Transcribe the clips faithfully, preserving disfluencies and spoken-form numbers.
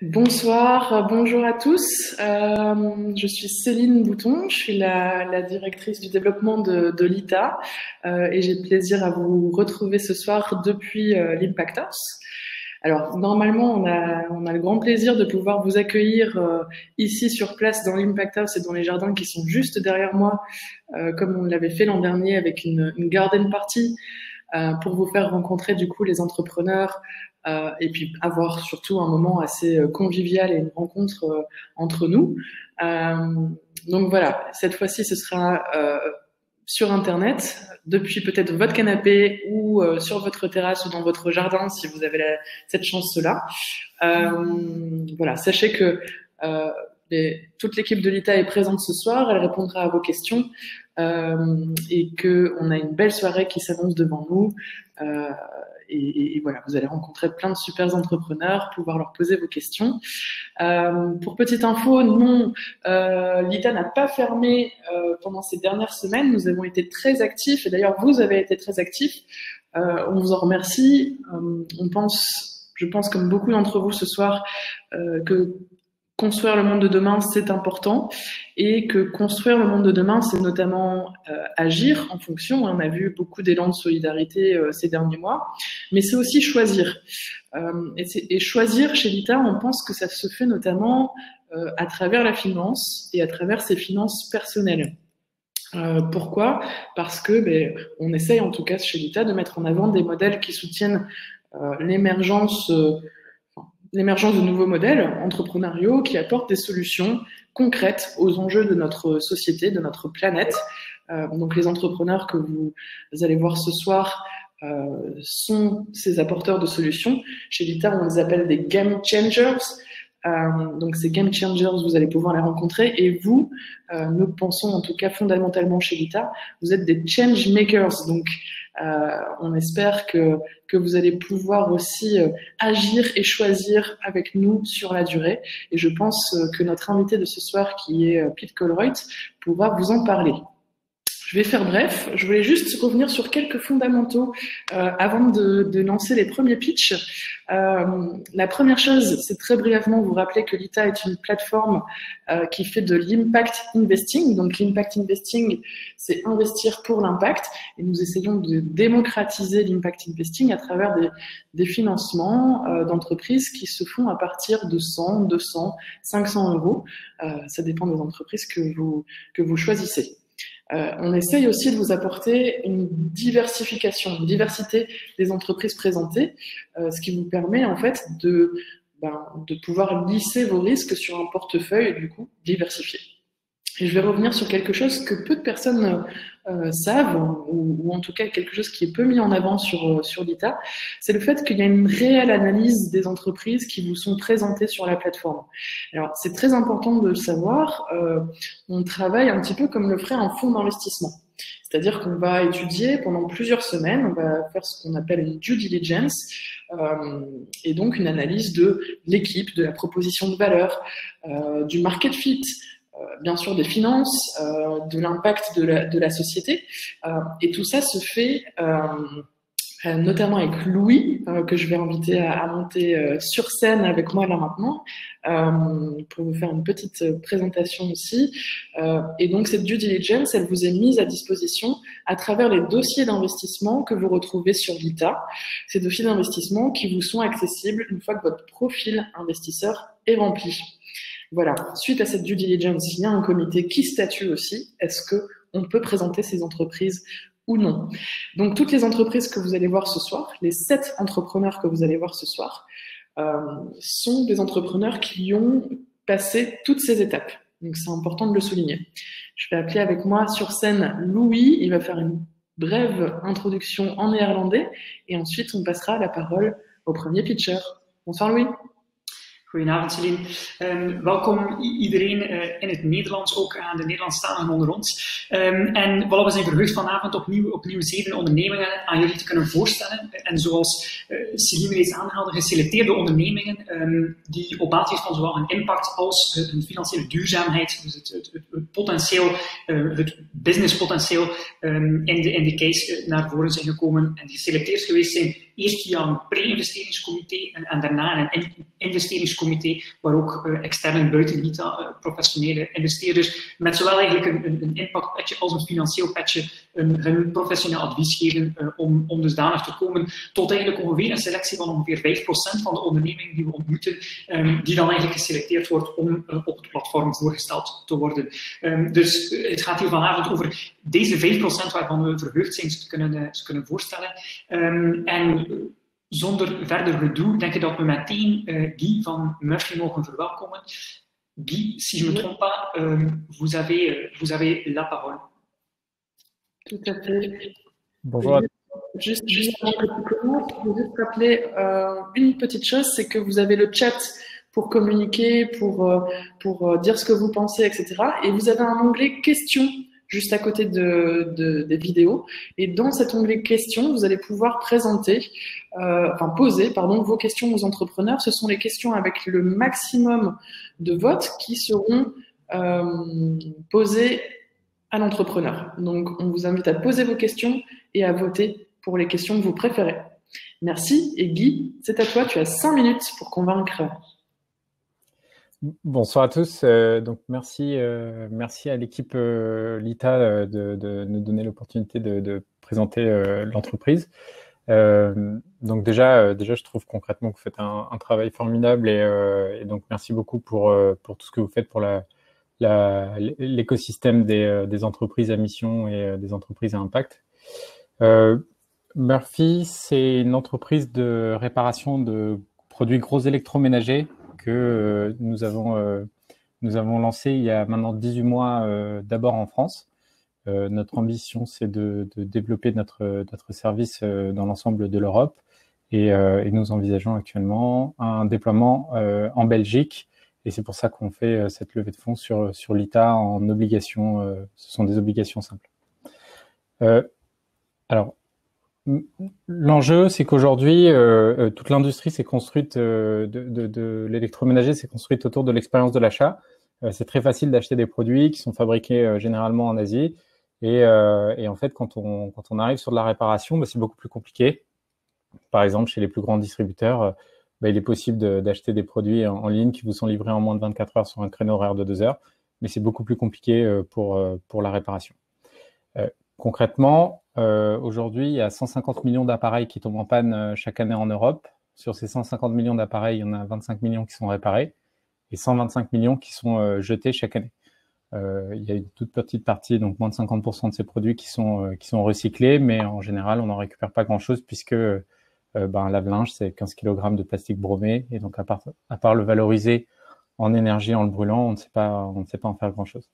Bonsoir, bonjour à tous. Euh, je suis Céline Bouton, je suis la, la directrice du développement de, de l'I T A euh, et j'ai plaisir à vous retrouver ce soir depuis euh, l'Impact House. Alors normalement, on a, on a le grand plaisir de pouvoir vous accueillir euh, ici sur place dans l'Impact House et dans les jardins qui sont juste derrière moi, euh, comme on l'avait fait l'an dernier avec une, une garden party euh, pour vous faire rencontrer du coup les entrepreneurs. Euh, et puis avoir surtout un moment assez euh, convivial et une rencontre euh, entre nous. Euh, donc voilà, cette fois-ci ce sera euh, sur Internet, depuis peut-être votre canapé ou euh, sur votre terrasse ou dans votre jardin si vous avez la, cette chance-là. Euh, voilà, sachez que euh, les, toute l'équipe de l'I T A est présente ce soir, elle répondra à vos questions euh, et qu'on a une belle soirée qui s'annonce devant nous. Euh, Et, et, et voilà, vous allez rencontrer plein de super entrepreneurs, pouvoir leur poser vos questions. Euh, pour petite info, non, euh, l'I T A n'a pas fermé euh, pendant ces dernières semaines. Nous avons été très actifs, et d'ailleurs vous avez été très actifs. Euh, on vous en remercie. Euh, on pense, je pense comme beaucoup d'entre vous ce soir, euh, que construire le monde de demain, c'est important, et que construire le monde de demain, c'est notamment euh, agir en fonction. On a vu beaucoup d'élan de solidarité euh, ces derniers mois, mais c'est aussi choisir. Euh, et, et choisir chez l'I T A, on pense que ça se fait notamment euh, à travers la finance et à travers ses finances personnelles. Euh, pourquoi ? Parce que ben, on essaye en tout cas chez l'I T A de mettre en avant des modèles qui soutiennent euh, l'émergence euh, l'émergence de nouveaux modèles entrepreneuriaux qui apportent des solutions concrètes aux enjeux de notre société, de notre planète. Euh, donc les entrepreneurs que vous, vous allez voir ce soir euh, sont ces apporteurs de solutions. Chez l'I T A, on les appelle des game changers. Euh, donc ces game changers, vous allez pouvoir les rencontrer. Et vous, euh, nous pensons en tout cas fondamentalement chez l'I T A, vous êtes des change makers. Donc Euh, on espère que, que vous allez pouvoir aussi euh, agir et choisir avec nous sur la durée. Et je pense euh, que notre invité de ce soir, qui est euh, Pete Colruyt, pourra vous en parler. Je vais faire bref. Je voulais juste revenir sur quelques fondamentaux euh, avant de, de lancer les premiers pitchs. Euh, la première chose, c'est très brièvement vous rappeler que l'I T A est une plateforme euh, qui fait de l'impact investing. Donc l'impact investing, c'est investir pour l'impact. Et nous essayons de démocratiser l'impact investing à travers des, des financements euh, d'entreprises qui se font à partir de cent, deux cents, cinq cents euros. Euh, ça dépend des entreprises que vous, que vous choisissez. Euh, on essaye aussi de vous apporter une diversification, une diversité des entreprises présentées, euh, ce qui vous permet en fait de, ben, de pouvoir lisser vos risques sur un portefeuille et du coup diversifier. Et je vais revenir sur quelque chose que peu de personnes euh, savent, ou, ou en tout cas quelque chose qui est peu mis en avant sur, sur l'I T A, c'est le fait qu'il y a une réelle analyse des entreprises qui vous sont présentées sur la plateforme. Alors c'est très important de le savoir, euh, on travaille un petit peu comme le ferait un fonds d'investissement. C'est-à-dire qu'on va étudier pendant plusieurs semaines, on va faire ce qu'on appelle une due diligence, euh, et donc une analyse de l'équipe, de la proposition de valeur, euh, du market fit, Euh, bien sûr des finances, euh, de l'impact de la, de la société. Euh, et tout ça se fait euh, notamment avec Louis, euh, que je vais inviter à, à monter euh, sur scène avec moi là maintenant, euh, pour vous faire une petite présentation aussi. Euh, et donc cette due diligence, elle vous est mise à disposition à travers les dossiers d'investissement que vous retrouvez sur l'I T A. Ces dossiers d'investissement qui vous sont accessibles une fois que votre profil investisseur est rempli. Voilà, suite à cette due diligence, il y a un comité qui statue aussi. Est-ce qu'on peut présenter ces entreprises ou non? Donc, toutes les entreprises que vous allez voir ce soir, les sept entrepreneurs que vous allez voir ce soir, euh, sont des entrepreneurs qui ont passé toutes ces étapes. Donc, c'est important de le souligner. Je vais appeler avec moi sur scène Louis. Il va faire une brève introduction en néerlandais et ensuite, on passera la parole au premier pitcher. Bonsoir Louis. Goedenavond Céline. Um, welkom iedereen uh, in het Nederlands, ook aan de Nederlandstaligen onder ons. Um, en voilà, we zijn verheugd vanavond opnieuw, opnieuw zeven ondernemingen aan jullie te kunnen voorstellen. En zoals uh, Céline reeds aanhaalde, geselecteerde ondernemingen um, die op basis van zowel hun impact als hun financiële duurzaamheid, dus het, het, het, het potentieel, uh, het businesspotentieel um, in, de, in de case uh, naar voren zijn gekomen en die geselecteerd geweest zijn eerst via een pre-investeringscomité en, en daarna een investeringscomité, waar ook uh, externe buiten Lita uh, professionele investeerders met zowel eigenlijk een, een, een impactpetje als een financieel petje een, hun professioneel advies geven uh, om, om dusdanig te komen tot eigenlijk ongeveer een selectie van ongeveer vijf procent van de ondernemingen die we ontmoeten, um, die dan eigenlijk geselecteerd wordt om uh, op het platform voorgesteld te worden. Um, dus uh, het gaat hier vanavond over deze vijf procent waarvan we verheugd zijn ze te kunnen, uh, te kunnen voorstellen. Um, en uh, zonder verder gedoe denk ik dat we meteen uh, Guy van Murphy mogen verwelkomen. Guy, si je ne me trompe pas, um, vous, avez, uh, vous avez la parole. Tout à fait. Bonjour. Juste, juste avant que tu commences, je veux juste rappeler euh, une petite chose, c'est que vous avez le chat pour communiquer, pour, euh, pour euh, dire ce que vous pensez, et cetera. Et vous avez un onglet questions juste à côté de, de, des vidéos. Et dans cet onglet questions, vous allez pouvoir présenter, euh, enfin poser, pardon, vos questions aux entrepreneurs. Ce sont les questions avec le maximum de votes qui seront euh, posées à l'entrepreneur. Donc, on vous invite à poser vos questions et à voter pour les questions que vous préférez. Merci. Et Guy, c'est à toi. Tu as cinq minutes pour convaincre. Bonsoir à tous. Euh, donc merci, euh, merci à l'équipe euh, Lita euh, de, de nous donner l'opportunité de, de présenter euh, l'entreprise. Euh, donc déjà, euh, déjà, je trouve concrètement que vous faites un, un travail formidable et, euh, et donc merci beaucoup pour euh, pour tout ce que vous faites pour la La, l'écosystème des, euh, des entreprises à mission et euh, des entreprises à impact. Euh, Murphy, c'est une entreprise de réparation de produits gros électroménagers que euh, nous avons euh, nous avons lancé il y a maintenant dix-huit mois, euh, d'abord en France. Euh, notre ambition, c'est de, de développer notre notre service euh, dans l'ensemble de l'Europe et, euh, et nous envisageons actuellement un déploiement euh, en Belgique. Et c'est pour ça qu'on fait cette levée de fonds sur, sur Lita en obligations. Euh, ce sont des obligations simples. Euh, alors, l'enjeu, c'est qu'aujourd'hui, euh, toute l'industrie s'est construite, euh, de, de, de l'électroménager s'est construite autour de l'expérience de l'achat. Euh, c'est très facile d'acheter des produits qui sont fabriqués euh, généralement en Asie. Et, euh, et en fait, quand on, quand on arrive sur de la réparation, bah, c'est beaucoup plus compliqué. Par exemple, chez les plus grands distributeurs, euh, bah, il est possible de, d'acheter des produits en, en ligne qui vous sont livrés en moins de vingt-quatre heures sur un créneau horaire de deux heures, mais c'est beaucoup plus compliqué euh, pour, euh, pour la réparation. Euh, concrètement, euh, aujourd'hui, il y a cent cinquante millions d'appareils qui tombent en panne euh, chaque année en Europe. Sur ces cent cinquante millions d'appareils, il y en a vingt-cinq millions qui sont réparés et cent vingt-cinq millions qui sont euh, jetés chaque année. Euh, il y a une toute petite partie, donc moins de cinquante pour cent de ces produits qui sont, euh, qui sont recyclés, mais en général, on n'en récupère pas grand-chose puisque Euh, ben, un lave-linge, c'est quinze kilogrammes de plastique bromé. Et donc, à part, à part le valoriser en énergie, en le brûlant, on ne sait pas, on ne sait pas en faire grand-chose.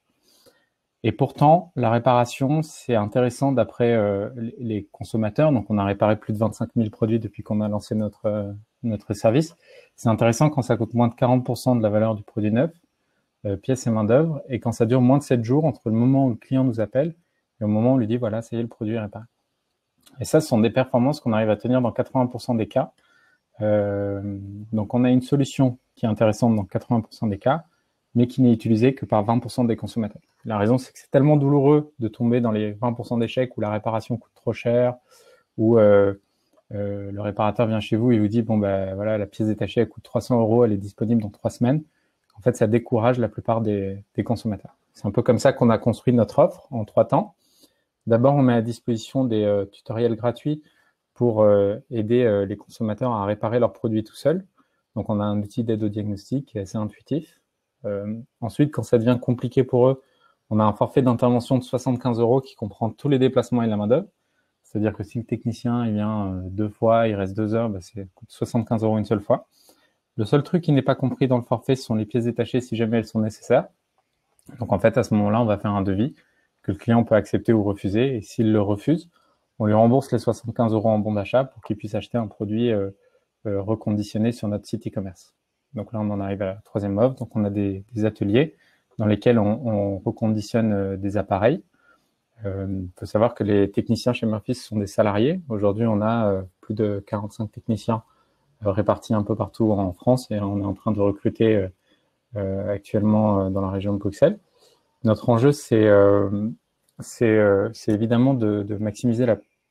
Et pourtant, la réparation, c'est intéressant d'après euh, les consommateurs. Donc, on a réparé plus de vingt-cinq mille produits depuis qu'on a lancé notre, euh, notre service. C'est intéressant quand ça coûte moins de quarante pour cent de la valeur du produit neuf, euh, pièces et main-d'œuvre, et quand ça dure moins de sept jours entre le moment où le client nous appelle et au moment où on lui dit, voilà, ça y est, le produit est réparé. Et ça, ce sont des performances qu'on arrive à tenir dans quatre-vingts pour cent des cas. Euh, donc, on a une solution qui est intéressante dans quatre-vingts pour cent des cas, mais qui n'est utilisée que par vingt pour cent des consommateurs. La raison, c'est que c'est tellement douloureux de tomber dans les vingt pour cent d'échecs où la réparation coûte trop cher, où euh, euh, le réparateur vient chez vous et vous dit, bon, ben voilà, la pièce détachée, elle coûte trois cents euros, elle est disponible dans trois semaines. En fait, ça décourage la plupart des, des consommateurs. C'est un peu comme ça qu'on a construit notre offre en trois temps. D'abord, on met à disposition des euh, tutoriels gratuits pour euh, aider euh, les consommateurs à réparer leurs produits tout seuls. Donc, on a un outil d'aide au diagnostic qui est assez intuitif. Euh, ensuite, quand ça devient compliqué pour eux, on a un forfait d'intervention de soixante-quinze euros qui comprend tous les déplacements et la main-d'œuvre. C'est-à-dire que si le technicien il vient euh, deux fois, il reste deux heures, bah, ça coûte soixante-quinze euros une seule fois. Le seul truc qui n'est pas compris dans le forfait, ce sont les pièces détachées si jamais elles sont nécessaires. Donc, en fait, à ce moment-là, on va faire un devis que le client peut accepter ou refuser. Et s'il le refuse, on lui rembourse les soixante-quinze euros en bon d'achat pour qu'il puisse acheter un produit euh, euh, reconditionné sur notre site e-commerce. Donc là, on en arrive à la troisième offre. Donc, on a des, des ateliers dans lesquels on, on reconditionne euh, des appareils. Il euh, faut savoir que les techniciens chez Murphy sont des salariés. Aujourd'hui, on a euh, plus de quarante-cinq techniciens euh, répartis un peu partout en France et on est en train de recruter euh, euh, actuellement euh, dans la région de Bruxelles. Notre enjeu, c'est euh, c'est euh, c'est évidemment de, de maximiser la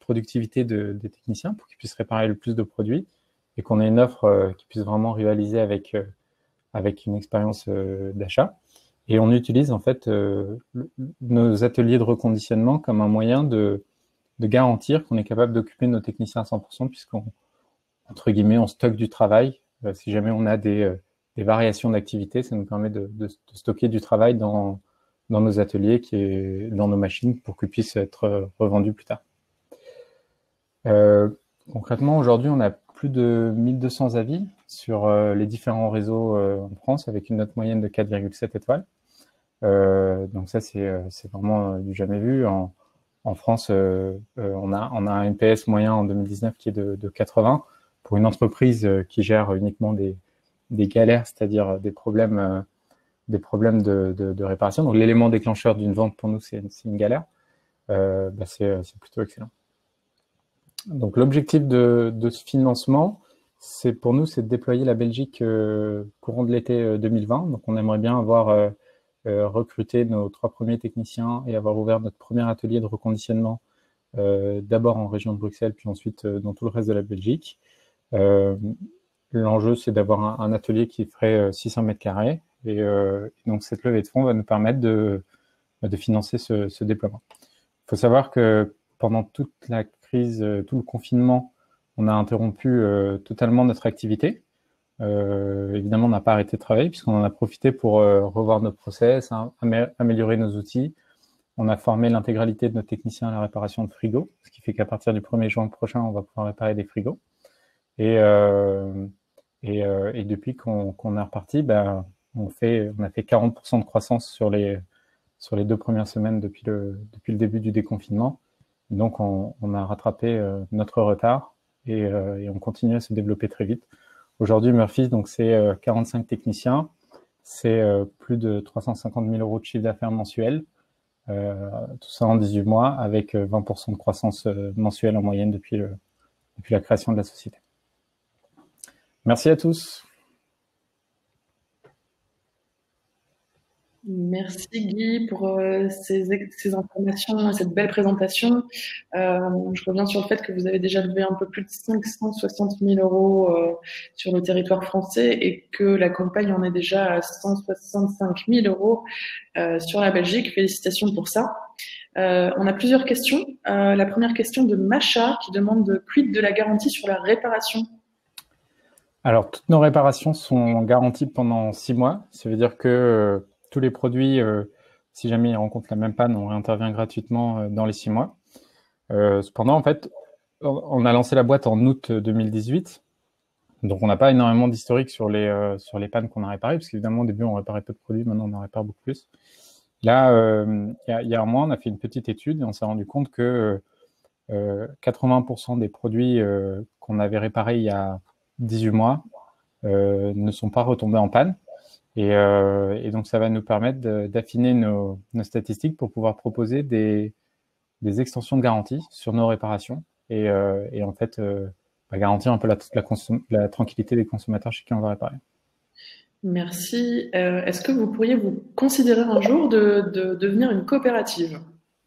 productivité de, des techniciens pour qu'ils puissent réparer le plus de produits et qu'on ait une offre euh, qui puisse vraiment rivaliser avec, euh, avec une expérience euh, d'achat. Et on utilise en fait euh, le, nos ateliers de reconditionnement comme un moyen de, de garantir qu'on est capable d'occuper nos techniciens à cent pour cent puisqu'on, entre guillemets, on stocke du travail. Euh, si jamais on a des, euh, des variations d'activité, ça nous permet de, de, de stocker du travail dans, dans nos ateliers, qui est, dans nos machines, pour qu'ils puissent être revendus plus tard. Euh, concrètement, aujourd'hui, on a plus de mille deux cents avis sur euh, les différents réseaux euh, en France, avec une note moyenne de quatre virgule sept étoiles. Euh, donc ça, c'est c'est vraiment euh, du jamais vu. En, en France, euh, euh, on a on a un N P S moyen en deux mille dix-neuf qui est de, de quatre-vingts. Pour une entreprise euh, qui gère uniquement des des galères, c'est-à-dire des problèmes euh, des problèmes de, de, de réparation. Donc l'élément déclencheur d'une vente pour nous, c'est une galère. Euh, bah c'est c'est plutôt excellent. Donc l'objectif de, de ce financement, c'est pour nous, c'est de déployer la Belgique euh, courant de l'été euh, deux mille vingt. Donc on aimerait bien avoir euh, euh, recruté nos trois premiers techniciens et avoir ouvert notre premier atelier de reconditionnement, euh, d'abord en région de Bruxelles, puis ensuite euh, dans tout le reste de la Belgique. Euh, L'enjeu, c'est d'avoir un, un atelier qui ferait euh, six cents mètres carrés. Et, euh, et donc cette levée de fonds va nous permettre de, de financer ce, ce déploiement. Il faut savoir que pendant toute la crise, tout le confinement, on a interrompu euh, totalement notre activité. Euh, évidemment, on n'a pas arrêté de travailler puisqu'on en a profité pour euh, revoir nos process, hein, améliorer nos outils. On a formé l'intégralité de nos techniciens à la réparation de frigos, ce qui fait qu'à partir du premier juin prochain, on va pouvoir réparer des frigos. Et, euh, et, euh, et depuis qu'on qu'on est reparti, ben, on, fait, on a fait quarante pour cent de croissance sur les, sur les deux premières semaines depuis le, depuis le début du déconfinement. Donc, on, on a rattrapé euh, notre retard et, euh, et on continue à se développer très vite. Aujourd'hui, Murphy, donc c'est euh, quarante-cinq techniciens, c'est euh, plus de trois cent cinquante mille euros de chiffre d'affaires mensuel, euh, tout ça en dix-huit mois, avec euh, vingt pour cent de croissance euh, mensuelle en moyenne depuis, le, depuis la création de la société. Merci à tous. Merci Guy pour euh, ces, ces informations et cette belle présentation. Euh, je reviens sur le fait que vous avez déjà levé un peu plus de cinq cent soixante mille euros euh, sur le territoire français et que la campagne en est déjà à cent soixante-cinq mille euros euh, sur la Belgique. Félicitations pour ça. Euh, on a plusieurs questions. Euh, la première question de Macha qui demande de quid de la garantie sur la réparation. Alors, toutes nos réparations sont garanties pendant six mois. Ça veut dire que euh, tous les produits, euh, si jamais ils rencontrent la même panne, on réintervient gratuitement euh, dans les six mois. Euh, cependant, en fait, on a lancé la boîte en août deux mille dix-huit. Donc, on n'a pas énormément d'historique sur les euh, sur les pannes qu'on a réparées, parce qu'évidemment, au début, on réparait peu de produits. Maintenant, on en répare beaucoup plus. Là, euh, il y a, il y a un mois, on a fait une petite étude et on s'est rendu compte que euh, quatre-vingts pour cent des produits euh, qu'on avait réparés il y a dix-huit mois euh, ne sont pas retombés en panne. Et, euh, et donc, ça va nous permettre d'affiner nos, nos statistiques pour pouvoir proposer des, des extensions de garantie sur nos réparations et, euh, et en fait, euh, bah, garantir un peu la, la, la tranquillité des consommateurs chez qui on va réparer. Merci. Euh, Est-ce que vous pourriez vous considérer un jour de, de, de devenir une coopérative ?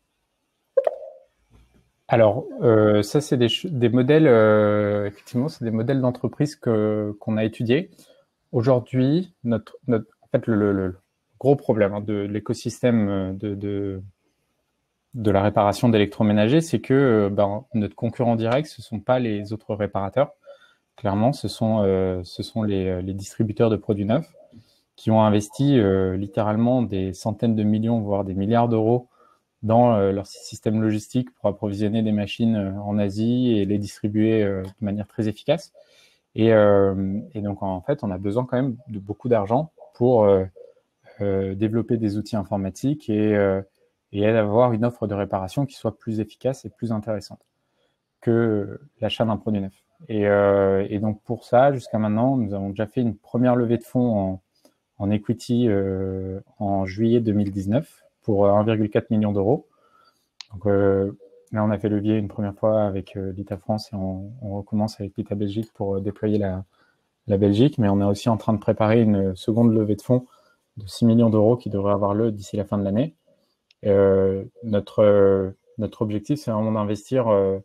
Alors, euh, ça, c'est des, des modèles, euh, effectivement, c'est des modèles d'entreprise que qu'on a étudiés. Aujourd'hui, notre, notre, en fait, le, le, le gros problème hein, de, de l'écosystème de, de, de la réparation d'électroménager, c'est que ben, notre concurrent direct, ce sont pas les autres réparateurs. Clairement, ce sont, euh, ce sont les, les distributeurs de produits neufs qui ont investi euh, littéralement des centaines de millions, voire des milliards d'euros dans euh, leur système logistique pour approvisionner des machines euh, en Asie et les distribuer euh, de manière très efficace. Et, euh, et donc, en fait, on a besoin quand même de beaucoup d'argent pour euh, euh, développer des outils informatiques et, euh, et avoir une offre de réparation qui soit plus efficace et plus intéressante que l'achat d'un produit neuf. Et, euh, et donc, pour ça, jusqu'à maintenant, nous avons déjà fait une première levée de fonds en, en equity euh, en juillet deux mille dix-neuf pour un virgule quatre million d'euros. Donc euh, là, on a fait levier une première fois avec euh, l'I T A France et on, on recommence avec l'I T A Belgique pour euh, déployer la, la Belgique. Mais on est aussi en train de préparer une seconde levée de fonds de six millions d'euros qui devrait avoir lieu d'ici la fin de l'année. Euh, notre, euh, notre objectif, c'est vraiment d'investir euh,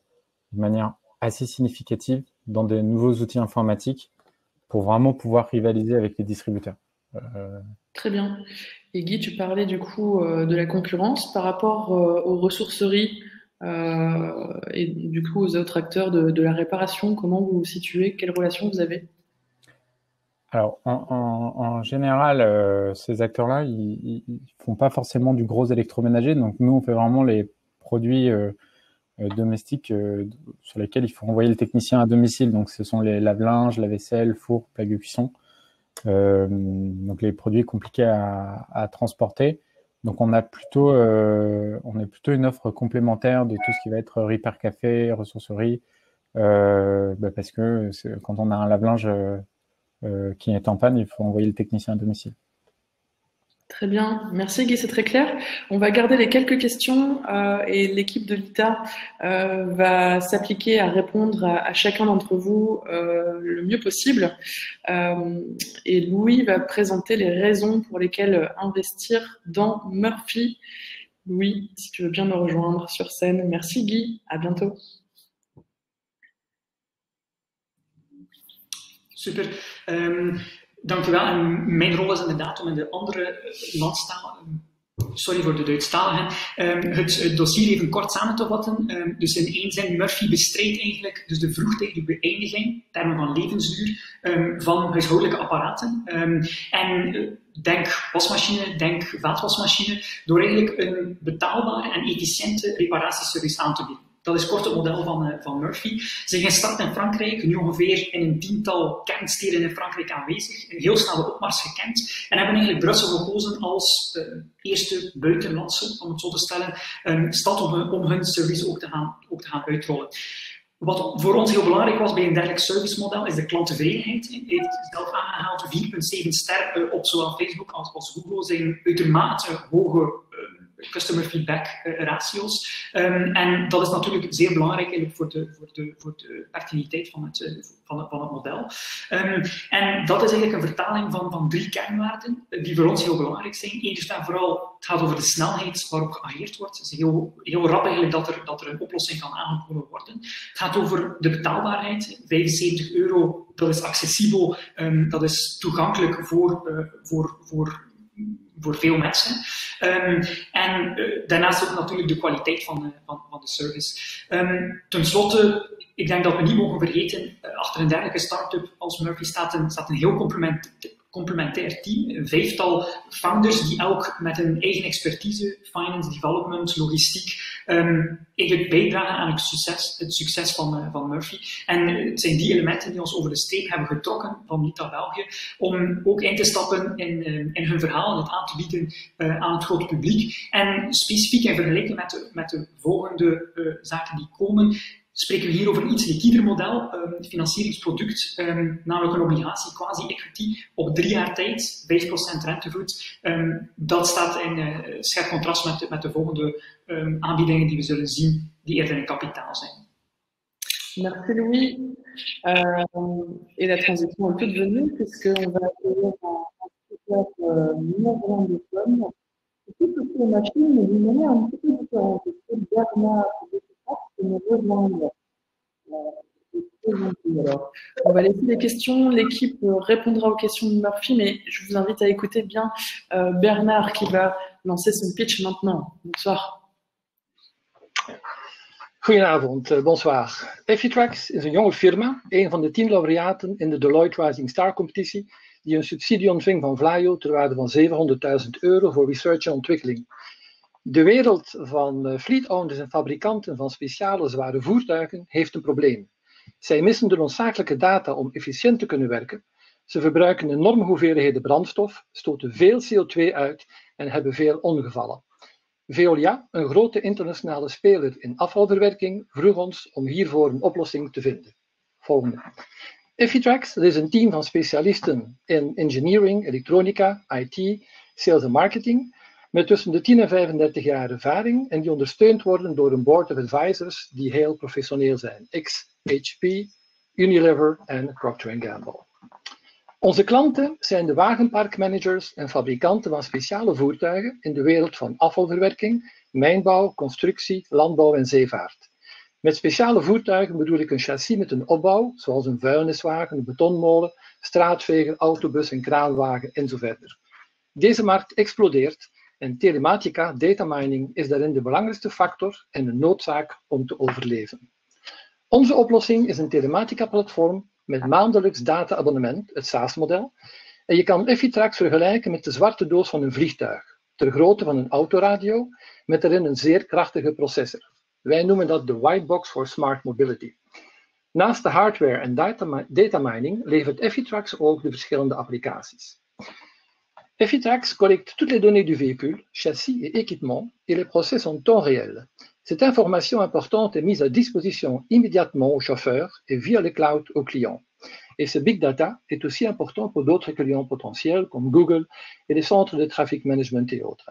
de manière assez significative dans des nouveaux outils informatiques pour vraiment pouvoir rivaliser avec les distributeurs. Euh... Très bien. Et Guy, tu parlais du coup euh, de la concurrence par rapport euh, aux ressourceries euh, et du coup aux autres acteurs de, de la réparation. Comment vous vous situez? Quelle relation vous avez? Alors, en, en, en général, euh, ces acteurs-là, ils, ils font pas forcément du gros électroménager. Donc, nous, on fait vraiment les produits euh, euh, domestiques euh, sur lesquels il faut envoyer le technicien à domicile. Donc, ce sont les lave-linges, la vaisselle, four, plaque de cuisson. Euh, donc, les produits compliqués à, à transporter. Donc, on a plutôt, euh, on est plutôt une offre complémentaire de tout ce qui va être repair café, ressourcerie, euh, bah parce que quand on a un lave-linge euh, Euh, qui est en panne, il faut envoyer le technicien à domicile. Très bien, merci Guy, c'est très clair. On va garder les quelques questions euh, et l'équipe de l'ITA euh, va s'appliquer à répondre à, à chacun d'entre vous euh, le mieux possible. Euh, et Louis va présenter les raisons pour lesquelles investir dans Murphy. Louis, si tu veux bien me rejoindre sur scène. Merci Guy, à bientôt. Super. Um, dank u wel. En mijn rol is inderdaad om in de andere landstalen, sorry voor de Duitsstaligen, um, het, het dossier even kort samen te vatten. Um, dus in één zin, Murphy bestrijdt eigenlijk dus de vroegtijdige beëindiging, in termen van levensduur, um, van huishoudelijke apparaten. Um, en uh, denk wasmachine, denk vaatwasmachine, door eigenlijk een betaalbare en efficiënte reparatieservice aan te bieden. Dat is kort het model van, uh, van Murphy. Ze zijn gestart in Frankrijk, nu ongeveer in een tiental kernsteden in Frankrijk aanwezig. Een heel snelle opmars gekend. En hebben eigenlijk Brussel gekozen als uh, eerste buitenlandse, om het zo te stellen, um, stad om, om hun service ook te, gaan, ook te gaan uitrollen. Wat voor ons heel belangrijk was bij een dergelijk servicemodel is de klanttevredenheid. Hij heeft zelf aangehaald vier komma zeven ster uh, op zowel Facebook als, als Google zijn uitermate hoge uh, customer feedback uh, ratio's. Um, en dat is natuurlijk zeer belangrijk voor de, voor de, voor de pertiniteit van het, uh, van het, van het model. Um, en dat is eigenlijk een vertaling van, van drie kernwaarden uh, die voor ons heel belangrijk zijn. Eerst en vooral, het gaat over de snelheid waarop geageerd wordt. Het is heel, heel rap eigenlijk dat er, dat er een oplossing kan aangeboden worden. Het gaat over de betaalbaarheid. vijfenzeventig euro, dat is accessibel, um, dat is toegankelijk voor, uh, voor, voor voor veel mensen. Um, en uh, daarnaast ook natuurlijk de kwaliteit van, uh, van, van de service. Um, ten slotte, ik denk dat we niet mogen vergeten, uh, achter een dergelijke start-up als Murphy staat een, staat een heel complement, complementair team. Een vijftal founders die elk met een eigen expertise, finance, development, logistiek, um, eigenlijk bijdragen aan het succes, het succes van, uh, van Murphy. En uh, het zijn die elementen die ons over de streep hebben getrokken van Lita België, om ook in te stappen in, uh, in hun verhaal en het aan te bieden uh, aan het grote publiek. En specifiek in vergelijking met de, met de volgende uh, zaken die komen, spreken we hier over een iets liquider model, um, financieringsproduct, um, namelijk een obligatie, quasi-equity, op drie jaar tijd, vijf procent rentevoet. Um, dat staat in uh, scherp contrast met de, met de volgende um, aanbiedingen die we zullen zien, die eerder in kapitaal zijn. Merci Louis. Euh, et la transition est toute venue, puisqu'on va accueillir un psychiatre euh, néerlandophone qui touche aussi aux machines, mais d'une manière un petit peu différente. C'est Bernard qui nous rejoindre. Alors, on va laisser les questions, l'équipe répondra aux questions de Murphy, mais je vous invite à écouter bien euh, Bernard qui va lancer son pitch maintenant. Bonsoir. Goedenavond, bonsoir. Effitrax is een jonge firma, een van de tien laureaten in de Deloitte Rising Star competitie, die een subsidie ontving van Vlaio ter waarde van zevenhonderdduizend euro voor research en ontwikkeling. De wereld van fleet-owners en fabrikanten van speciale zware voertuigen heeft een probleem. Zij missen de noodzakelijke data om efficiënt te kunnen werken. Ze verbruiken enorme hoeveelheden brandstof, stoten veel C O twee uit en hebben veel ongevallen. Veolia, een grote internationale speler in afvalverwerking, vroeg ons om hiervoor een oplossing te vinden. Volgende. Effitrax is een team van specialisten in engineering, elektronica, I T, sales en marketing, met tussen de tien en vijfendertig jaar ervaring en die ondersteund worden door een board of advisors die heel professioneel zijn. X H P, Unilever en Procter and Gamble. Onze klanten zijn de wagenparkmanagers en fabrikanten van speciale voertuigen in de wereld van afvalverwerking, mijnbouw, constructie, landbouw en zeevaart. Met speciale voertuigen bedoel ik een chassis met een opbouw, zoals een vuilniswagen, een betonmolen, straatveger, autobus, een kraanwagen en zo verder. Deze markt explodeert en telematica, datamining, is daarin de belangrijkste factor en een noodzaak om te overleven. Onze oplossing is een telematica-platform met maandelijks data-abonnement, het SaaS-model. En je kan Effitrax vergelijken met de zwarte doos van een vliegtuig, ter grootte van een autoradio, met daarin een zeer krachtige processor. Wij noemen dat de white box for smart mobility. Naast de hardware en data, data mining levert Effitrax ook de verschillende applicaties. Effitrax collecte toutes les données du véhicule, châssis et équipement, et les processe en temps réel. Cette information importante est mise à disposition immédiatement au chauffeur et via le cloud au client. Et ce big data est aussi important pour d'autres clients potentiels comme Google et les centres de traffic management et autres.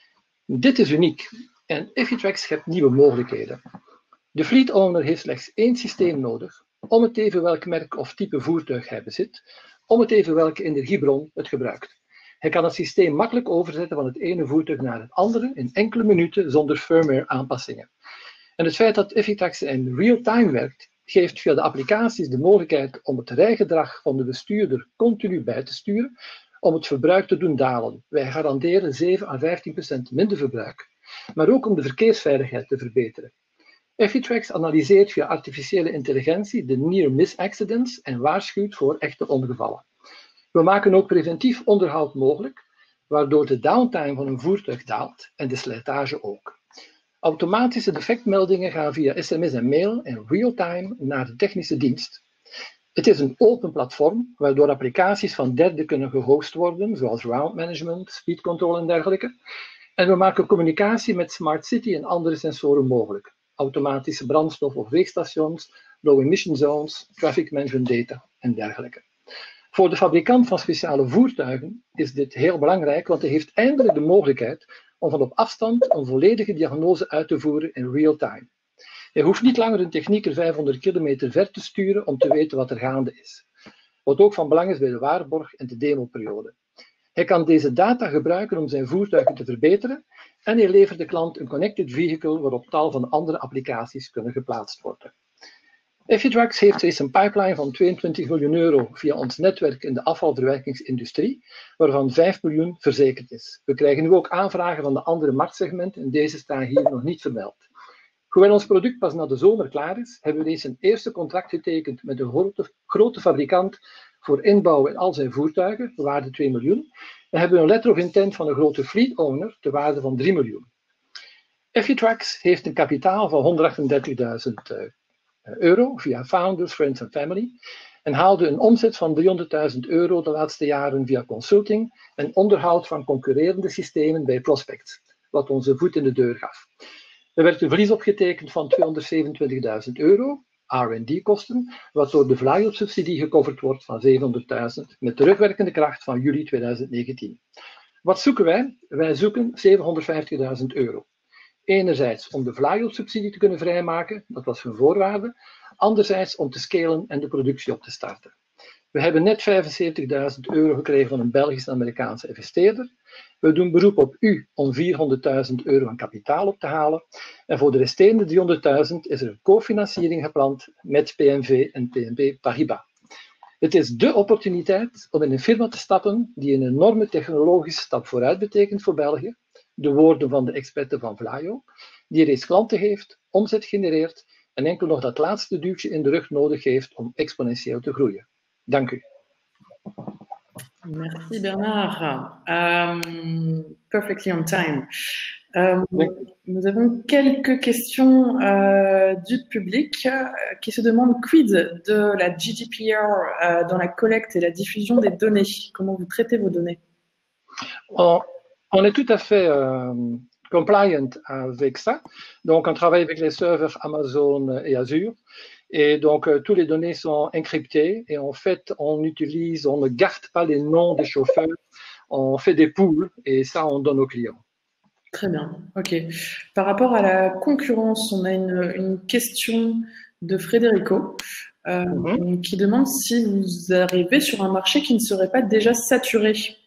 Dit is uniek en Effitrax schept nieuwe mogelijkheden. De fleet owner heeft slechts één systeem nodig, om het even welk merk of type voertuig hij bezit, om het even welke energiebron het gebruikt. Hij kan het systeem makkelijk overzetten van het ene voertuig naar het andere in enkele minuten zonder firmware aanpassingen. En het feit dat Effitrax in real-time werkt, geeft via de applicaties de mogelijkheid om het rijgedrag van de bestuurder continu bij te sturen, om het verbruik te doen dalen. Wij garanderen zeven à vijftien procent minder verbruik, maar ook om de verkeersveiligheid te verbeteren. Effitrax analyseert via artificiële intelligentie de near-miss accidents en waarschuwt voor echte ongevallen. We maken ook preventief onderhoud mogelijk, waardoor de downtime van een voertuig daalt en de slijtage ook. Automatische defectmeldingen gaan via sms en mail in real-time naar de technische dienst. Het is een open platform, waardoor applicaties van derden kunnen gehost worden, zoals route management, speed control en dergelijke. En we maken communicatie met smart city en andere sensoren mogelijk. Automatische brandstof- of weegstations, low emission zones, traffic management data en dergelijke. Voor de fabrikant van speciale voertuigen is dit heel belangrijk, want hij heeft eindelijk de mogelijkheid om van op afstand een volledige diagnose uit te voeren in real time. Hij hoeft niet langer een technieker vijfhonderd kilometer ver te sturen om te weten wat er gaande is. Wat ook van belang is bij de waarborg en de demoperiode. Hij kan deze data gebruiken om zijn voertuigen te verbeteren en hij levert de klant een connected vehicle waarop tal van andere applicaties kunnen geplaatst worden. Effitrax heeft reeds een pipeline van tweeëntwintig miljoen euro via ons netwerk in de afvalverwerkingsindustrie, waarvan vijf miljoen verzekerd is. We krijgen nu ook aanvragen van de andere marktsegmenten en deze staan hier nog niet vermeld. Hoewel ons product pas na de zomer klaar is, hebben we reeds een eerste contract getekend met een grote, grote fabrikant voor inbouw in al zijn voertuigen, de waarde twee miljoen, en hebben we een letter of intent van een grote fleet owner, de waarde van drie miljoen. Effitrax heeft een kapitaal van honderdachtendertigduizend euro via founders, friends en family en haalde een omzet van driehonderdduizend euro de laatste jaren via consulting en onderhoud van concurrerende systemen bij prospects, wat onze voet in de deur gaf. Er werd een verlies opgetekend van tweehonderdzevenentwintigduizend euro, R en D kosten, wat door de Vlaio-subsidie gecoverd wordt van zevenhonderdduizend met terugwerkende kracht van juli tweeduizend negentien. Wat zoeken wij? Wij zoeken zevenhonderdvijftigduizend euro. Enerzijds om de Vlaio-subsidie te kunnen vrijmaken, dat was hun voorwaarde. Anderzijds om te scalen en de productie op te starten. We hebben net vijfenzeventigduizend euro gekregen van een Belgisch-Amerikaanse investeerder. We doen beroep op u om vierhonderdduizend euro aan kapitaal op te halen. En voor de resterende driehonderdduizend is er een cofinanciering gepland met P N V en P N B Paribas. Het is dé opportuniteit om in een firma te stappen die een enorme technologische stap vooruit betekent voor België. De woorden van de experten van Vlaio, die reeds klanten heeft, omzet genereert en enkel nog dat laatste duwtje in de rug nodig heeft om exponentieel te groeien. Dank u. Merci Bernard. Um, perfectly on time. Um, oui. Nous avons quelques questions euh, du public euh, qui se demandent quid de la G D P R euh, dans la collecte et la diffusion des données. Comment vous traitez vos données? On, on est tout à fait euh, compliant avec ça. Donc, on travaille avec les serveurs Amazon et Azure. Et donc, euh, toutes les données sont encryptées. Et en fait, on utilise, on ne garde pas les noms des chauffeurs. On fait des pools et ça, on donne aux clients. Très bien. OK. Par rapport à la concurrence, on a une, une question de Frédérico euh, mm-hmm. qui demande si vous arrivez sur un marché qui ne serait pas déjà saturé.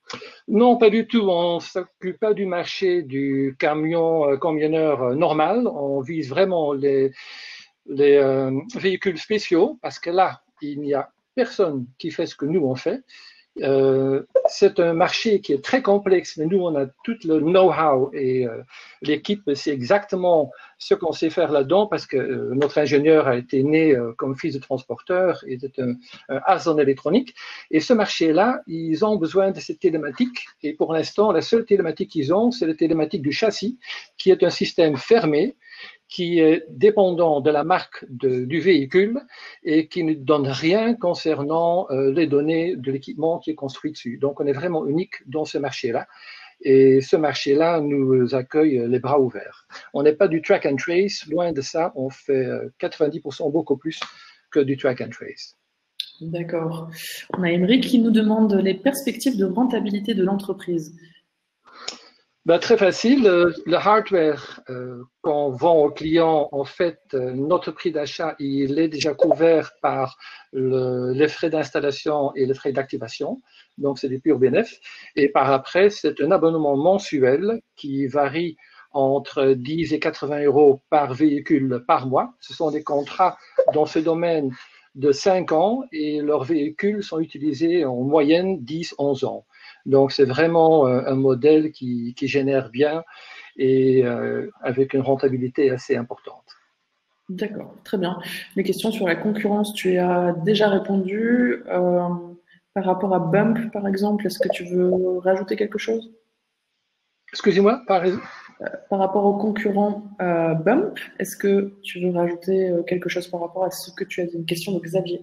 Non, pas du tout. On ne s'occupe pas du marché du camion euh, camionneur euh, normal. On vise vraiment les, les euh, véhicules spéciaux parce que là, il n'y a personne qui fait ce que nous on fait. Euh, c'est un marché qui est très complexe, mais nous, on a tout le know-how et euh, l'équipe sait exactement ce qu'on sait faire là-dedans parce que euh, notre ingénieur a été né euh, comme fils de transporteur et est un, un as en électronique. Et ce marché-là, ils ont besoin de cette télématique. Et pour l'instant, la seule télématique qu'ils ont, c'est la télématique du châssis, qui est un système fermé qui est dépendant de la marque de, du véhicule et qui ne donne rien concernant euh, les données de l'équipement qui est construit dessus. Donc, on est vraiment unique dans ce marché-là. Et ce marché-là nous accueille les bras ouverts. On n'est pas du track and trace, loin de ça, on fait quatre-vingt-dix pour cent beaucoup plus que du track and trace. D'accord. On a Émeric qui nous demande les perspectives de rentabilité de l'entreprise. Ben, très facile. Le hardware euh, qu'on vend aux clients, en fait, euh, notre prix d'achat, il est déjà couvert par le, les frais d'installation et les frais d'activation. Donc, c'est des purs bénéfices. Et par après, c'est un abonnement mensuel qui varie entre dix et quatre-vingts euros par véhicule par mois. Ce sont des contrats dans ce domaine de cinq ans et leurs véhicules sont utilisés en moyenne dix à onze ans. Donc, c'est vraiment un modèle qui, qui génère bien et euh, avec une rentabilité assez importante. D'accord, très bien. Les questions sur la concurrence, tu y as déjà répondu. Euh, par rapport à Bump, par exemple, est-ce que tu veux rajouter quelque chose? Excusez-moi, par euh, Par rapport aux concurrents euh, Bump, est-ce que tu veux rajouter quelque chose par rapport à ce que tu as dit? Une question de Xavier.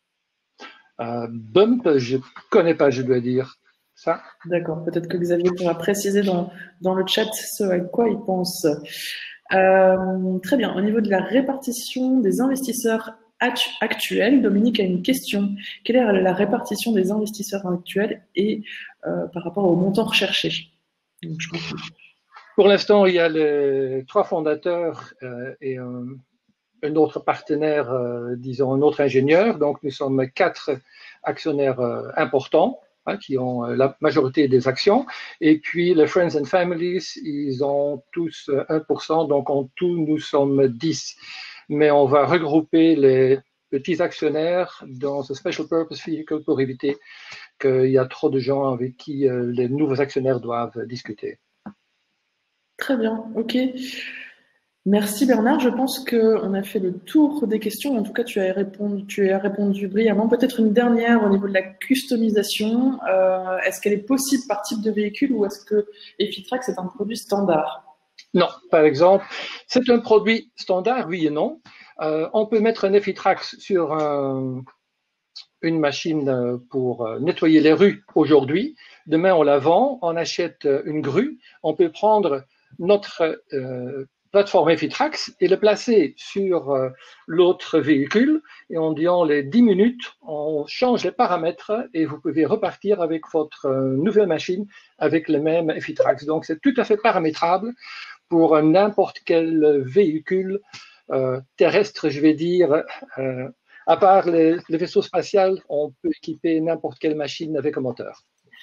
Euh, Bump, je ne connais pas, je dois dire. Ça. D'accord, peut-être que Xavier pourra préciser dans, dans le chat ce à quoi il pense. Euh, très bien, au niveau de la répartition des investisseurs actuels, Dominique a une question. Quelle est la répartition des investisseurs actuels et euh, par rapport au montant recherché? Donc, je Pour l'instant, il y a les trois fondateurs euh, et un, un autre partenaire, euh, disons un autre ingénieur. Donc, nous sommes quatre actionnaires euh, importants qui ont la majorité des actions. Et puis, les Friends and Families, ils ont tous un pour cent, donc en tout, nous sommes dix. Mais on va regrouper les petits actionnaires dans ce Special Purpose Vehicle pour éviter qu'il y a trop de gens avec qui les nouveaux actionnaires doivent discuter. Très bien, ok. Merci Bernard, je pense qu'on a fait le tour des questions, en tout cas tu as répondu, tu as répondu brillamment. Peut-être une dernière au niveau de la customisation, euh, est-ce qu'elle est possible par type de véhicule ou est-ce que Effitrax c'est un produit standard? Non, par exemple, c'est un produit standard, oui et non. Euh, on peut mettre un Effitrax sur un, une machine pour nettoyer les rues aujourd'hui. Demain on la vend, on achète une grue, on peut prendre notre euh, plateforme Effitrax et le placer sur euh, l'autre véhicule et en disant les dix minutes, on change les paramètres et vous pouvez repartir avec votre euh, nouvelle machine avec le même Effitrax. Donc, c'est tout à fait paramétrable pour n'importe quel véhicule euh, terrestre, je vais dire. Euh, à part les, les vaisseaux spatials, on peut équiper n'importe quelle machine avec un moteur.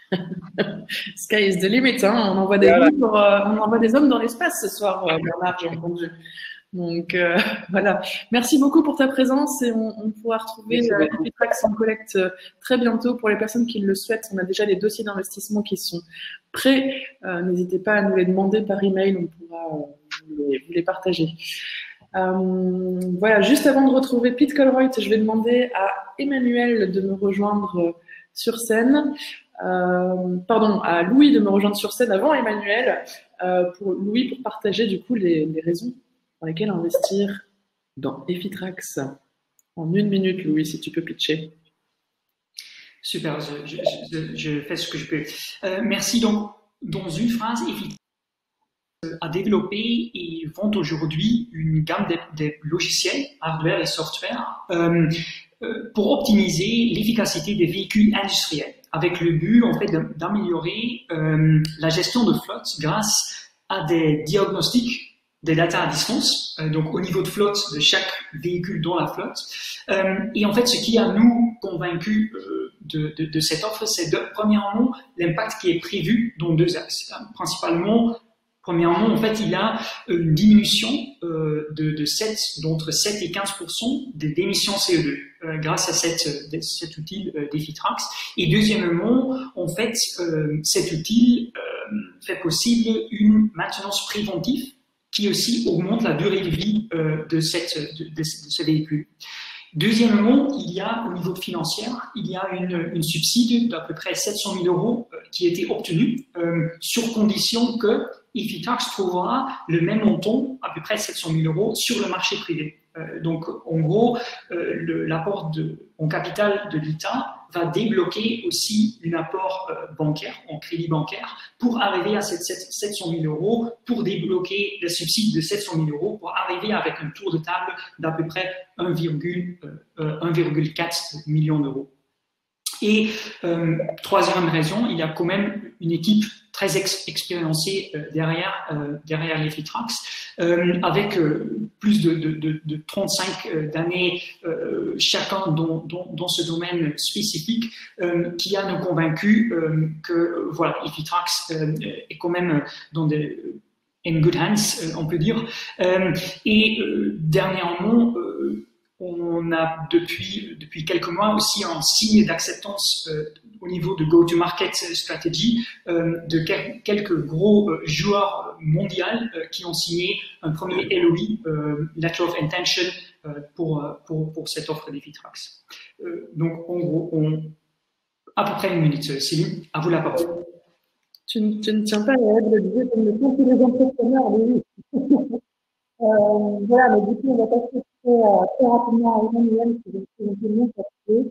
Sky is the limit, hein. On envoie des voilà. pour, euh, on envoie des hommes dans l'espace ce soir, euh, Bernard, j'ai entendu. Donc euh, voilà. Merci beaucoup pour ta présence et on, on pourra retrouver Effitrax en collecte très bientôt pour les personnes qui le souhaitent. On a déjà les dossiers d'investissement qui sont prêts. Euh, N'hésitez pas à nous les demander par email, on pourra euh, vous, les, vous les partager. Euh, voilà, juste avant de retrouver Pete Colroyd, je vais demander à Emmanuel de me rejoindre sur scène. Euh, pardon, à Louis de me rejoindre sur scène avant Emmanuel, euh, pour Louis pour partager du coup les, les raisons pour lesquelles investir dans Effitrax. En une minute, Louis, si tu peux pitcher. Super, je, je, je, je fais ce que je peux. Euh, merci. Donc, dans une phrase, Effitrax a développé et vend aujourd'hui une gamme de, de logiciels, hardware et software, euh, euh, pour optimiser l'efficacité des véhicules industriels, avec le but en fait d'améliorer euh, la gestion de flotte grâce à des diagnostics des data à distance, euh, donc au niveau de flotte de chaque véhicule dans la flotte. Euh, et en fait, ce qui a nous convaincu euh, de, de, de cette offre, c'est de, premièrement l'impact qui est prévu dans deux axes. Principalement, premièrement, en fait, il y a une diminution euh, de, de sept, d'entre sept et quinze pour cent des émissions C O deux euh, grâce à cette, de, cet outil euh, d'Effitrax. Et deuxièmement, en fait, euh, cet outil euh, fait possible une maintenance préventive qui aussi augmente la durée de vie euh, de, cette, de, de, de ce véhicule. Deuxièmement, il y a, au niveau financier, il y a une, une subside d'à peu près sept cent mille euros euh, qui a été obtenue euh, sur condition que Effitrax trouvera le même montant, à peu près sept cent mille euros, sur le marché privé. Euh, donc, en gros, euh, l'apport en capital de l'État va débloquer aussi un apport euh, bancaire, en crédit bancaire, pour arriver à ces sept cent mille euros, pour débloquer le subside de sept cent mille euros, pour arriver avec un tour de table d'à peu près un virgule quatre million d'euros. Et euh, troisième raison, il y a quand même une équipe très ex expérimenté euh, derrière, euh, derrière l'Effitrax, euh, avec euh, plus de, de, de, de trente-cinq euh, d'années euh, chacun dans, dans, dans ce domaine spécifique, euh, qui a nous convaincu euh, que euh, voilà, Effitrax euh, est quand même dans des in good hands, euh, on peut dire. Euh, et euh, dernièrement, euh, on a depuis, depuis quelques mois aussi un signe d'acceptance euh, au niveau de go-to-market strategy euh, de quel, quelques gros euh, joueurs mondiaux euh, qui ont signé un premier L O I, euh, Letter of Intention, euh, pour, pour, pour cette offre d'Effitrax. Euh, donc, en gros, on, à peu près une minute. Céline, à vous la parole. Tu, tu ne tiens pas à la de dire comme le compte des entrepreneurs, oui. euh, voilà, mais du coup, on va passer très, très rapidement à Emmanuel qui va se présenter mieux capté.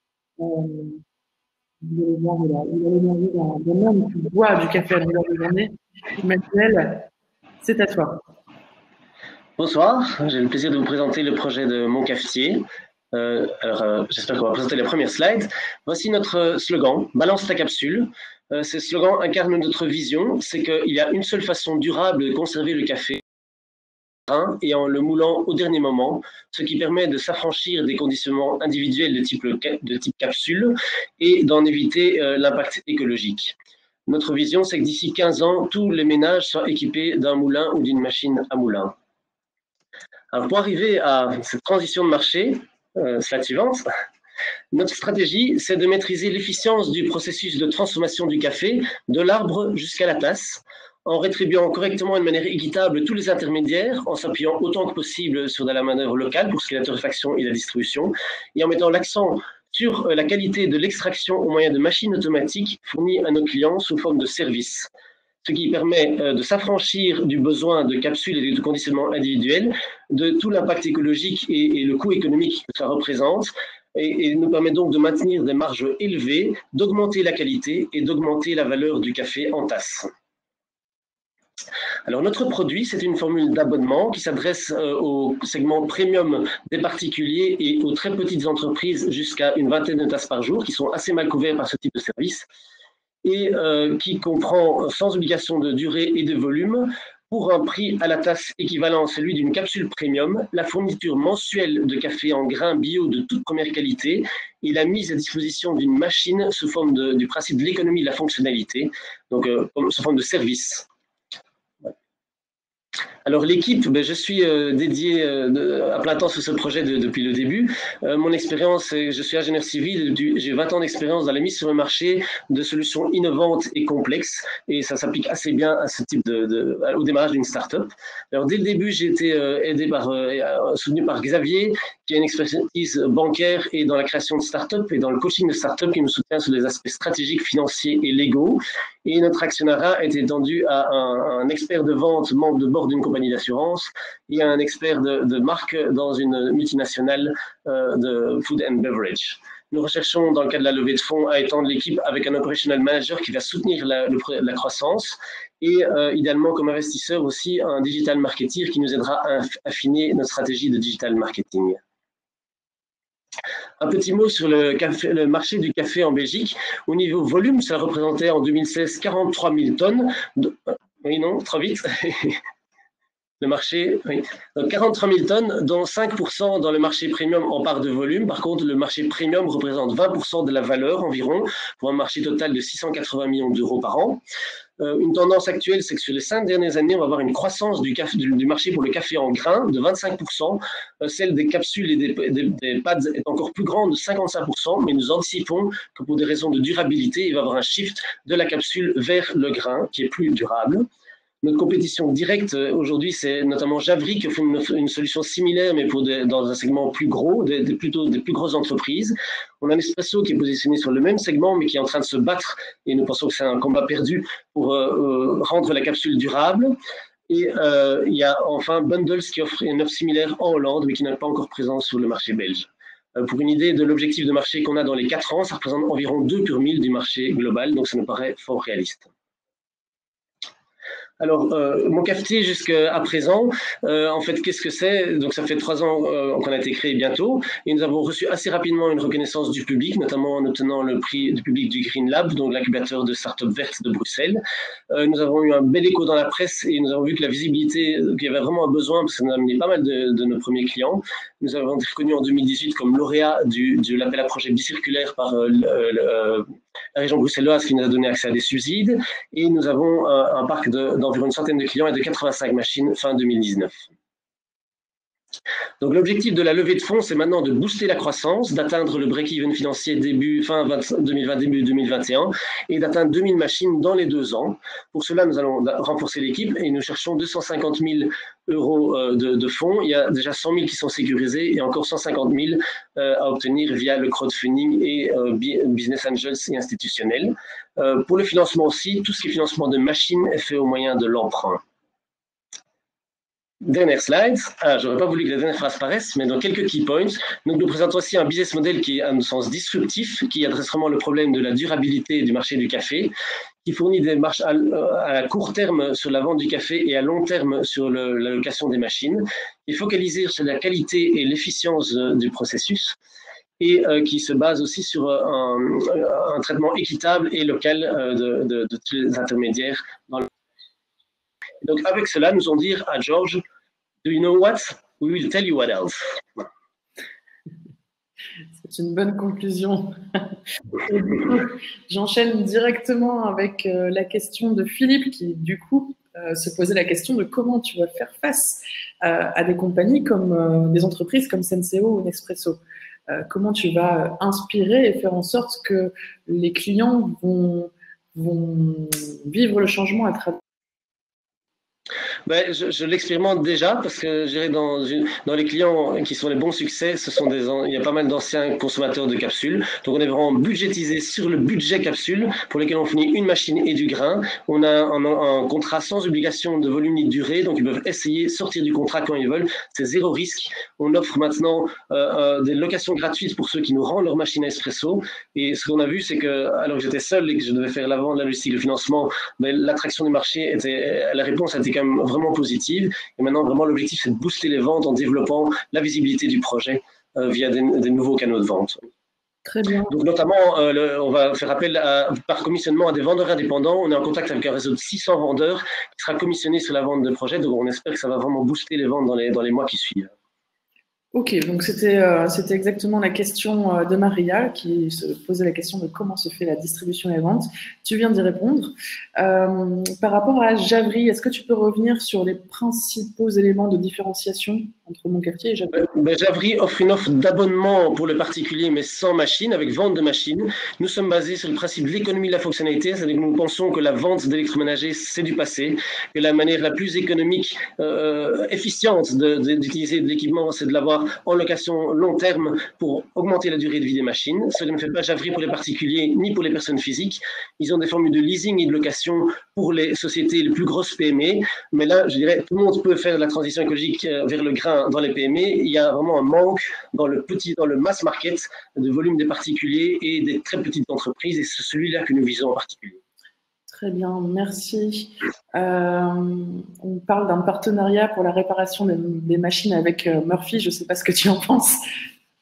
Vous allez voir, il a l'énergie d'un homme qui boit du café à longueur de journée. Emmanuel, c'est à toi. Bonsoir, j'ai le plaisir de vous présenter le projet de Mon Cafetier. Euh, alors, euh, j'espère qu'on va présenter les premières slides. Voici notre slogan, balance ta capsule. Euh, ce slogan incarne notre vision, c'est qu'il y a une seule façon durable de conserver le café, et en le moulant au dernier moment, ce qui permet de s'affranchir des conditionnements individuels de type, de type capsule et d'en éviter euh, l'impact écologique. Notre vision, c'est que d'ici quinze ans, tous les ménages soient équipés d'un moulin ou d'une machine à moulin. Alors, pour arriver à cette transition de marché, euh, slide suivante, notre stratégie, c'est de maîtriser l'efficience du processus de transformation du café, de l'arbre jusqu'à la tasse, en rétribuant correctement et de manière équitable tous les intermédiaires, en s'appuyant autant que possible sur de la main-d'œuvre locale pour ce qui est la torréfaction et la distribution, et en mettant l'accent sur la qualité de l'extraction au moyen de machines automatiques fournies à nos clients sous forme de services, ce qui permet de s'affranchir du besoin de capsules et de conditionnement individuel, de tout l'impact écologique et, et le coût économique que ça représente, et, et nous permet donc de maintenir des marges élevées, d'augmenter la qualité et d'augmenter la valeur du café en tasse. Alors, notre produit, c'est une formule d'abonnement qui s'adresse euh, au segment premium des particuliers et aux très petites entreprises jusqu'à une vingtaine de tasses par jour qui sont assez mal couverts par ce type de service et euh, qui comprend sans obligation de durée et de volume, pour un prix à la tasse équivalent à celui d'une capsule premium, la fourniture mensuelle de café en grains bio de toute première qualité et la mise à disposition d'une machine sous forme de, du principe de l'économie de la fonctionnalité, donc euh, sous forme de service. Alors l'équipe, ben, je suis euh, dédié euh, de, à plein temps sur ce projet de, depuis le début. Euh, mon expérience, je suis ingénieur civil, j'ai vingt ans d'expérience dans la mise sur le marché de solutions innovantes et complexes, et ça s'applique assez bien à ce type de, de au démarrage d'une start-up. Alors dès le début, j'ai été euh, aidé par, euh, soutenu par Xavier, qui a une expertise bancaire et dans la création de start-up et dans le coaching de start-up, qui me soutient sur les aspects stratégiques, financiers et légaux. Et notre actionnariat est étendu à un, un expert de vente, membre de bord d'une compagnie d'assurance, et à un expert de, de marque dans une multinationale euh, de food and beverage. Nous recherchons, dans le cadre de la levée de fonds, à étendre l'équipe avec un operational manager qui va soutenir la, le, la croissance et euh, idéalement comme investisseur aussi un digital marketer qui nous aidera à affiner notre stratégie de digital marketing. Un petit mot sur le, café, le marché du café en Belgique. Au niveau volume, ça représentait en deux mille seize quarante-trois mille tonnes. De... Oui, non, trop vite. Le marché, oui. Donc quarante-trois mille tonnes, dont cinq pour cent dans le marché premium en part de volume. Par contre, le marché premium représente vingt pour cent de la valeur environ, pour un marché total de six cent quatre-vingts millions d'euros par an. Euh, une tendance actuelle, c'est que sur les cinq dernières années, on va avoir une croissance du, café, du, du marché pour le café en grains de vingt-cinq pour cent. Euh, celle des capsules et des, des, des pads est encore plus grande de cinquante-cinq pour cent, mais nous anticipons que pour des raisons de durabilité, il va y avoir un shift de la capsule vers le grain qui est plus durable. Notre compétition directe aujourd'hui, c'est notamment Javry qui offre une, une solution similaire, mais pour des, dans un segment plus gros, des, des, plutôt des plus grosses entreprises. On a Nespresso qui est positionné sur le même segment, mais qui est en train de se battre, et nous pensons que c'est un combat perdu pour euh, rendre la capsule durable. Et euh, il y a enfin Bundles qui offre une offre similaire en Hollande, mais qui n'est pas encore présent sur le marché belge. Euh, pour une idée de l'objectif de marché qu'on a dans les quatre ans, ça représente environ deux pour mille du marché global, donc ça nous paraît fort réaliste. Alors, euh, mon cafetier jusqu'à présent, euh, en fait, qu'est-ce que c'est? Donc, ça fait trois ans euh, qu'on a été créé bientôt, et nous avons reçu assez rapidement une reconnaissance du public, notamment en obtenant le prix du public du Green Lab, donc l'incubateur de start-up verte de Bruxelles. Euh, nous avons eu un bel écho dans la presse et nous avons vu que la visibilité, qu'il y avait vraiment un besoin, parce que nous avons amené pas mal de, de nos premiers clients. Nous avons été reconnus en deux mille dix-huit comme lauréat du, de l'appel à projet bicirculaire par euh, le, le, la région bruxelloise qui nous a donné accès à des subsides, et nous avons un, un parc d'environ une centaine de clients et de quatre-vingt-cinq machines fin deux mille dix-neuf. Donc l'objectif de la levée de fonds, c'est maintenant de booster la croissance, d'atteindre le break-even financier début, fin deux mille vingt, début deux mille vingt et un, et d'atteindre deux mille machines dans les deux ans. Pour cela, nous allons renforcer l'équipe et nous cherchons deux cent cinquante mille euros de, de fonds. Il y a déjà cent mille qui sont sécurisés et encore cent cinquante mille euh, à obtenir via le crowdfunding et euh, business angels et institutionnels. Euh, pour le financement aussi, tout ce qui est financement de machines est fait au moyen de l'emprunt. Dernière slide. Ah, j'aurais pas voulu que la dernière phrase paraisse, mais dans quelques key points. Donc, nous présentons aussi un business model qui est, à notre sens, disruptif, qui adresse vraiment le problème de la durabilité du marché du café, qui fournit des marges à, à court terme sur la vente du café et à long terme sur le, la location des machines, qui est focalisé sur la qualité et l'efficience du processus, et euh, qui se base aussi sur un, un traitement équitable et local euh, de, de, de tous les intermédiaires dans le. Donc, avec cela, nous allons dire à George, do you know what? We will tell you what else. C'est une bonne conclusion. J'enchaîne directement avec euh, la question de Philippe, qui, du coup, euh, se posait la question de comment tu vas faire face euh, à des compagnies comme euh, des entreprises comme Senseo ou Nespresso. Euh, comment tu vas inspirer et faire en sorte que les clients vont, vont vivre le changement à travers. Ben, je, je l'expérimente déjà parce que je dirais dans, une, dans les clients qui sont les bons succès, ce sont des, il y a pas mal d'anciens consommateurs de capsules. Donc on est vraiment budgétisé sur le budget capsule pour lesquels on fournit une machine et du grain. On a un, un contrat sans obligation de volume ni de durée, donc ils peuvent essayer, sortir du contrat quand ils veulent. C'est zéro risque. On offre maintenant euh, euh, des locations gratuites pour ceux qui nous rendent leur machine à espresso. Et ce qu'on a vu, c'est que alors que j'étais seul et que je devais faire la vente, la logistique, le financement, ben, l'attraction du marché était, la réponse était quand même vraiment positive. Et maintenant, vraiment, l'objectif, c'est de booster les ventes en développant la visibilité du projet euh, via des, des nouveaux canaux de vente. Très bien. Donc, notamment, euh, le, on va faire appel à, par commissionnement à des vendeurs indépendants. On est en contact avec un réseau de six cents vendeurs qui sera commissionné sur la vente de projets. Donc, on espère que ça va vraiment booster les ventes dans les, dans les mois qui suivent. Ok, donc c'était euh, c'était exactement la question euh, de Maria qui se posait la question de comment se fait la distribution et la vente. Tu viens d'y répondre. Euh, par rapport à Javry, est-ce que tu peux revenir sur les principaux éléments de différenciation entre Mon Cafetier et Javry? Ben, Javry offre une offre d'abonnement pour le particulier, mais sans machine, avec vente de machines. Nous sommes basés sur le principe de l'économie de la fonctionnalité, c'est-à-dire que nous pensons que la vente d'électroménager, c'est du passé, que la manière la plus économique, euh, efficiente d'utiliser de, de, de l'équipement, c'est de l'avoir en location long terme pour augmenter la durée de vie des machines. Cela ne fait pas Javry pour les particuliers ni pour les personnes physiques. Ils ont des formules de leasing et de location pour les sociétés les plus grosses P M E. Mais là, je dirais, tout le monde peut faire la transition écologique vers le grain dans les P M E. Il y a vraiment un manque dans le petit, dans le mass market de volume des particuliers et des très petites entreprises. Et c'est celui-là que nous visons en particulier. Très bien, merci. Euh, on parle d'un partenariat pour la réparation des, des machines avec euh, Murphy. Je ne sais pas ce que tu en penses.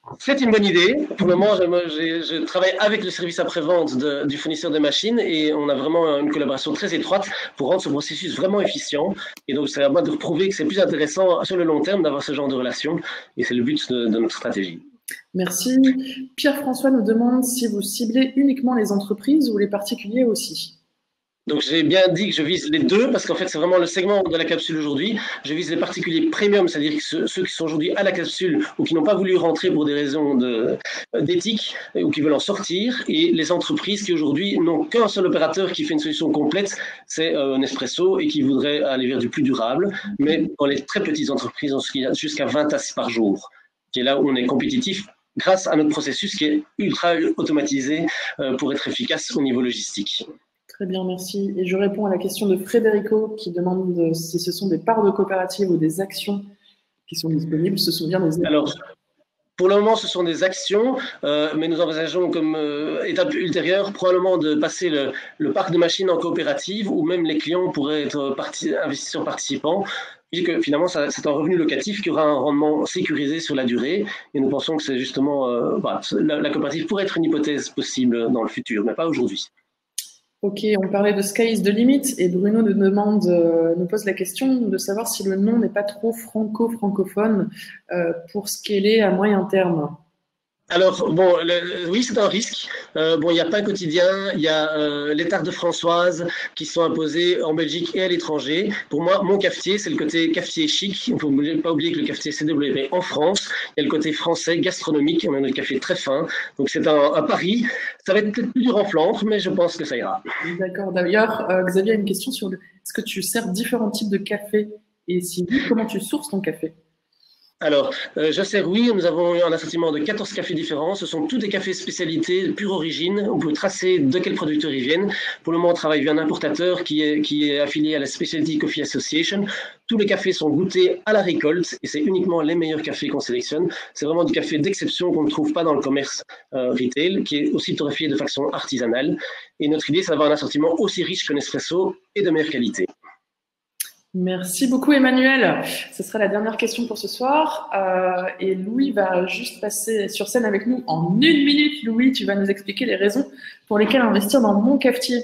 C'est une bonne idée. Pour le moment, je, je, je travaille avec le service après-vente du fournisseur de machines et on a vraiment une collaboration très étroite pour rendre ce processus vraiment efficient. Et donc, c'est à moi de prouver que c'est plus intéressant sur le long terme d'avoir ce genre de relation. Et c'est le but de, de notre stratégie. Merci. Pierre-François nous demande si vous ciblez uniquement les entreprises ou les particuliers aussi. Donc, j'ai bien dit que je vise les deux parce qu'en fait, c'est vraiment le segment de la capsule aujourd'hui. Je vise les particuliers premium, c'est-à-dire ceux, ceux qui sont aujourd'hui à la capsule ou qui n'ont pas voulu rentrer pour des raisons d'éthique ou qui veulent en sortir. Et les entreprises qui aujourd'hui n'ont qu'un seul opérateur qui fait une solution complète, c'est euh, Nespresso et qui voudrait aller vers du plus durable. Mais dans les très petites entreprises, on a jusqu'à vingt tasses par jour, qui est là où on est compétitif grâce à notre processus qui est ultra automatisé euh, pour être efficace au niveau logistique. Très bien, merci. Et je réponds à la question de Frédérico qui demande de, si ce sont des parts de coopératives ou des actions qui sont disponibles. Ce sont bien des actions. Alors, pour le moment, ce sont des actions, euh, mais nous envisageons comme euh, étape ultérieure probablement de passer le, le parc de machines en coopérative où même les clients pourraient être parti, investisseurs participants, puisque finalement, c'est un revenu locatif qui aura un rendement sécurisé sur la durée. Et nous pensons que c'est justement, euh, bah, la, la coopérative pourrait être une hypothèse possible dans le futur, mais pas aujourd'hui. Ok, on parlait de Sky is the limit et Bruno nous demande, euh, nous pose la question de savoir si le nom n'est pas trop franco-francophone euh, pour scaler à moyen terme. Alors, bon, le, oui, c'est un risque. Euh, bon, il n'y a pas quotidien, il y a euh, les tartes de Françoise qui sont imposées en Belgique et à l'étranger. Pour moi, mon cafetier, c'est le côté cafetier chic. Il ne faut pas oublier que le cafetier s'est développé en France. Il y a le côté français, gastronomique. On a un café très fin. Donc, c'est un, un pari. Ça va être peut-être plus dur en Flandre, mais je pense que ça ira. D'accord. D'ailleurs, euh, Xavier a une question sur le... est-ce que tu sers différents types de café? Et si oui, comment tu sources ton café? Alors, euh, je sers, oui, nous avons un assortiment de quatorze cafés différents. Ce sont tous des cafés spécialités, de pure origine. On peut tracer de quel producteur ils viennent. Pour le moment, on travaille via un importateur qui est, qui est affilié à la Specialty Coffee Association. Tous les cafés sont goûtés à la récolte et c'est uniquement les meilleurs cafés qu'on sélectionne. C'est vraiment du café d'exception qu'on ne trouve pas dans le commerce euh, retail, qui est aussi torréfié de façon artisanale. Et notre idée, c'est d'avoir un assortiment aussi riche que Nespresso et de meilleure qualité. Merci beaucoup Emmanuel. Ce sera la dernière question pour ce soir. Euh, et Louis va juste passer sur scène avec nous en une minute. Louis, tu vas nous expliquer les raisons pour lesquelles investir dans Mon Cafetier.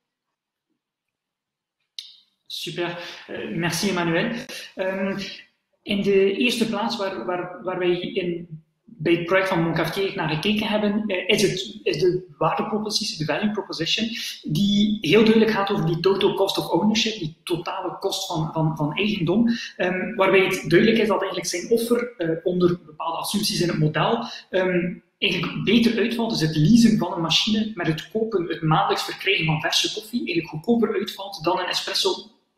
Super, uh, merci Emmanuel. Um, in de eerste plaats waar, waar, waar wij in, bij het project van Mon Cafetier naar gekeken hebben, uh, is, het, is de waardepropositie, de value proposition, die heel duidelijk gaat over die total cost of ownership, die totale kost van, van, van eigendom, um, waarbij het duidelijk is dat eigenlijk zijn offer uh, onder bepaalde assumpties in het model um, eigenlijk beter uitvalt, dus het leasen van een machine met het kopen, het maandelijks verkrijgen van verse koffie, eigenlijk goedkoper uitvalt dan een espresso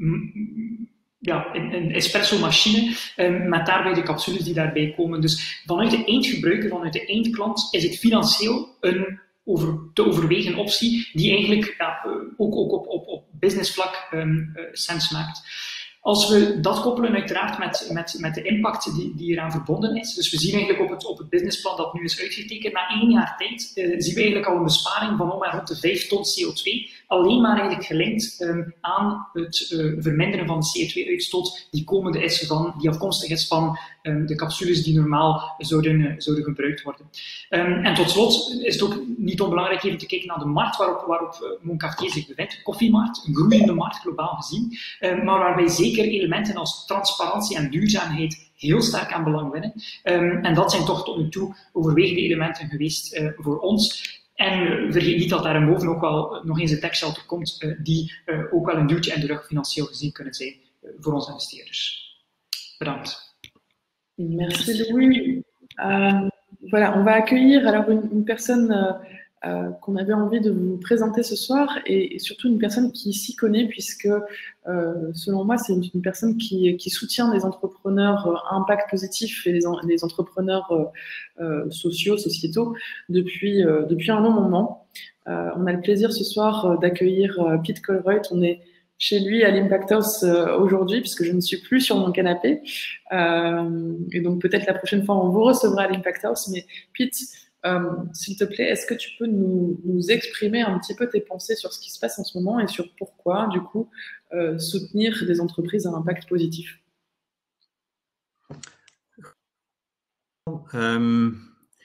ja, een, een espresso-machine, um, met daarbij de capsules die daarbij komen. Dus vanuit de eindgebruiker, vanuit de eindklant, is het financieel een over, te overwegen optie die eigenlijk ja, ook, ook op, op, op businessvlak um, uh, sens maakt. Als we dat koppelen uiteraard met, met, met de impact die, die eraan verbonden is, dus we zien eigenlijk op het, op het businessplan dat nu is uitgetekend, na één jaar tijd uh, zien we eigenlijk al een besparing van om en rond de vijf ton C O twee, alleen maar eigenlijk gelinkt um, aan het uh, verminderen van de C O twee uitstoot die komende is van, die afkomstig is van um, de capsules die normaal zouden, uh, zouden gebruikt worden. Um, en tot slot is het ook niet onbelangrijk even te kijken naar de markt waarop, waarop uh, Mon Cafetier zich bevindt, de koffiemarkt, een groeiende markt globaal gezien, um, maar waarbij zeker elementen als transparantie en duurzaamheid heel sterk aan belang winnen. Um, en dat zijn toch tot nu toe overwegende elementen geweest uh, voor ons. En uh, vergeet niet dat daarboven ook wel uh, nog eens een tax-shelter komt, uh, die uh, ook wel een duwtje in de rug financieel gezien kunnen zijn uh, voor onze investeerders. Bedankt. Merci Louis. Euh, voilà, on va accueillir alors une, une personne euh, euh, qu'on avait envie de vous présenter ce soir et, et surtout une personne qui s'y connaît puisque euh, selon moi c'est une, une personne qui, qui soutient les entrepreneurs à impact positif et les, les entrepreneurs euh, euh, sociaux, sociétaux depuis, euh, depuis un long moment. Euh, on a le plaisir ce soir d'accueillir euh, Pete Colruyt. On est chez lui à l'Impact House euh, aujourd'hui, puisque je ne suis plus sur mon canapé. Euh, et donc peut-être la prochaine fois, on vous recevra à l'Impact House. Mais Pete, euh, s'il te plaît, est-ce que tu peux nous, nous exprimer un petit peu tes pensées sur ce qui se passe en ce moment et sur pourquoi, du coup, euh, soutenir des entreprises à impact positif? Um,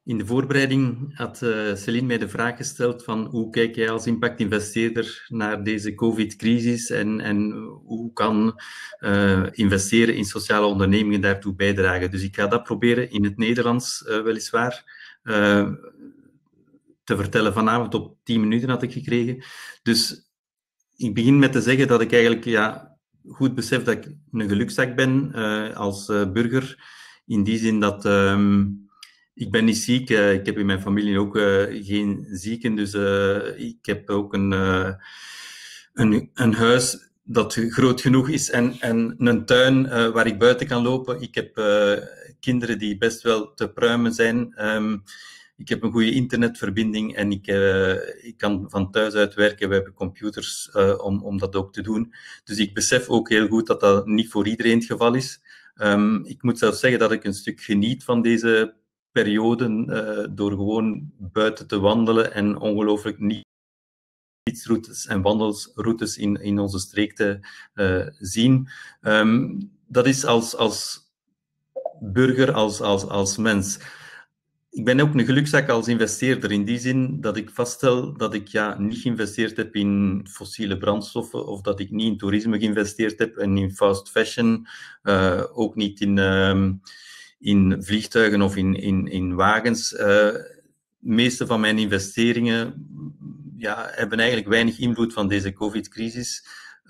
in de voorbereiding had uh, Céline mij de vraag gesteld van hoe kijk jij als impactinvesteerder naar deze COVID-crisis en, en hoe kan uh, investeren in sociale ondernemingen daartoe bijdragen. Dus ik ga dat proberen in het Nederlands uh, weliswaar uh, te vertellen. Vanavond op tien minuten had ik gekregen. Dus ik begin met te zeggen dat ik eigenlijk ja, goed besef dat ik een gelukzak ben uh, als uh, burger. In die zin dat um, ik ben niet ziek. Uh, ik heb in mijn familie ook uh, geen zieken. Dus uh, ik heb ook een, uh, een, een huis dat groot genoeg is en, en een tuin uh, waar ik buiten kan lopen. Ik heb uh, kinderen die best wel te pruimen zijn. Um, Ik heb een goede internetverbinding en ik, uh, ik kan van thuis uit werken. We hebben computers uh, om, om dat ook te doen. Dus ik besef ook heel goed dat dat niet voor iedereen het geval is. Um, ik moet zelfs zeggen dat ik een stuk geniet van deze periode uh, door gewoon buiten te wandelen en ongelooflijk niet fietsroutes en wandelsroutes in, in onze streek te uh, zien. Um, dat is als, als burger, als, als, als mens. Ik ben ook een gelukzak als investeerder, in die zin dat ik vaststel dat ik ja, niet geïnvesteerd heb in fossiele brandstoffen of dat ik niet in toerisme geïnvesteerd heb en in fast fashion, uh, ook niet in, uh, in vliegtuigen of in, in, in wagens. Uh, de meeste van mijn investeringen ja, hebben eigenlijk weinig invloed van deze COVID-crisis.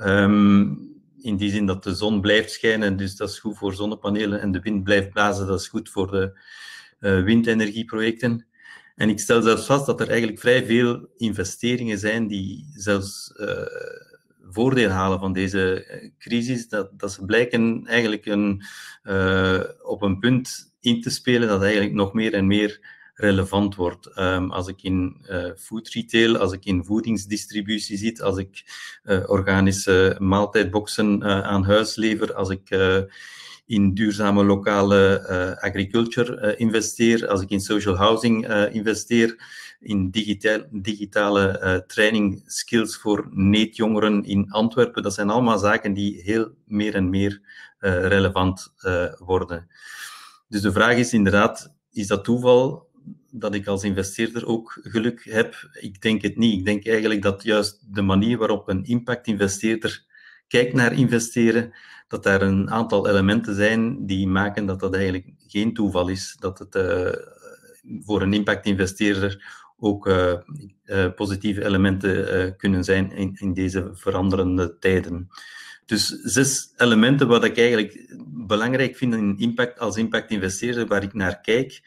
Um, in die zin dat de zon blijft schijnen, dus dat is goed voor zonnepanelen, en de wind blijft blazen, dat is goed voor de Uh, windenergieprojecten. En ik stel zelfs vast dat er eigenlijk vrij veel investeringen zijn die zelfs uh, voordeel halen van deze crisis, dat, dat ze blijken eigenlijk een, uh, op een punt in te spelen dat eigenlijk nog meer en meer relevant wordt. Um, als ik in uh, food retail, als ik in voedingsdistributie zit, als ik uh, organische maaltijdboxen uh, aan huis lever, als ik uh, in duurzame lokale uh, agriculture uh, investeer, als ik in social housing uh, investeer, in digitaal, digitale uh, training skills voor neetjongeren in Antwerpen. Dat zijn allemaal zaken die heel meer en meer uh, relevant uh, worden. Dus de vraag is inderdaad, is dat toeval dat ik als investeerder ook geluk heb? Ik denk het niet. Ik denk eigenlijk dat juist de manier waarop een impact-investeerder kijkt naar investeren, dat daar een aantal elementen zijn die maken dat dat eigenlijk geen toeval is. Dat het uh, voor een impact-investeerder ook uh, uh, positieve elementen uh, kunnen zijn in, in deze veranderende tijden. Dus zes elementen wat ik eigenlijk belangrijk vind in impact, als impact-investeerder, waar ik naar kijk.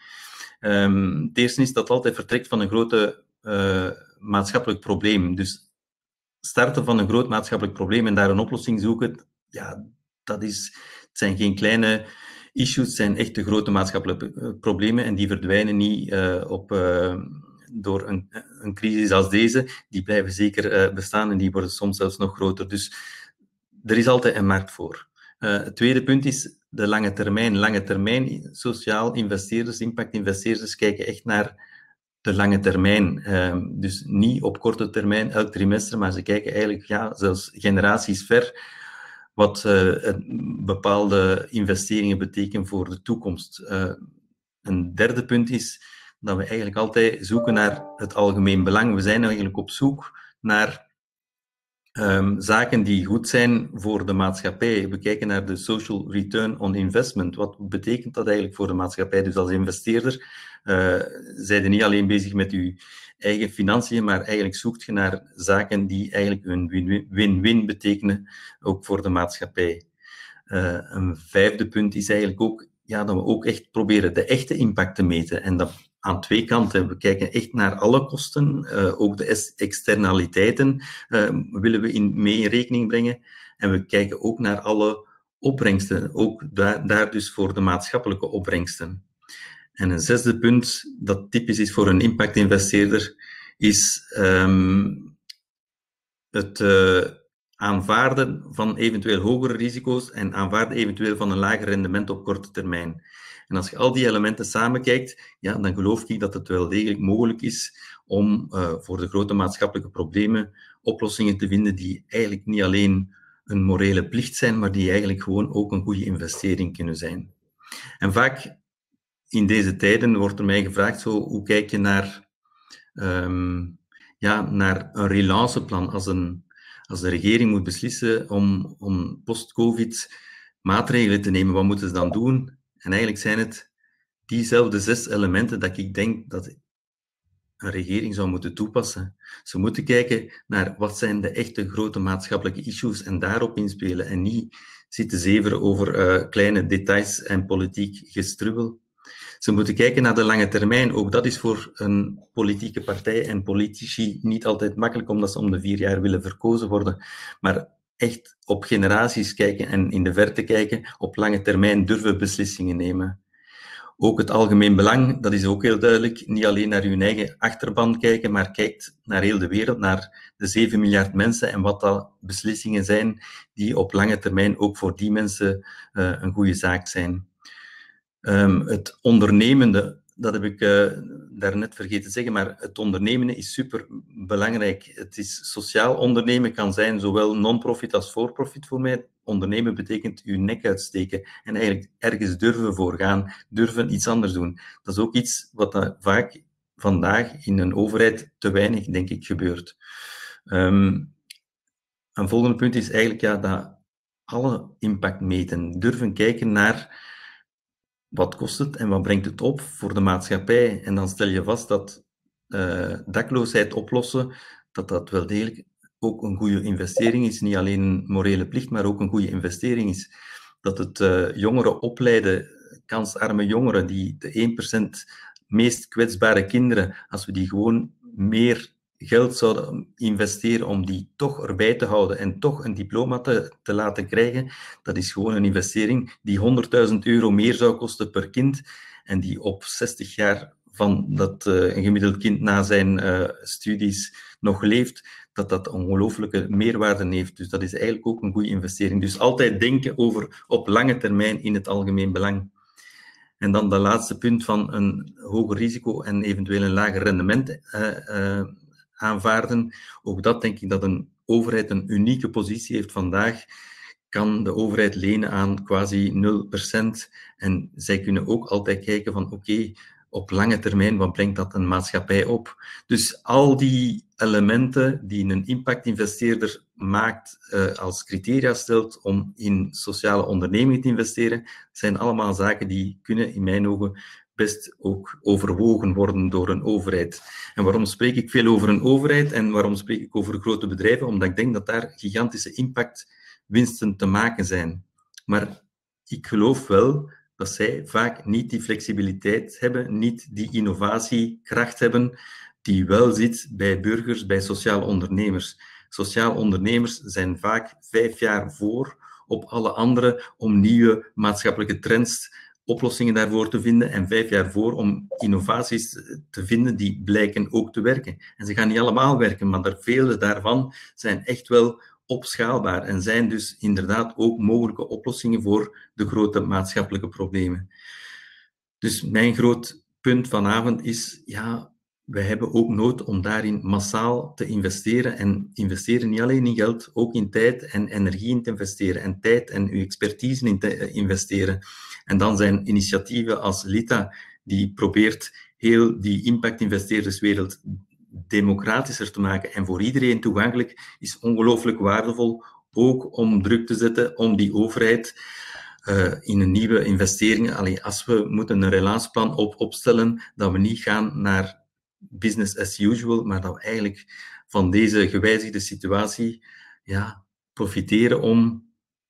Um, het eerste is dat het altijd vertrekt van een grote uh, maatschappelijk probleem. Dus starten van een groot maatschappelijk probleem en daar een oplossing zoeken, ja, dat is, het zijn geen kleine issues, het zijn echt de grote maatschappelijke problemen en die verdwijnen niet uh, op, uh, door een, een crisis als deze. Die blijven zeker uh, bestaan en die worden soms zelfs nog groter. Dus er is altijd een markt voor. Uh, het tweede punt is de lange termijn. Lange termijn, sociaal investeerders, impact-investeerders kijken echt naar de lange termijn. Uh, dus niet op korte termijn, elk trimester, maar ze kijken eigenlijk ja, zelfs generaties ver wat uh, bepaalde investeringen betekenen voor de toekomst. Uh, een derde punt is dat we eigenlijk altijd zoeken naar het algemeen belang. We zijn eigenlijk op zoek naar um, zaken die goed zijn voor de maatschappij. We kijken naar de social return on investment. Wat betekent dat eigenlijk voor de maatschappij? Dus als investeerder uh, zijn je niet alleen bezig met je eigen financiën, maar eigenlijk zoekt je naar zaken die eigenlijk een win-win betekenen, ook voor de maatschappij. Uh, een vijfde punt is eigenlijk ook ja, dat we ook echt proberen de echte impact te meten. En dat aan twee kanten. We kijken echt naar alle kosten, uh, ook de externaliteiten uh, willen we in, mee in rekening brengen. En we kijken ook naar alle opbrengsten, ook daar, daar dus voor de maatschappelijke opbrengsten. En een zesde punt, dat typisch is voor een impact-investeerder, is um, het uh, aanvaarden van eventueel hogere risico's en aanvaarden eventueel van een lager rendement op korte termijn. En als je al die elementen samenkijkt, ja, dan geloof ik dat het wel degelijk mogelijk is om uh, voor de grote maatschappelijke problemen oplossingen te vinden die eigenlijk niet alleen een morele plicht zijn, maar die eigenlijk gewoon ook een goede investering kunnen zijn. En vaak in deze tijden wordt er mij gevraagd, zo, hoe kijk je naar, um, ja, naar een relanceplan als, een, als de regering moet beslissen om, om post-COVID maatregelen te nemen, wat moeten ze dan doen? En eigenlijk zijn het diezelfde zes elementen dat ik denk dat een regering zou moeten toepassen. Ze moeten kijken naar wat zijn de echte grote maatschappelijke issues en daarop inspelen en niet zitten zeveren over uh, kleine details en politiek gestrubbel. Ze moeten kijken naar de lange termijn. Ook dat is voor een politieke partij en politici niet altijd makkelijk, omdat ze om de vier jaar willen verkozen worden. Maar echt op generaties kijken en in de verte kijken, op lange termijn durven beslissingen nemen. Ook het algemeen belang, dat is ook heel duidelijk. Niet alleen naar uw eigen achterban kijken, maar kijkt naar heel de wereld, naar de zeven miljard mensen en wat dat beslissingen zijn die op lange termijn ook voor die mensen uh, een goede zaak zijn. Um, het ondernemende, dat heb ik uh, daarnet vergeten te zeggen, maar het ondernemen is super belangrijk. Het is sociaal ondernemen, kan zijn zowel non-profit als for-profit voor mij. Ondernemen betekent uw nek uitsteken en eigenlijk ergens durven voor gaan, durven iets anders doen. Dat is ook iets wat uh, vaak vandaag in een overheid te weinig, denk ik, gebeurt. Um, een volgende punt is eigenlijk ja, dat alle impact meten, durven kijken naar wat kost het en wat brengt het op voor de maatschappij? En dan stel je vast dat uh, dakloosheid oplossen, dat dat wel degelijk ook een goede investering is. Niet alleen een morele plicht, maar ook een goede investering is. Dat het uh, jongeren opleiden, kansarme jongeren, die de één procent meest kwetsbare kinderen, als we die gewoon meer geld zouden investeren om die toch erbij te houden en toch een diploma te, te laten krijgen, dat is gewoon een investering die honderdduizend euro meer zou kosten per kind en die op zestig jaar van dat uh, een gemiddeld kind na zijn uh, studies nog leeft, dat dat ongelooflijke meerwaarde heeft. Dus dat is eigenlijk ook een goede investering. Dus altijd denken over op lange termijn in het algemeen belang. En dan dat laatste punt van een hoger risico en eventueel een lager rendement uh, uh, aanvaarden. Ook dat denk ik dat een overheid een unieke positie heeft vandaag. Kan de overheid lenen aan quasi nul procent. En zij kunnen ook altijd kijken van oké, okay, op lange termijn, wat brengt dat een maatschappij op? Dus al die elementen die een impactinvesteerder maakt uh, als criteria stelt om in sociale ondernemingen te investeren, zijn allemaal zaken die kunnen in mijn ogen best ook overwogen worden door een overheid. En waarom spreek ik veel over een overheid en waarom spreek ik over grote bedrijven? Omdat ik denk dat daar gigantische impactwinsten te maken zijn. Maar ik geloof wel dat zij vaak niet die flexibiliteit hebben, niet die innovatiekracht hebben, die wel zit bij burgers, bij sociale ondernemers. Sociaal ondernemers zijn vaak vijf jaar voor op alle anderen om nieuwe maatschappelijke trends, oplossingen daarvoor te vinden en vijf jaar voor om innovaties te vinden die blijken ook te werken. En ze gaan niet allemaal werken, maar er vele daarvan zijn echt wel opschaalbaar en zijn dus inderdaad ook mogelijke oplossingen voor de grote maatschappelijke problemen. Dus mijn groot punt vanavond is, ja, wij hebben ook nood om daarin massaal te investeren en investeren niet alleen in geld, ook in tijd en energie in te investeren en tijd en uw expertise in te investeren. En dan zijn initiatieven als LITA, die probeert heel die impactinvesteerderswereld democratischer te maken en voor iedereen toegankelijk, is ongelooflijk waardevol, ook om druk te zetten om die overheid uh, in een nieuwe investering. Allee, als we moeten een relatieplan op, opstellen, dat we niet gaan naar business as usual, maar dat we eigenlijk van deze gewijzigde situatie ja, profiteren om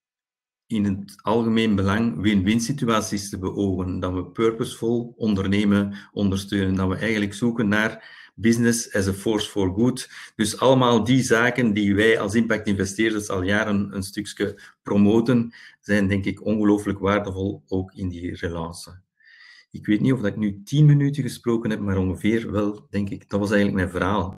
in het algemeen belang win-win situaties te beogen, dat we purposeful ondernemen ondersteunen, dat we eigenlijk zoeken naar business as a force for good. Dus allemaal die zaken die wij als impactinvesteerders al jaren een stukje promoten, zijn denk ik ongelooflijk waardevol ook in die relance. Ik weet niet of ik nu tien minuten gesproken heb, maar ongeveer wel, denk ik, dat was eigenlijk mijn verhaal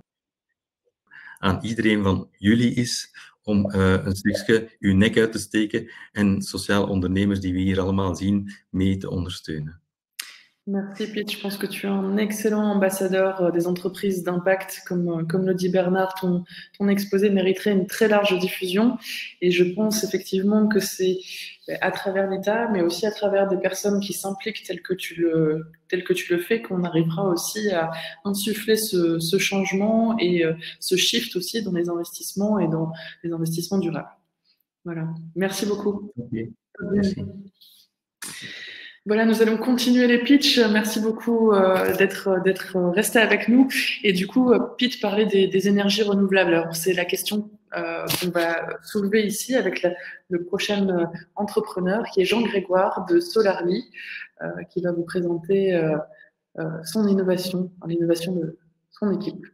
aan iedereen van jullie is om uh, een stukje uw nek uit te steken en sociaal ondernemers die we hier allemaal zien mee te ondersteunen. Merci Pete, je pense que tu es un excellent ambassadeur des entreprises d'impact. Comme, comme le dit Bernard, ton, ton exposé mériterait une très large diffusion et je pense effectivement que c'est à travers l'État, mais aussi à travers des personnes qui s'impliquent tel que tu le, tel que tu le fais, qu'on arrivera aussi à insuffler ce, ce changement et ce shift aussi dans les investissements et dans les investissements durables. Voilà, merci beaucoup. Okay. Merci. Voilà, nous allons continuer les pitchs. Merci beaucoup euh, d'être d'être resté avec nous. Et du coup, Pete parlait des, des énergies renouvelables. Alors, c'est la question euh, qu'on va soulever ici avec la, le prochain entrepreneur qui est Jean Grégoire de Solarly, euh, qui va vous présenter euh, euh, son innovation, l'innovation de son équipe.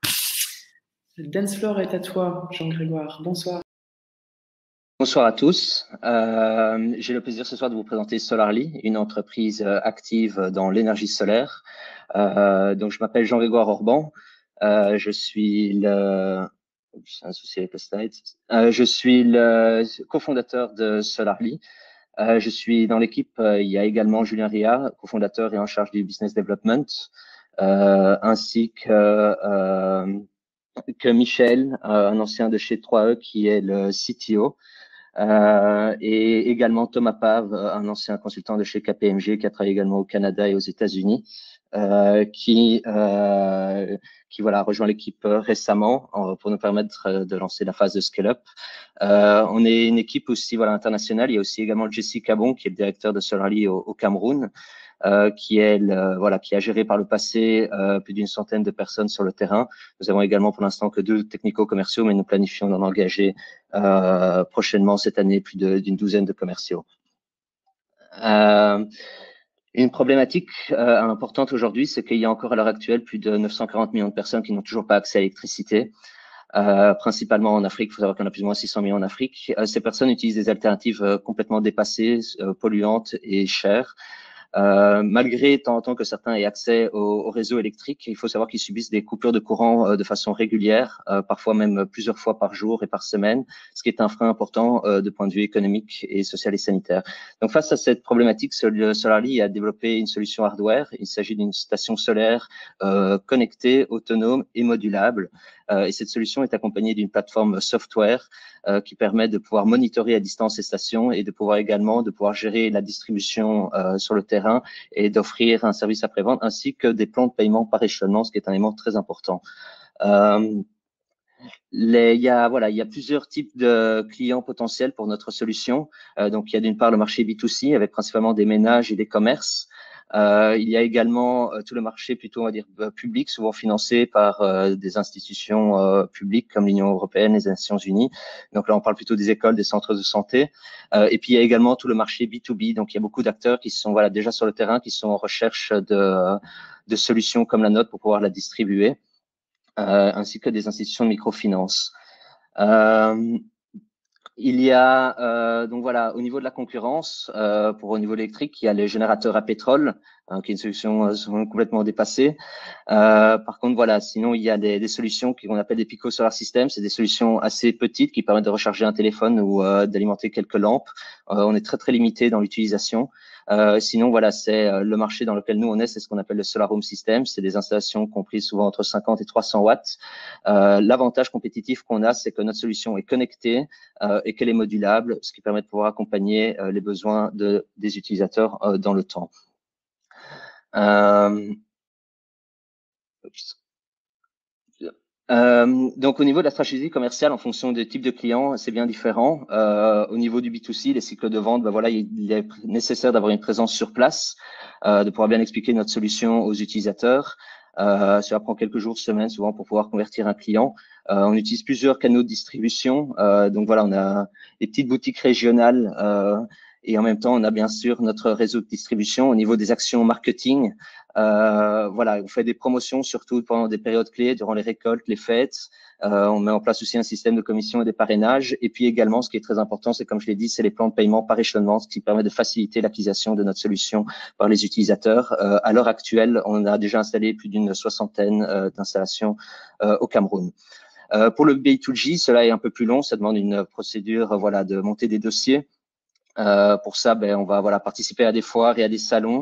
Le dance floor est à toi, Jean Grégoire. Bonsoir. Bonsoir à tous. Euh, j'ai le plaisir ce soir de vous présenter Solarly, une entreprise active dans l'énergie solaire. Euh, donc, je m'appelle Jean-Grégoire Orban. Euh, je suis le, j'ai un souci avec le slide. Euh, je suis le cofondateur de Solarly. Euh, je suis dans l'équipe. Euh, il y a également Julien Ria, cofondateur et en charge du business development, euh, ainsi que euh, que Michel, euh, un ancien de chez trois E, qui est le C T O. Euh, et également Thomas Pave, un ancien consultant de chez K P M G qui a travaillé également au Canada et aux États-Unis, euh, qui, euh, qui voilà, a rejoint l'équipe récemment pour nous permettre de lancer la phase de scale-up. Euh, on est une équipe aussi voilà, internationale. Il y a aussi également Jesse Cabon, qui est le directeur de Solarly au, au Cameroun. Euh, qui est le, voilà qui a géré par le passé euh, plus d'une centaine de personnes sur le terrain. Nous avons également pour l'instant que deux technico-commerciaux, mais nous planifions d'en engager euh, prochainement cette année plus d'une douzaine de commerciaux. Euh, une problématique euh, importante aujourd'hui, c'est qu'il y a encore à l'heure actuelle plus de neuf cent quarante millions de personnes qui n'ont toujours pas accès à l'électricité. Euh, principalement en Afrique, il faut savoir qu'on a plus ou moins six cents millions en Afrique. Euh, ces personnes utilisent des alternatives euh, complètement dépassées, euh, polluantes et chères. Euh, malgré tant en temps que certains aient accès au, au réseau électrique, il faut savoir qu'ils subissent des coupures de courant euh, de façon régulière, euh, parfois même plusieurs fois par jour et par semaine, ce qui est un frein important euh, de point de vue économique et social et sanitaire. Donc face à cette problématique, Solarly a développé une solution hardware. Il s'agit d'une station solaire euh, connectée, autonome et modulable. Euh, et cette solution est accompagnée d'une plateforme software euh, qui permet de pouvoir monitorer à distance ces stations et de pouvoir également de pouvoir gérer la distribution euh, sur le terrain et d'offrir un service après-vente ainsi que des plans de paiement par échelonnement, ce qui est un élément très important. Euh, Les, il, y a, voilà, il y a plusieurs types de clients potentiels pour notre solution. Euh, donc, il y a d'une part le marché B deux C avec principalement des ménages et des commerces. Euh, il y a également euh, tout le marché plutôt, on va dire, public, souvent financé par euh, des institutions euh, publiques comme l'Union européenne, les Nations unies. Donc là, on parle plutôt des écoles, des centres de santé. Euh, et puis, il y a également tout le marché B deux B. Donc, il y a beaucoup d'acteurs qui sont voilà, déjà sur le terrain, qui sont en recherche de, de solutions comme la nôtre pour pouvoir la distribuer. Euh, ainsi que des institutions de microfinance. Euh, il y a, euh, donc voilà, au niveau de la concurrence, euh, pour au niveau électrique, il y a les générateurs à pétrole, hein, qui est une solution euh, complètement dépassée. Euh, par contre, voilà, sinon, il y a des, des solutions qu'on appelle des Pico Solar Systems, c'est des solutions assez petites qui permettent de recharger un téléphone ou euh, d'alimenter quelques lampes. Euh, on est très, très limité dans l'utilisation. Euh, sinon, voilà, c'est euh, le marché dans lequel nous on est, c'est ce qu'on appelle le Solar Home System. C'est des installations comprises souvent entre cinquante et trois cents watts. Euh, L'avantage compétitif qu'on a, c'est que notre solution est connectée euh, et qu'elle est modulable, ce qui permet de pouvoir accompagner euh, les besoins de, des utilisateurs euh, dans le temps. Euh, Euh, donc, au niveau de la stratégie commerciale, en fonction des types de clients, c'est bien différent. Euh, au niveau du B deux C, les cycles de vente, ben voilà, il est nécessaire d'avoir une présence sur place, euh, de pouvoir bien expliquer notre solution aux utilisateurs. Euh, cela prend quelques jours, semaines, souvent, pour pouvoir convertir un client. Euh, on utilise plusieurs canaux de distribution. Euh, donc, voilà, on a des petites boutiques régionales euh, et en même temps, on a bien sûr notre réseau de distribution. Au niveau des actions marketing, Euh, voilà, on fait des promotions surtout pendant des périodes clés, durant les récoltes, les fêtes. Euh, on met en place aussi un système de commission et des parrainages. Et puis également, ce qui est très important, c'est comme je l'ai dit, c'est les plans de paiement par échelonnement, ce qui permet de faciliter l'acquisition de notre solution par les utilisateurs. Euh, à l'heure actuelle, on a déjà installé plus d'une soixantaine euh, d'installations euh, au Cameroun. Euh, pour le B deux G, cela est un peu plus long. Ça demande une procédure, voilà, de monter des dossiers. Euh, pour ça, ben, on va voilà participer à des foires et à des salons.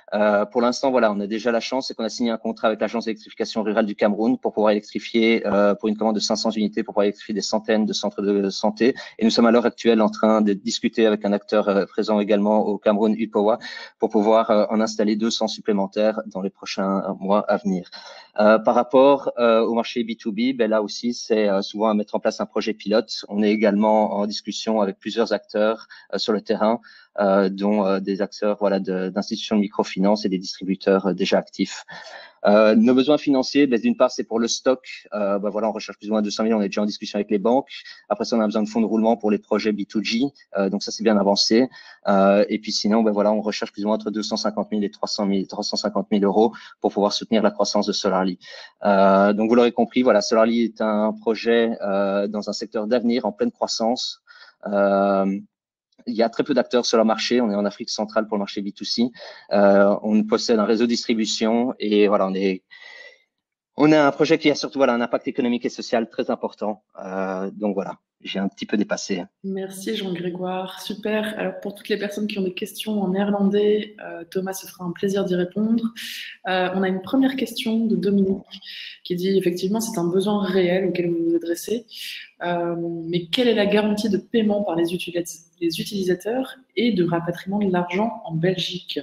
Euh, pour l'instant, voilà, on a déjà la chance, c'est qu'on a signé un contrat avec l'Agence d'électrification rurale du Cameroun pour pouvoir électrifier, euh, pour une commande de cinq cents unités, pour pouvoir électrifier des centaines de centres de santé. Et nous sommes à l'heure actuelle en train de discuter avec un acteur euh, présent également au Cameroun, Upowa, pour pouvoir euh, en installer deux cents supplémentaires dans les prochains mois à venir. Euh, par rapport euh, au marché B deux B, ben là aussi, c'est euh, souvent à mettre en place un projet pilote. On est également en discussion avec plusieurs acteurs euh, sur le terrain, euh, dont euh, des acteurs voilà, d'institutions de, de microfinance et des distributeurs euh, déjà actifs. Euh, nos besoins financiers, ben, d'une part, c'est pour le stock. Euh, ben, voilà, on recherche plus ou moins deux cents millions. On est déjà en discussion avec les banques. Après ça, on a besoin de fonds de roulement pour les projets B deux G. Euh, donc ça, c'est bien avancé. Euh, et puis sinon, ben voilà, on recherche plus ou moins entre deux cent cinquante mille et trois cent mille, trois cent cinquante mille euros pour pouvoir soutenir la croissance de Solarly. Euh, donc vous l'aurez compris, voilà, Solarly est un projet euh, dans un secteur d'avenir en pleine croissance. Euh, Il y a très peu d'acteurs sur le marché. On est en Afrique centrale pour le marché B deux C. Euh, on possède un réseau de distribution et voilà, on est, on a un projet qui a surtout voilà un impact économique et social très important. Euh, donc voilà, j'ai un petit peu dépassé. Merci Jean-Grégoire, super. Alors pour toutes les personnes qui ont des questions en néerlandais, euh, Thomas se fera un plaisir d'y répondre. Euh, on a une première question de Dominique qui dit effectivement c'est un besoin réel auquel vous vous adressez. Euh, mais quelle est la garantie de paiement par les, utilis les utilisateurs et de rapatriement de l'argent en Belgique?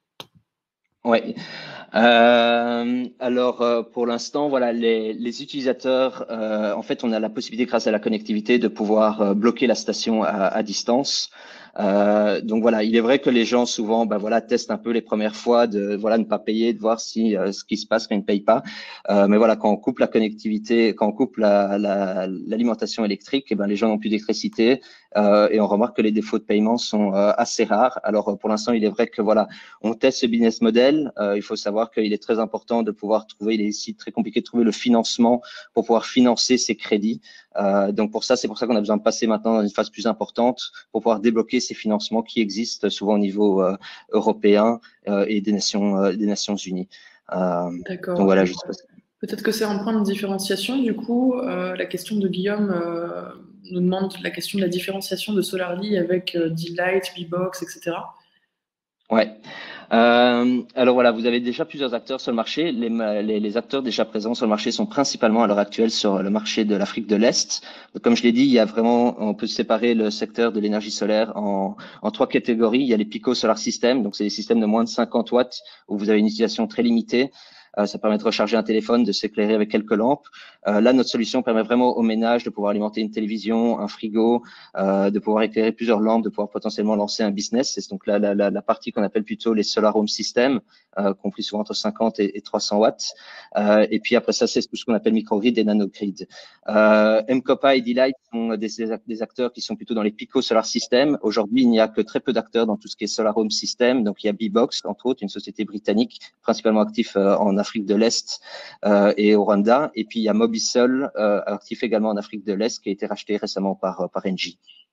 Oui. Euh, alors euh, pour l'instant, voilà, les, les utilisateurs, euh, en fait, on a la possibilité grâce à la connectivité de pouvoir euh, bloquer la station à, à distance. Euh, donc voilà, il est vrai que les gens souvent, ben voilà, testent un peu les premières fois de voilà ne pas payer, de voir si euh, ce qui se passe quand ils ne payent pas. Euh, mais voilà, quand on coupe la connectivité, quand on coupe la, la, l'alimentation électrique, eh ben les gens n'ont plus d'électricité euh, et on remarque que les défauts de paiement sont euh, assez rares. Alors pour l'instant, il est vrai que voilà, on teste ce business model. Euh, il faut savoir qu'il est très important de pouvoir trouver, il est ici très compliqué de trouver le financement pour pouvoir financer ces crédits. Euh, donc pour ça, c'est pour ça qu'on a besoin de passer maintenant dans une phase plus importante pour pouvoir débloquer ces financements qui existent souvent au niveau euh, européen euh, et des Nations, euh, des Nations Unies. Euh, D'accord. Donc voilà, juste. Peut-être que c'est un point de différenciation. Du coup, euh, la question de Guillaume euh, nous demande la question de la différenciation de Solarly avec euh, D-Light, B-Box, et cetera. Ouais. Euh, alors voilà, vous avez déjà plusieurs acteurs sur le marché. Les, les, les acteurs déjà présents sur le marché sont principalement à l'heure actuelle sur le marché de l'Afrique de l'Est. Comme je l'ai dit, il y a vraiment, on peut séparer le secteur de l'énergie solaire en, en trois catégories. Il y a les Pico Solar Systems, donc c'est des systèmes de moins de cinquante watts où vous avez une utilisation très limitée. Euh, ça permet de recharger un téléphone, de s'éclairer avec quelques lampes. Euh, là, notre solution permet vraiment au ménage de pouvoir alimenter une télévision, un frigo, euh, de pouvoir éclairer plusieurs lampes, de pouvoir potentiellement lancer un business. C'est donc la, la, la, la partie qu'on appelle plutôt les Solar Home Systems, euh, compris souvent entre cinquante et, et trois cents watts. Euh, et puis après ça, c'est tout ce qu'on appelle microgrid et nanogrid. Euh, M-Copa et D-Light sont des, des acteurs qui sont plutôt dans les Pico Solar Systems. Aujourd'hui, il n'y a que très peu d'acteurs dans tout ce qui est Solar Home System. Donc, il y a B-Box, entre autres, une société britannique, principalement active euh, en Afrique de l'Est euh, et au Rwanda. Et puis, il y a Mobisol, euh, actif également en Afrique de l'Est, qui a été racheté récemment par, par Engie.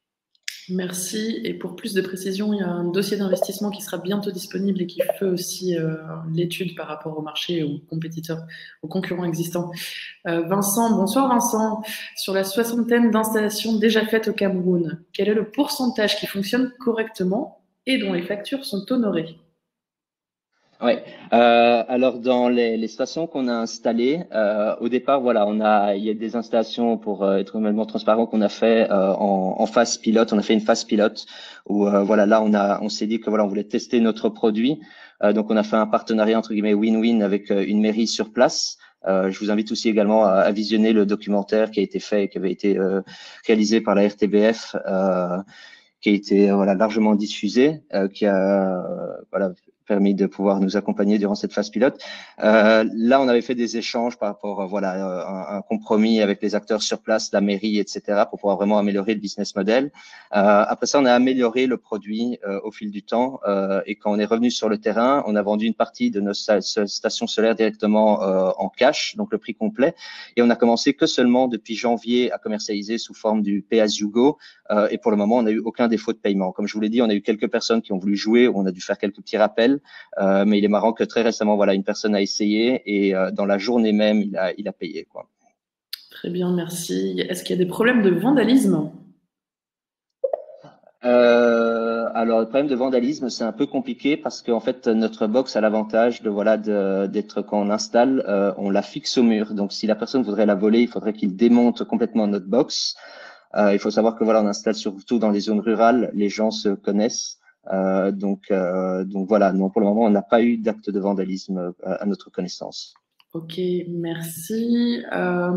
Merci. Et pour plus de précision, il y a un dossier d'investissement qui sera bientôt disponible et qui fait aussi euh, l'étude par rapport au marché, aux compétiteurs, aux concurrents existants. Euh, Vincent, bonsoir Vincent. Sur la soixantaine d'installations déjà faites au Cameroun, quel est le pourcentage qui fonctionne correctement et dont les factures sont honorées? Oui. Euh, alors dans les, les stations qu'on a installées, euh, au départ, voilà, on a, il y a des installations pour euh, être complètement transparent qu'on a fait euh, en, en phase pilote. On a fait une phase pilote où euh, voilà, là on a, on s'est dit que voilà, on voulait tester notre produit. Euh, donc on a fait un partenariat entre guillemets win-win avec euh, une mairie sur place. Euh, je vous invite aussi également à, à visionner le documentaire qui a été fait, qui avait été euh, réalisé par la R T B F, euh, qui a été voilà largement diffusé, euh, qui a euh, voilà permis de pouvoir nous accompagner durant cette phase pilote. Euh, là, on avait fait des échanges par rapport, euh, voilà, un, un compromis avec les acteurs sur place, la mairie, et cetera, pour pouvoir vraiment améliorer le business model. Euh, après ça, on a amélioré le produit euh, au fil du temps, euh, et quand on est revenu sur le terrain, on a vendu une partie de nos stations solaires directement euh, en cash, donc le prix complet, et on a commencé que seulement depuis janvier à commercialiser sous forme du pay as you go, euh, et pour le moment, on n'a eu aucun défaut de paiement. Comme je vous l'ai dit, on a eu quelques personnes qui ont voulu jouer, on a dû faire quelques petits rappels. Euh, mais il est marrant que très récemment, voilà, une personne a essayé et euh, dans la journée même, il a, il a payé, quoi. Très bien, merci. Est-ce qu'il y a des problèmes de vandalisme? Euh, alors, le problème de vandalisme, c'est un peu compliqué parce qu'en fait, notre box a l'avantage de voilà d'être quand on l'installe, euh, on la fixe au mur. Donc, si la personne voudrait la voler, il faudrait qu'il démonte complètement notre box. Euh, il faut savoir que voilà, on installe surtout dans les zones rurales, les gens se connaissent. Euh, donc, euh, donc voilà. Non, pour le moment, on n'a pas eu d'acte de vandalisme à, à notre connaissance. Ok, merci. Euh,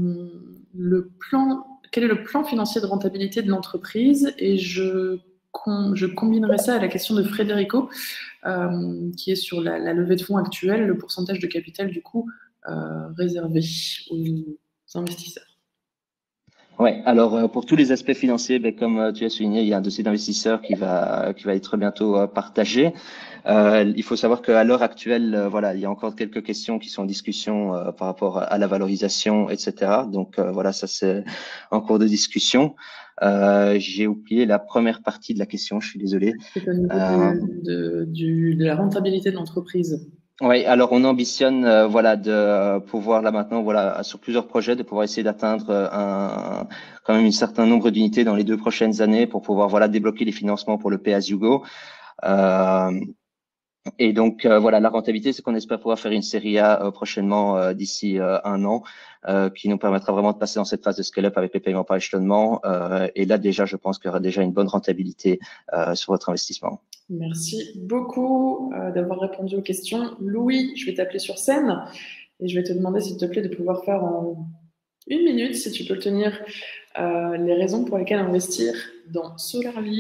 le plan, quel est le plan financier de rentabilité de l'entreprise? Et je, com, je combinerai ça à la question de Frédérico, euh, qui est sur la, la levée de fonds actuelle, le pourcentage de capital du coup euh, réservé aux investisseurs. Oui, alors euh, pour tous les aspects financiers, ben, comme euh, tu as souligné, il y a un dossier d'investisseur qui va qui va être bientôt euh, partagé. Euh, il faut savoir qu'à l'heure actuelle, euh, voilà, il y a encore quelques questions qui sont en discussion euh, par rapport à la valorisation, et cetera. Donc euh, voilà, ça c'est en cours de discussion. Euh, J'ai oublié la première partie de la question, je suis désolé. C'est au niveau euh, de, de, du, de la rentabilité de l'entreprise. Oui, alors on ambitionne, euh, voilà, de pouvoir là maintenant, voilà, sur plusieurs projets, de pouvoir essayer d'atteindre un, quand même un certain nombre d'unités dans les deux prochaines années pour pouvoir, voilà, débloquer les financements pour le Pay as you go. Euh, et donc euh, voilà, la rentabilité, c'est qu'on espère pouvoir faire une série A euh, prochainement euh, d'ici euh, un an, euh, qui nous permettra vraiment de passer dans cette phase de scale-up avec les paiements par échelonnement. Euh, et là déjà, je pense qu'il y aura déjà une bonne rentabilité euh, sur votre investissement. Merci beaucoup euh, d'avoir répondu aux questions. Louis, je vais t'appeler sur scène et je vais te demander, s'il te plaît, de pouvoir faire en une minute, si tu peux le tenir, euh, les raisons pour lesquelles investir dans Solarly.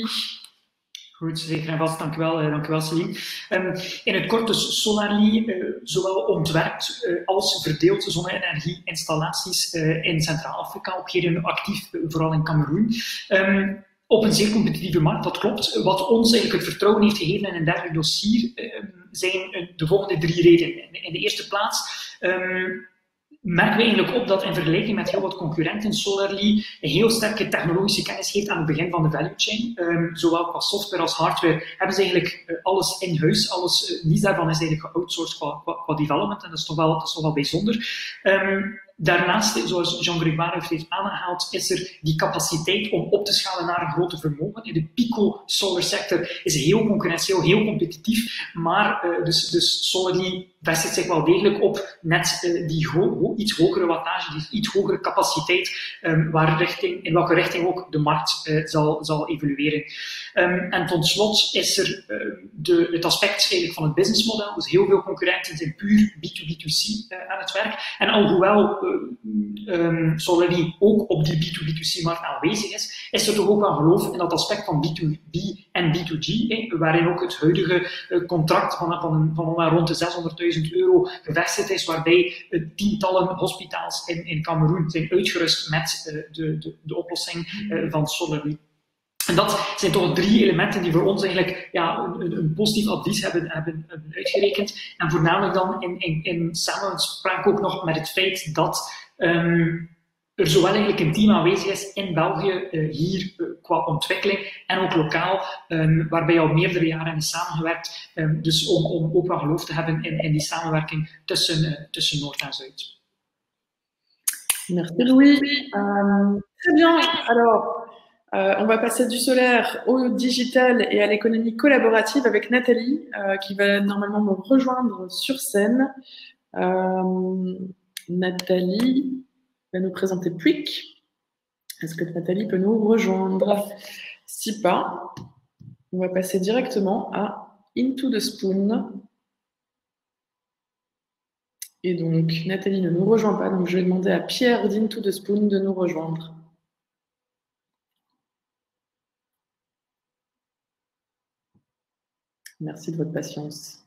Goed, zeker en vast. Dank u wel, dank u wel Celine. Um, in het kort, dus Solarly uh, zowel ontwerpt uh, als verdeelt zonne-energie-installaties uh, in Centraal-Afrika, op heden actief, uh, vooral in Cameroen. Um, Op een zeer competitieve markt, dat klopt. Wat ons eigenlijk het vertrouwen heeft gegeven in een dergelijk dossier uh, zijn de volgende drie redenen. In de eerste plaats um, merken we eigenlijk op dat in vergelijking met heel wat concurrenten Solarly een heel sterke technologische kennis heeft aan het begin van de value chain. Um, zowel qua software als hardware hebben ze eigenlijk uh, alles in huis. Alles, uh, niets daarvan is eigenlijk geoutsourced qua, qua, qua development en dat is toch wel, dat is toch wel bijzonder. Um, Daarnaast, zoals Jean-Grégoire heeft aangehaald, is er die capaciteit om op te schalen naar een groter vermogen. In de pico solar sector is heel concurrentieel, heel competitief, maar uh, dus, dus Solarly vestigt zich wel degelijk op net uh, die ho ho iets hogere wattage, die iets hogere capaciteit, um, waar richting, in welke richting ook de markt uh, zal, zal evolueren. Um, en tot slot is er uh, de, het aspect eigenlijk van het businessmodel. Dus heel veel concurrenten zijn puur B twee B twee C uh, aan het werk. En alhoewel Um, Solarly ook op die B twee B twee C-markt aanwezig is, is er toch ook wel geloof in dat aspect van B twee B en B twee G, eh, waarin ook het huidige uh, contract van, van, van, van rond de zeshonderdduizend euro gevestigd is, waarbij uh, tientallen hospitaals in, in Cameroen zijn uitgerust met uh, de, de, de oplossing uh, van Solarly. En dat zijn toch drie elementen die voor ons eigenlijk ja, een, een positief advies hebben, hebben, hebben uitgerekend. En voornamelijk dan in, in, in samenspraak ook nog met het feit dat um, er zowel eigenlijk een team aanwezig is in België, uh, hier uh, qua ontwikkeling, en ook lokaal, um, waarbij al meerdere jaren is samengewerkt. Um, dus om, om ook wel geloof te hebben in, in die samenwerking tussen, uh, tussen Noord en Zuid. Merci Louis. Euh, très bien. Alors, Euh, on va passer du solaire au digital et à l'économie collaborative avec Nathalie, euh, qui va normalement me rejoindre sur scène. Euh, Nathalie va nous présenter Pouic. Est-ce que Nathalie peut nous rejoindre? Si pas, on va passer directement à Into the Spoon. Et donc, Nathalie ne nous rejoint pas, donc je vais demander à Pierre d'Into the Spoon de nous rejoindre. Merci de votre patience.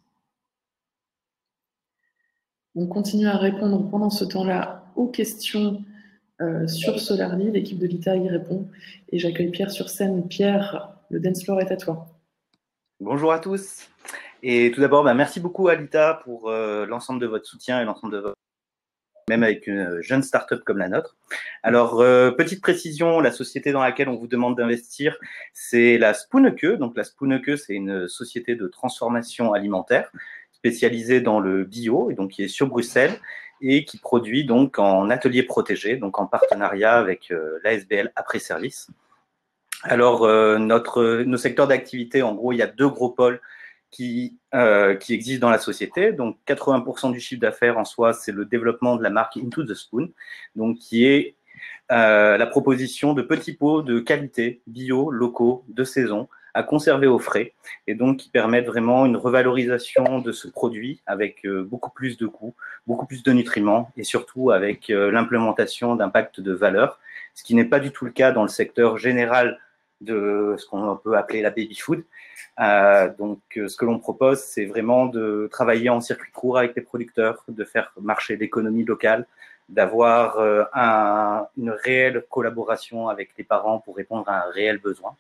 On continue à répondre pendant ce temps-là aux questions euh, sur Solarly. L'équipe de l'I T A y répond. Et j'accueille Pierre sur scène. Pierre, le dance floor est à toi. Bonjour à tous. Et tout d'abord, bah, merci beaucoup à l'I T A pour euh, l'ensemble de votre soutien et l'ensemble de votre... même avec une jeune start-up comme la nôtre. Alors, euh, petite précision, la société dans laquelle on vous demande d'investir, c'est la Spooneke. Donc, la Spooneke, c'est une société de transformation alimentaire spécialisée dans le bio, et donc qui est sur Bruxelles et qui produit donc en atelier protégé, donc en partenariat avec euh, l'A S B L Après Service. Alors, euh, notre, nos secteurs d'activité, en gros, il y a deux gros pôles qui, euh, qui existent dans la société. Donc, quatre-vingts pour cent du chiffre d'affaires en soi, c'est le développement de la marque Into the Spoon, donc qui est euh, la proposition de petits pots de qualité, bio, locaux, de saison, à conserver au frais, et donc qui permettent vraiment une revalorisation de ce produit avec euh, beaucoup plus de coûts, beaucoup plus de nutriments, et surtout avec euh, l'implémentation d'impact de valeur, ce qui n'est pas du tout le cas dans le secteur général de ce qu'on peut appeler la baby food. Euh, donc, ce que l'on propose, c'est vraiment de travailler en circuit court avec les producteurs, de faire marcher l'économie locale, d'avoir euh, un, une réelle collaboration avec les parents pour répondre à un réel besoin.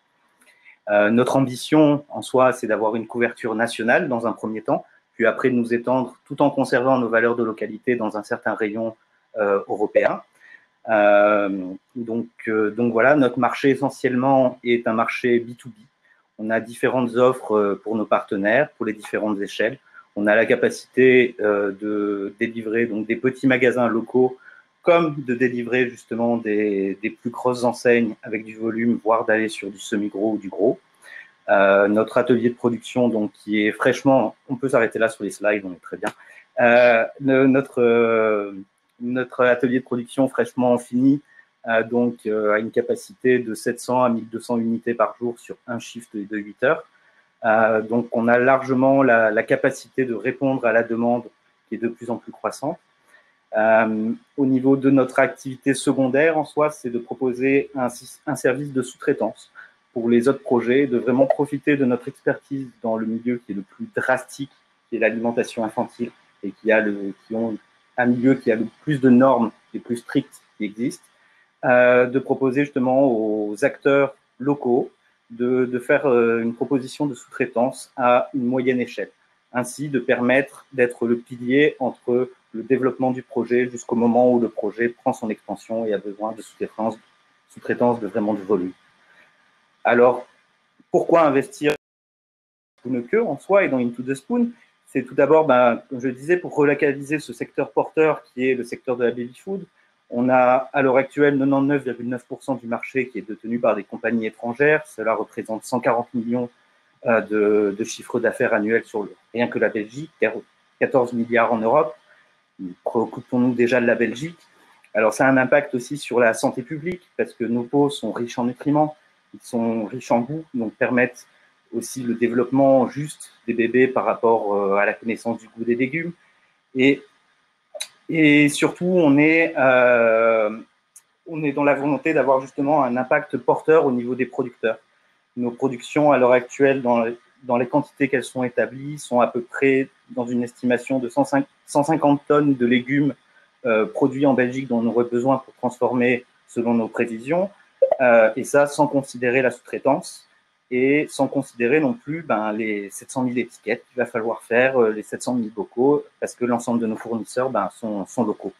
Euh, notre ambition, en soi, c'est d'avoir une couverture nationale dans un premier temps, puis après de nous étendre tout en conservant nos valeurs de localité dans un certain rayon euh, européen. Euh, donc, euh, donc voilà, notre marché essentiellement est un marché B deux B. On a différentes offres pour nos partenaires, pour les différentes échelles. On a la capacité euh, de délivrer donc, des petits magasins locaux, comme de délivrer justement des, des plus grosses enseignes avec du volume, voire d'aller sur du semi-gros ou du gros. Euh, notre atelier de production, donc, qui est fraîchement, on peut s'arrêter là sur les slides, on est très bien. Euh, notre, euh, notre atelier de production fraîchement fini, euh, donc, euh, a une capacité de sept cents à mille deux cents unités par jour sur un shift de huit heures. Euh, donc, on a largement la, la capacité de répondre à la demande qui est de plus en plus croissante. Euh, au niveau de notre activité secondaire, en soi, c'est de proposer un, un service de sous-traitance pour les autres projets, de vraiment profiter de notre expertise dans le milieu qui est le plus drastique, qui est l'alimentation infantile, et qui a le, qui ont un milieu qui a le plus de normes les plus strictes qui existent, euh, de proposer justement aux acteurs locaux de, de faire euh, une proposition de sous-traitance à une moyenne échelle, ainsi de permettre d'être le pilier entre le développement du projet jusqu'au moment où le projet prend son expansion et a besoin de sous-traitance, sous-traitance de vraiment du volume. Alors, pourquoi investir Spoon que en soi et dans Into the Spoon? C'est tout d'abord, ben, comme je le disais, pour relocaliser ce secteur porteur qui est le secteur de la baby food. On a à l'heure actuelle quatre-vingt-dix-neuf virgule neuf pour cent du marché qui est détenu par des compagnies étrangères. Cela représente cent quarante millions euh, de, de chiffre d'affaires annuel sur le, rien que la Belgique, quatorze milliards en Europe. Préoccupons-nous déjà de la Belgique. Alors, ça a un impact aussi sur la santé publique parce que nos pots sont riches en nutriments, ils sont riches en goût, donc permettent aussi le développement juste des bébés par rapport à la connaissance du goût des légumes. Et, et surtout, on est, euh, on est dans la volonté d'avoir justement un impact porteur au niveau des producteurs. Nos productions, à l'heure actuelle, dans, dans les quantités qu'elles sont établies, sont à peu près dans une estimation de cent cinquante tonnes de légumes euh, produits en Belgique dont on aurait besoin pour transformer selon nos prévisions. Euh, et ça, sans considérer la sous-traitance. Et sans considérer non plus ben, les sept cent mille étiquettes qu'il va falloir faire, euh, les sept cent mille bocaux, parce que l'ensemble de nos fournisseurs ben, sont, sont locaux.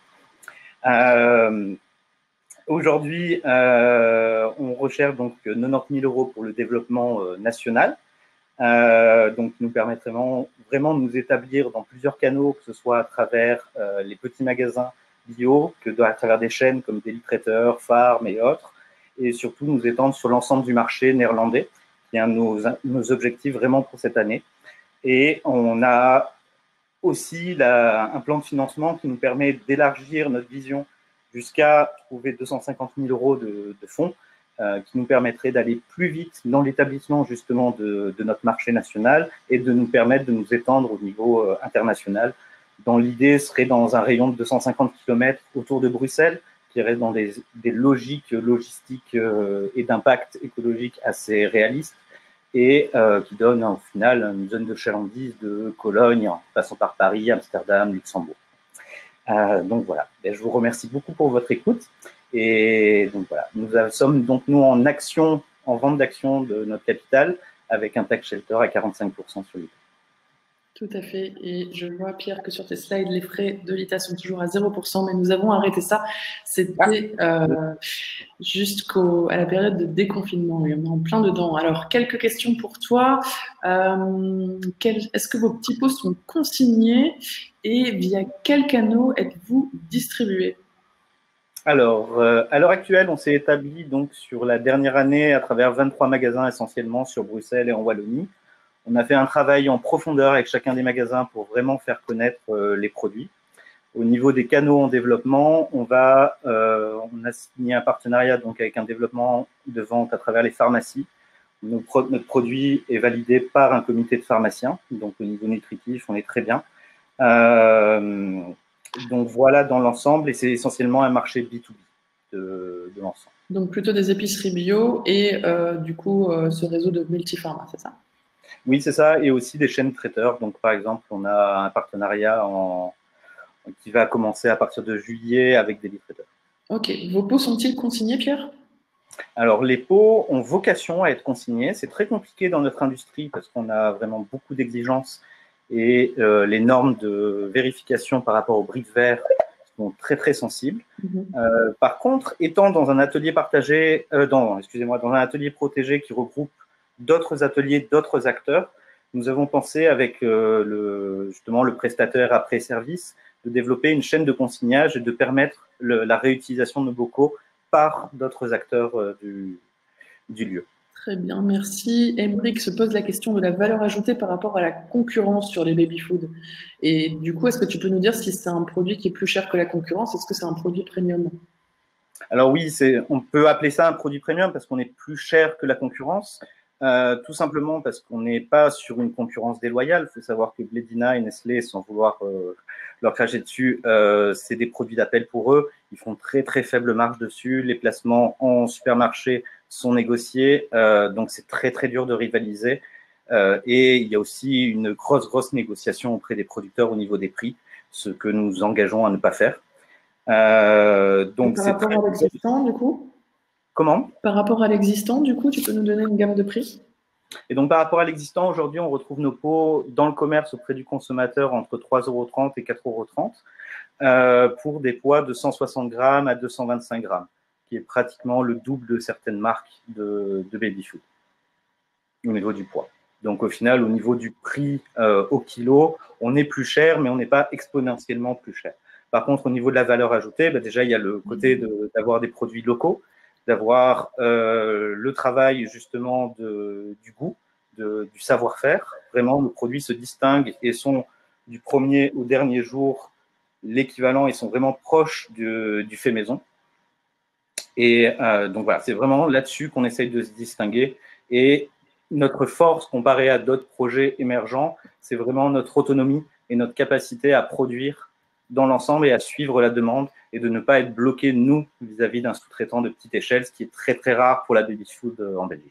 Euh, Aujourd'hui, euh, on recherche donc quatre-vingt-dix mille euros pour le développement euh, national, euh, donc nous permettrait vraiment, vraiment de nous établir dans plusieurs canaux, que ce soit à travers euh, les petits magasins bio, que à travers des chaînes comme Deli Traiteur, Farm et autres, et surtout nous étendre sur l'ensemble du marché néerlandais, qui est un de nos, nos objectifs vraiment pour cette année. Et on a aussi la, un plan de financement qui nous permet d'élargir notre vision jusqu'à trouver deux cent cinquante mille euros de, de fonds, euh, qui nous permettrait d'aller plus vite dans l'établissement justement de, de notre marché national et de nous permettre de nous étendre au niveau euh, international. Dans l'idée, serait dans un rayon de deux cent cinquante kilomètres autour de Bruxelles, qui reste dans des, des logiques logistiques euh, et d'impact écologique assez réalistes et euh, qui donne au final une zone de chalandise de Cologne en passant par Paris, Amsterdam, Luxembourg. Euh, donc voilà, et je vous remercie beaucoup pour votre écoute et donc voilà, nous sommes donc nous en action, en vente d'action de notre capital avec un tax shelter à quarante-cinq pour cent sur l'I T A. Tout à fait. Et je vois, Pierre, que sur tes slides, les frais de l'I T A sont toujours à zéro pour cent, mais nous avons arrêté ça. C'était euh, jusqu'à la période de déconfinement. Et on est en plein dedans. Alors, quelques questions pour toi. Euh, quel, est-ce que vos petits pots sont consignés et via quels canaux êtes-vous distribués? Alors, euh, à l'heure actuelle, on s'est établi donc sur la dernière année à travers vingt-trois magasins essentiellement sur Bruxelles et en Wallonie. On a fait un travail en profondeur avec chacun des magasins pour vraiment faire connaître euh, les produits. Au niveau des canaux en développement, on, va, euh, on a signé un partenariat donc, avec un développement de vente à travers les pharmacies. Notre, pro notre produit est validé par un comité de pharmaciens, donc au niveau nutritif, on est très bien. Euh, donc voilà dans l'ensemble, et c'est essentiellement un marché B deux B de, de l'ensemble. Donc plutôt des épiceries bio et euh, du coup euh, ce réseau de multi-pharma, c'est ça? Oui, c'est ça, et aussi des chaînes traiteurs. Donc par exemple, on a un partenariat en, qui va commencer à partir de juillet avec des traiteurs. Ok, vos pots sont-ils consignés, Pierre? Alors, les pots ont vocation à être consignés. C'est très compliqué dans notre industrie parce qu'on a vraiment beaucoup d'exigences et euh, les normes de vérification par rapport aux briques verres sont très, très sensibles. Mm-hmm. euh, par contre, étant dans un atelier partagé, euh, dans, excusez-moi, dans un atelier protégé qui regroupe d'autres ateliers, d'autres acteurs, nous avons pensé avec euh, le, justement le prestataire après-service de développer une chaîne de consignage et de permettre le, la réutilisation de nos bocaux par d'autres acteurs euh, du, du lieu. Très bien, merci. Emric se pose la question de la valeur ajoutée par rapport à la concurrence sur les baby-food. Et du coup, est-ce que tu peux nous dire si c'est un produit qui est plus cher que la concurrence? Est-ce que c'est un produit premium? Alors oui, on peut appeler ça un produit premium parce qu'on est plus cher que la concurrence. Euh, tout simplement parce qu'on n'est pas sur une concurrence déloyale. Il faut savoir que Blédina et Nestlé, sans vouloir euh, leur cracher dessus, euh, c'est des produits d'appel pour eux. Ils font très très faible marge dessus. Les placements en supermarché sont négociés, euh, donc c'est très très dur de rivaliser. Euh, et il y a aussi une grosse grosse négociation auprès des producteurs au niveau des prix, ce que nous engageons à ne pas faire. Euh, donc par rapport à l'existant, du coup? Comment? Par rapport à l'existant, du coup, tu peux nous donner une gamme de prix? Et donc, par rapport à l'existant, aujourd'hui, on retrouve nos pots dans le commerce auprès du consommateur entre trois euros trente et quatre euros trente euh, pour des poids de cent soixante grammes à deux cent vingt-cinq grammes, qui est pratiquement le double de certaines marques de, de baby-food au niveau du poids. Donc, au final, au niveau du prix euh, au kilo, on est plus cher, mais on n'est pas exponentiellement plus cher. Par contre, au niveau de la valeur ajoutée, bah, déjà, il y a le côté de, d'avoir des produits locaux, d'avoir euh, le travail justement de, du goût, de, du savoir-faire. Vraiment, nos produits se distinguent et sont du premier au dernier jour l'équivalent et sont vraiment proches du, du fait maison. Et euh, donc voilà, c'est vraiment là-dessus qu'on essaye de se distinguer. Et notre force comparée à d'autres projets émergents, c'est vraiment notre autonomie et notre capacité à produire dans l'ensemble et à suivre la demande et de ne pas être bloqué, nous, vis-à-vis d'un sous-traitant de petite échelle, ce qui est très, très rare pour la baby-food en Belgique.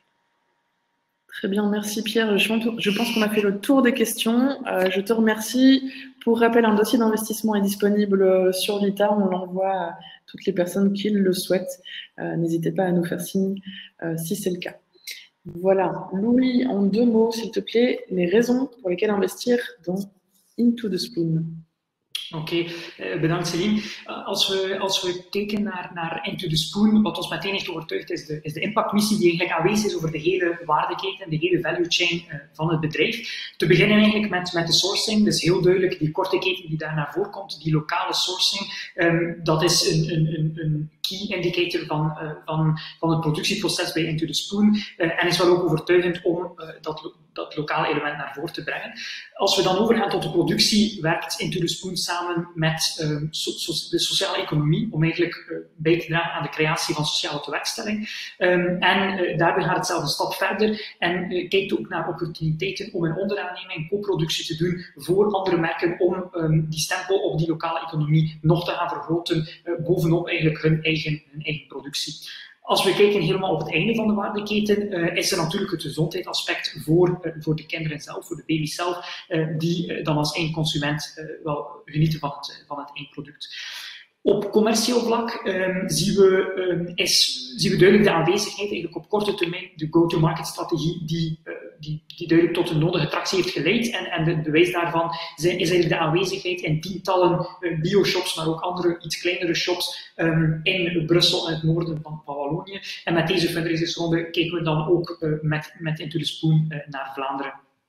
Très bien, merci Pierre. Je pense qu'on a fait le tour des questions. Euh, je te remercie. Pour rappel, un dossier d'investissement est disponible sur Lita. On l'envoie à toutes les personnes qui le souhaitent. Euh, n'hésitez pas à nous faire signe euh, si c'est le cas. Voilà. Louis, en deux mots, s'il te plaît, les raisons pour lesquelles investir dans Into the Spoon. Oké, okay, uh, bedankt Celine. Uh, als, we, als we kijken naar, naar Into the Spoon, wat ons meteen heeft overtuigd is de, is de impactmissie die eigenlijk aanwezig is over de hele waardeketen, de hele value chain uh, van het bedrijf. Te beginnen eigenlijk met, met de sourcing, dus heel duidelijk die korte keten die daar naar voren komt, die lokale sourcing, um, dat is een, een, een, een key indicator van, uh, van, van het productieproces bij Into the Spoon uh, en is wel ook overtuigend om uh, dat, dat lokale element naar voren te brengen. Als we dan overgaan tot de productie, werkt Into the Spoon samen met uh, so, so, de sociale economie om eigenlijk uh, bij te dragen aan de creatie van sociale tewerkstelling. Um, en uh, daarbij gaat het zelfs een stap verder en uh, kijkt ook naar opportuniteiten om een onderaanneming, co-productie te doen voor andere merken om um, die stempel op die lokale economie nog te gaan vergroten uh, bovenop eigenlijk hun eigen, hun eigen productie. Als we kijken helemaal op het einde van de waardeketen, uh, is er natuurlijk het gezondheidsaspect voor, uh, voor de kinderen zelf, voor de baby zelf, uh, die uh, dan als eindconsument uh, wel genieten van het, van het eindproduct. Op commercieel vlak um, zien, we, um, is, zien we duidelijk de aanwezigheid, eigenlijk op korte termijn, de go-to-market strategie die, uh, die, die duidelijk tot een nodige tractie heeft geleid. En, en de bewijs daarvan is eigenlijk de aanwezigheid in tientallen uh, bioshops, maar ook andere iets kleinere shops um, in Brussel en het noorden van, van Wallonië. En met deze fundraisingsronde kijken we dan ook uh, met, met Into the Spoon uh, naar Vlaanderen.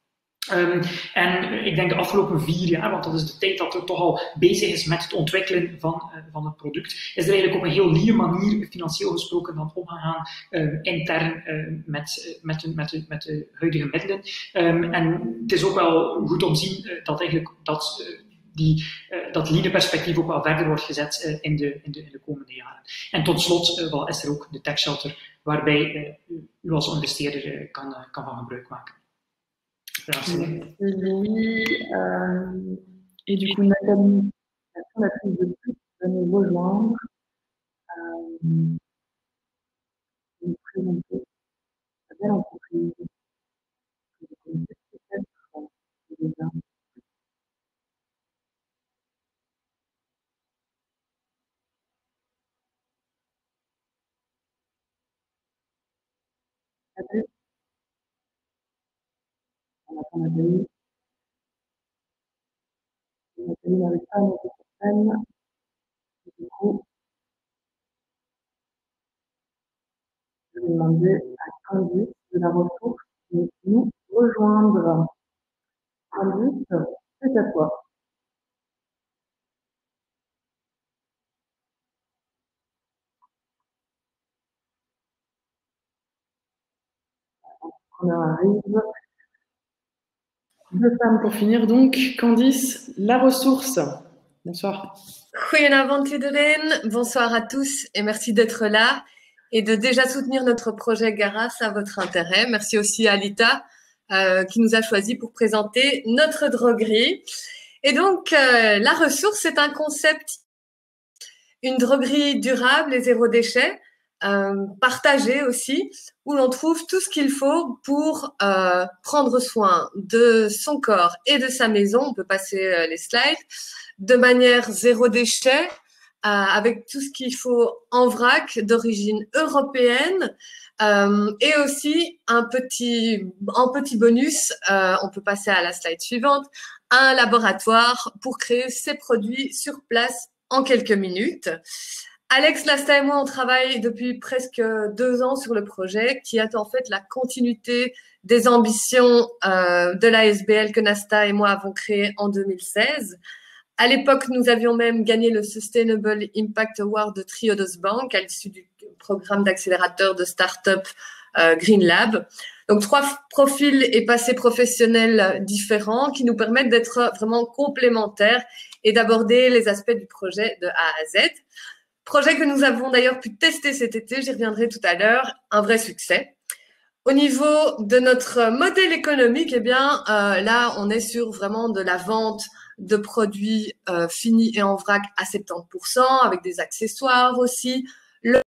Um, en ik denk de afgelopen vier jaar, want dat is de tijd dat het toch al bezig is met het ontwikkelen van, uh, van het product, is er eigenlijk op een heel lieve manier, financieel gesproken, dan omgegaan uh, intern uh, met, met, de, met, de, met de huidige middelen. Um, en het is ook wel goed om te zien uh, dat eigenlijk dat, uh, die, uh, dat lean perspectief ook wel verder wordt gezet uh, in, de, in, de, in de komende jaren. En tot slot uh, wel, is er ook de tech shelter, waarbij uh, u als investeerder uh, kan, uh, kan van gebruik maken. Merci Louis. Euh, et du coup, Nathalie, la fondatrice de Plus, va nous rejoindre. Euh, nous présenter la belle entreprise que vous connaissez peut-être déjà. Nathalie. On attend Nathalie. Nathalie n'arrive pas à monter sur scène. Du coup, je vais demander à Candice de la ressource de nous rejoindre. Candice, c'est à toi. On arrive. Deux femmes pour finir donc. Candice, la ressource. Bonsoir. Goedenavond iedereen. Bonsoir à tous et merci d'être là et de déjà soutenir notre projet grâce à votre intérêt. Merci aussi à Lita euh, qui nous a choisi pour présenter notre droguerie. Et donc, euh, la ressource, c'est un concept, une droguerie durable et zéro déchet, euh, partagée aussi, où l'on trouve tout ce qu'il faut pour euh, prendre soin de son corps et de sa maison. On peut passer euh, les slides de manière zéro déchet, euh, avec tout ce qu'il faut en vrac d'origine européenne, euh, et aussi un petit, en petit bonus, euh, on peut passer à la slide suivante, un laboratoire pour créer ces produits sur place en quelques minutes. Alex Nasta et moi, on travaille depuis presque deux ans sur le projet qui est en fait la continuité des ambitions euh, de l'A S B L que Nasta et moi avons créé en deux mille seize. À l'époque, nous avions même gagné le Sustainable Impact Award de Triodos Bank à l'issue du programme d'accélérateur de start-up euh, Green Lab. Donc, trois profils et passés professionnels différents qui nous permettent d'être vraiment complémentaires et d'aborder les aspects du projet de A à Z. Projet que nous avons d'ailleurs pu tester cet été, j'y reviendrai tout à l'heure, un vrai succès. Au niveau de notre modèle économique, eh bien, euh, là, on est sur vraiment de la vente de produits euh, finis et en vrac à soixante-dix pour cent, avec des accessoires aussi, le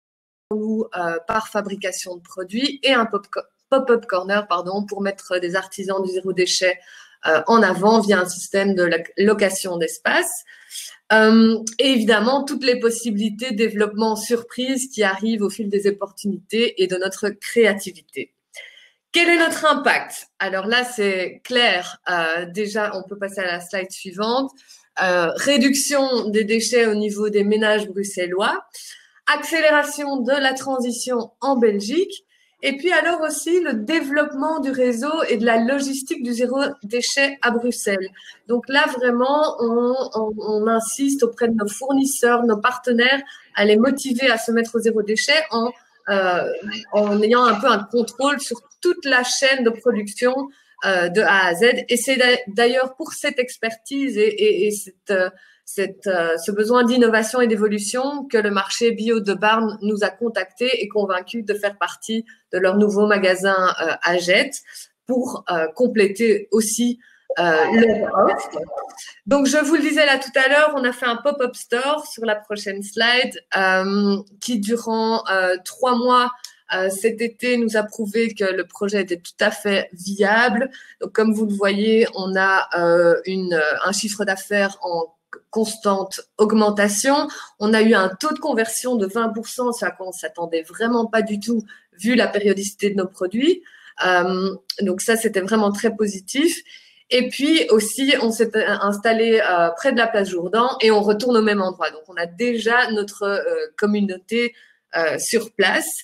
euh, par fabrication de produits et un pop-up corner pardon, pour mettre des artisans du zéro déchet euh, en avant via un système de location d'espace. Euh, et évidemment, toutes les possibilités de développement surprise qui arrivent au fil des opportunités et de notre créativité. Quel est notre impact? Alors là, c'est clair. Euh, déjà, on peut passer à la slide suivante. Euh, réduction des déchets au niveau des ménages bruxellois. Accélération de la transition en Belgique. Et puis alors aussi le développement du réseau et de la logistique du zéro déchet à Bruxelles. Donc là, vraiment, on, on, on insiste auprès de nos fournisseurs, nos partenaires, à les motiver à se mettre au zéro déchet en, euh, en ayant un peu un contrôle sur toute la chaîne de production euh, de A à Z. Et c'est d'ailleurs pour cette expertise et, et, et cette... Euh, Cette, euh, ce besoin d'innovation et d'évolution que le marché bio de Barn nous a contactés et convaincus de faire partie de leur nouveau magasin euh, à Jette pour euh, compléter aussi euh, leur offre. Donc, je vous le disais là tout à l'heure, on a fait un pop-up store sur la prochaine slide euh, qui, durant euh, trois mois, euh, cet été, nous a prouvé que le projet était tout à fait viable. Donc, comme vous le voyez, on a euh, une, un chiffre d'affaires en constante augmentation. On a eu un taux de conversion de vingt pour cent, ce à quoi on ne s'attendait vraiment pas du tout vu la périodicité de nos produits. Euh, donc ça, c'était vraiment très positif. Et puis aussi, on s'est installé euh, près de la place Jourdan et on retourne au même endroit. Donc, on a déjà notre euh, communauté euh, sur place.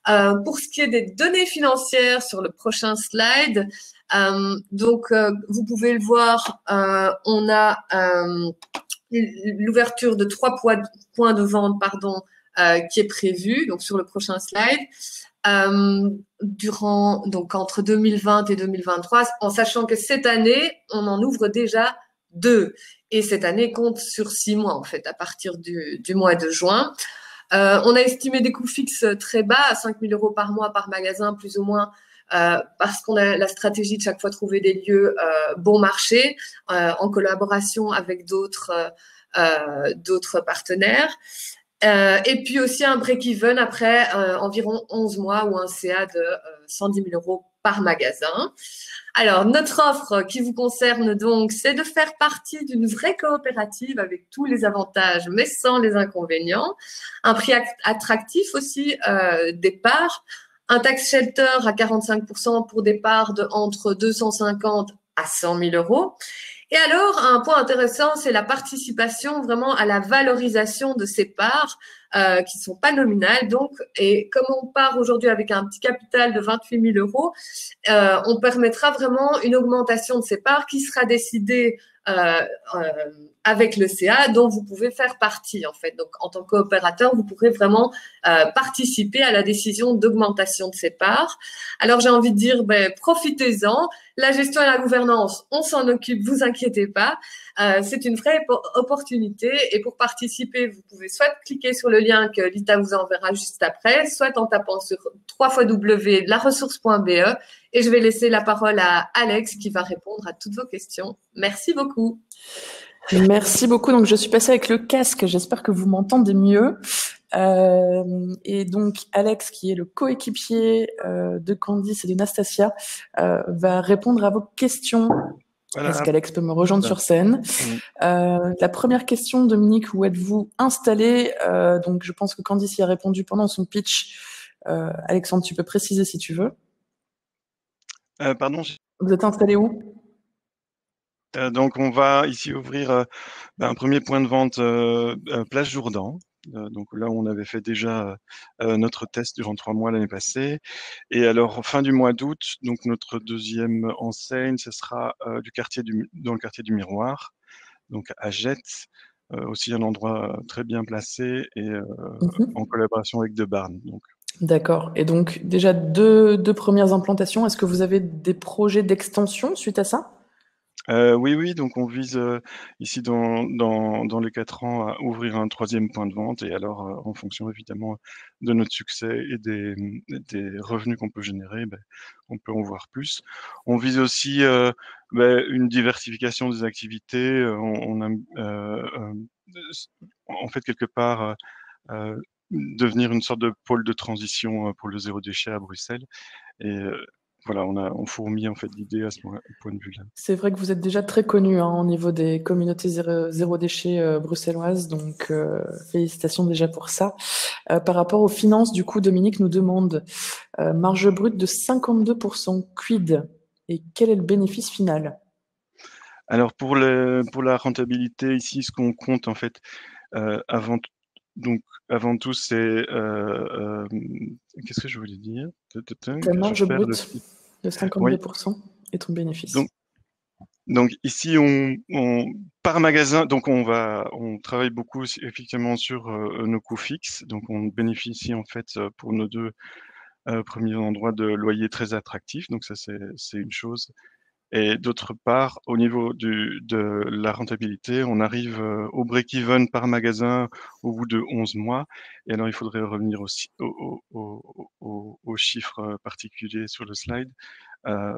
Euh, pour ce qui est des données financières sur le prochain slide, euh, donc euh, vous pouvez le voir, euh, on a euh, l'ouverture de trois points de vente, pardon, euh, qui est prévue, donc sur le prochain slide. Euh, durant donc entre deux mille vingt et deux mille vingt-trois, en sachant que cette année on en ouvre déjà deux et cette année compte sur six mois en fait à partir du, du mois de juin. Euh, on a estimé des coûts fixes très bas à cinq mille euros par mois par magasin plus ou moins euh, parce qu'on a la stratégie de chaque fois trouver des lieux euh, bon marché euh, en collaboration avec d'autres euh, d'autres partenaires. Euh, et puis aussi un break-even après euh, environ onze mois ou un C A de euh, cent dix mille euros par magasin. Alors, notre offre qui vous concerne donc, c'est de faire partie d'une vraie coopérative avec tous les avantages, mais sans les inconvénients. Un prix attractif aussi euh, des parts. Un tax shelter à quarante-cinq pour cent pour des parts de entre deux cent cinquante à cent mille euros. Et alors, un point intéressant, c'est la participation vraiment à la valorisation de ces parts euh, qui sont pas nominales. Donc, et comme on part aujourd'hui avec un petit capital de vingt-huit mille euros, euh, on permettra vraiment une augmentation de ces parts qui sera décidée euh, euh, avec le C A dont vous pouvez faire partie en fait. Donc, en tant que coopérateur, vous pourrez vraiment euh, participer à la décision d'augmentation de ces parts. Alors, j'ai envie de dire, ben, profitez-en. La gestion et la gouvernance, on s'en occupe, vous inquiétez pas. Euh, c'est une vraie opportunité et pour participer, vous pouvez soit cliquer sur le lien que Lita vous enverra juste après, soit en tapant sur w w w point la ressource point b e et je vais laisser la parole à Alex qui va répondre à toutes vos questions. Merci beaucoup. Merci beaucoup. Donc, je suis passée avec le casque. J'espère que vous m'entendez mieux. Euh, et donc, Alex, qui est le coéquipier euh, de Candice et de Nastasia, euh, va répondre à vos questions. Voilà. Est-ce qu'Alex peut me rejoindre voilà. sur scène? Oui. euh, La première question, Dominique, où êtes-vous installé? euh, Donc, je pense que Candice y a répondu pendant son pitch. Euh, Alexandre, tu peux préciser si tu veux. Euh, pardon. Vous êtes installé où? Euh, donc, on va ici ouvrir euh, un premier point de vente euh, euh, Place Jourdan. Euh, donc là, on avait fait déjà euh, notre test durant trois mois l'année passée. Et alors, fin du mois d'août, donc notre deuxième enseigne, ce sera euh, du quartier du, dans le quartier du Miroir, donc à Jette, euh, aussi un endroit très bien placé et euh, mm-hmm. en collaboration avec De Barn. Donc. D'accord. Et donc, déjà deux, deux premières implantations. Est-ce que vous avez des projets d'extension suite à ça? Euh, oui, oui, donc on vise euh, ici dans, dans, dans les quatre ans à ouvrir un troisième point de vente et alors euh, en fonction évidemment de notre succès et des, des revenus qu'on peut générer, ben, on peut en voir plus. On vise aussi euh, ben, une diversification des activités. On, on a euh, euh, en fait quelque part euh, devenir une sorte de pôle de transition pour le zéro déchet à Bruxelles et euh, voilà, on a on fourmille en fait d'idées à ce point, point de vue-là. C'est vrai que vous êtes déjà très connu hein, au niveau des communautés zéro, zéro déchet euh, bruxelloises, donc euh, félicitations déjà pour ça. Euh, par rapport aux finances, du coup, Dominique nous demande euh, marge brute de cinquante-deux pour cent, quid? Et quel est le bénéfice final? Alors pour le pour la rentabilité ici, ce qu'on compte en fait euh, avant donc avant tout c'est euh, euh, qu'est-ce que je voulais dire? Ta marge brute le... de cinquante-deux pour cent oui. Et ton bénéfice. Donc, donc ici, on, on, par magasin, donc on va, on travaille beaucoup effectivement sur euh, nos coûts fixes. Donc on bénéficie en fait pour nos deux euh, premiers endroits de loyers très attractifs. Donc ça c'est c'est une chose. Et d'autre part, au niveau du, de la rentabilité, on arrive au break-even par magasin au bout de onze mois. Et alors, il faudrait revenir aussi aux au, au, au, au chiffres particuliers sur le slide. Euh,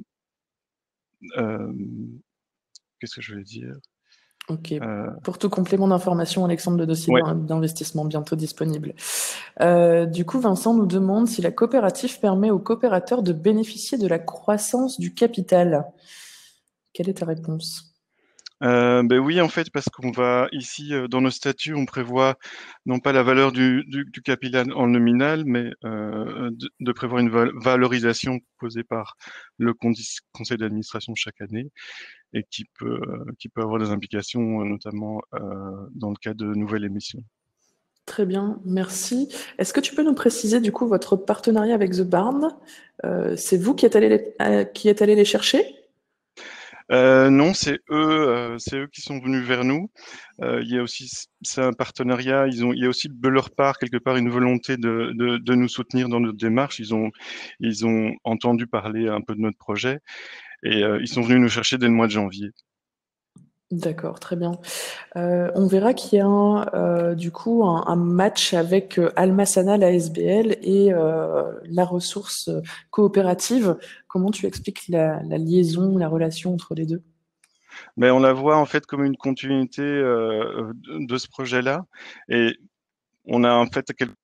euh, Qu'est-ce que je voulais dire? Ok. Euh, Pour tout complément d'information, Alexandre, le dossier ouais. d'investissement bientôt disponible. Euh, du coup, Vincent nous demande si la coopérative permet aux coopérateurs de bénéficier de la croissance du capital. Quelle est ta réponse? Euh, ben oui, en fait, parce qu'on va ici, euh, dans nos statuts, on prévoit non pas la valeur du, du, du capital en nominal, mais euh, de, de prévoir une val valorisation posée par le conseil d'administration chaque année et qui peut, euh, qui peut avoir des implications, euh, notamment euh, dans le cas de nouvelles émissions. Très bien, merci. Est-ce que tu peux nous préciser du coup votre partenariat avec The Barn? euh, C'est vous qui êtes allé les, euh, qui êtes allé les chercher? Euh, non, c'est eux, euh, c'est eux qui sont venus vers nous. Euh, il y a aussi, c'est un partenariat. Ils ont, il y a aussi de leur part quelque part une volonté de, de, de nous soutenir dans notre démarche. Ils ont, ils ont entendu parler un peu de notre projet et euh, ils sont venus nous chercher dès le mois de janvier. D'accord, très bien. Euh, on verra qu'il y a un, euh, du coup un, un match avec euh, Almasana, la S B L, et euh, la ressource coopérative. Comment tu expliques la, la liaison, la relation entre les deux? Mais on la voit en fait comme une continuité euh, de, de ce projet-là, et on a en fait quelque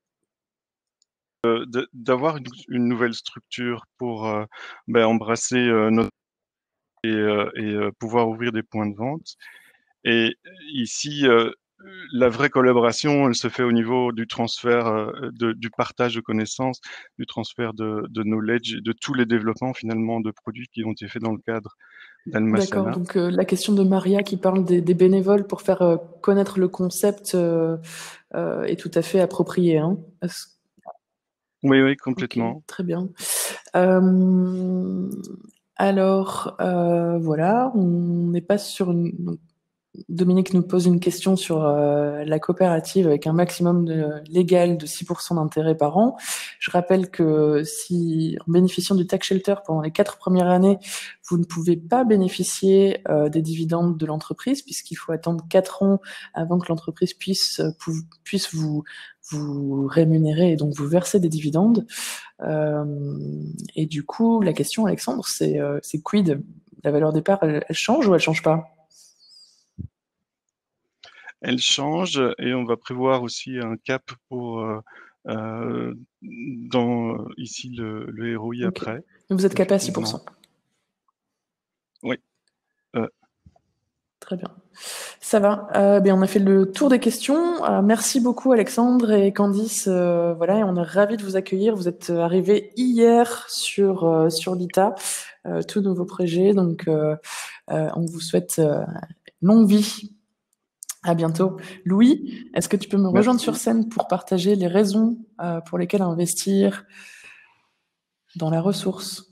euh, d'avoir une, une nouvelle structure pour euh, ben, embrasser euh, notre et, euh, et euh, pouvoir ouvrir des points de vente. Et ici, euh, la vraie collaboration, elle se fait au niveau du transfert, euh, de, du partage de connaissances, du transfert de, de knowledge, de tous les développements finalement de produits qui ont été faits dans le cadre d'Almasana. D'accord, donc euh, la question de Maria qui parle des, des bénévoles pour faire euh, connaître le concept euh, euh, est tout à fait appropriée. Hein. Oui, oui, complètement. Okay, très bien. Euh, alors, euh, voilà, on n'est pas sur une... Donc, Dominique nous pose une question sur euh, la coopérative avec un maximum de, légal de six pour cent d'intérêt par an. Je rappelle que si, en bénéficiant du tax shelter pendant les quatre premières années, vous ne pouvez pas bénéficier euh, des dividendes de l'entreprise, puisqu'il faut attendre quatre ans avant que l'entreprise puisse, puisse vous, vous rémunérer et donc vous verser des dividendes. Euh, et du coup, la question, Alexandre, c'est euh, quid? La valeur départ, elle, elle change ou elle change pas? Elle change et on va prévoir aussi un cap pour euh, euh, dans ici le, le R O I okay. après. Vous êtes capé à six pour cent? Oui. Euh. Très bien. Ça va. Euh, bien, on a fait le tour des questions. Euh, merci beaucoup Alexandre et Candice. Euh, voilà, et on est ravis de vous accueillir. Vous êtes arrivés hier sur euh, sur l'I T A, euh, tout nouveau projet. Donc, euh, euh, on vous souhaite euh, longue vie. À bientôt. Louis, est-ce que tu peux me Merci. rejoindre sur scène pour partager les raisons euh, pour lesquelles investir dans la ressource?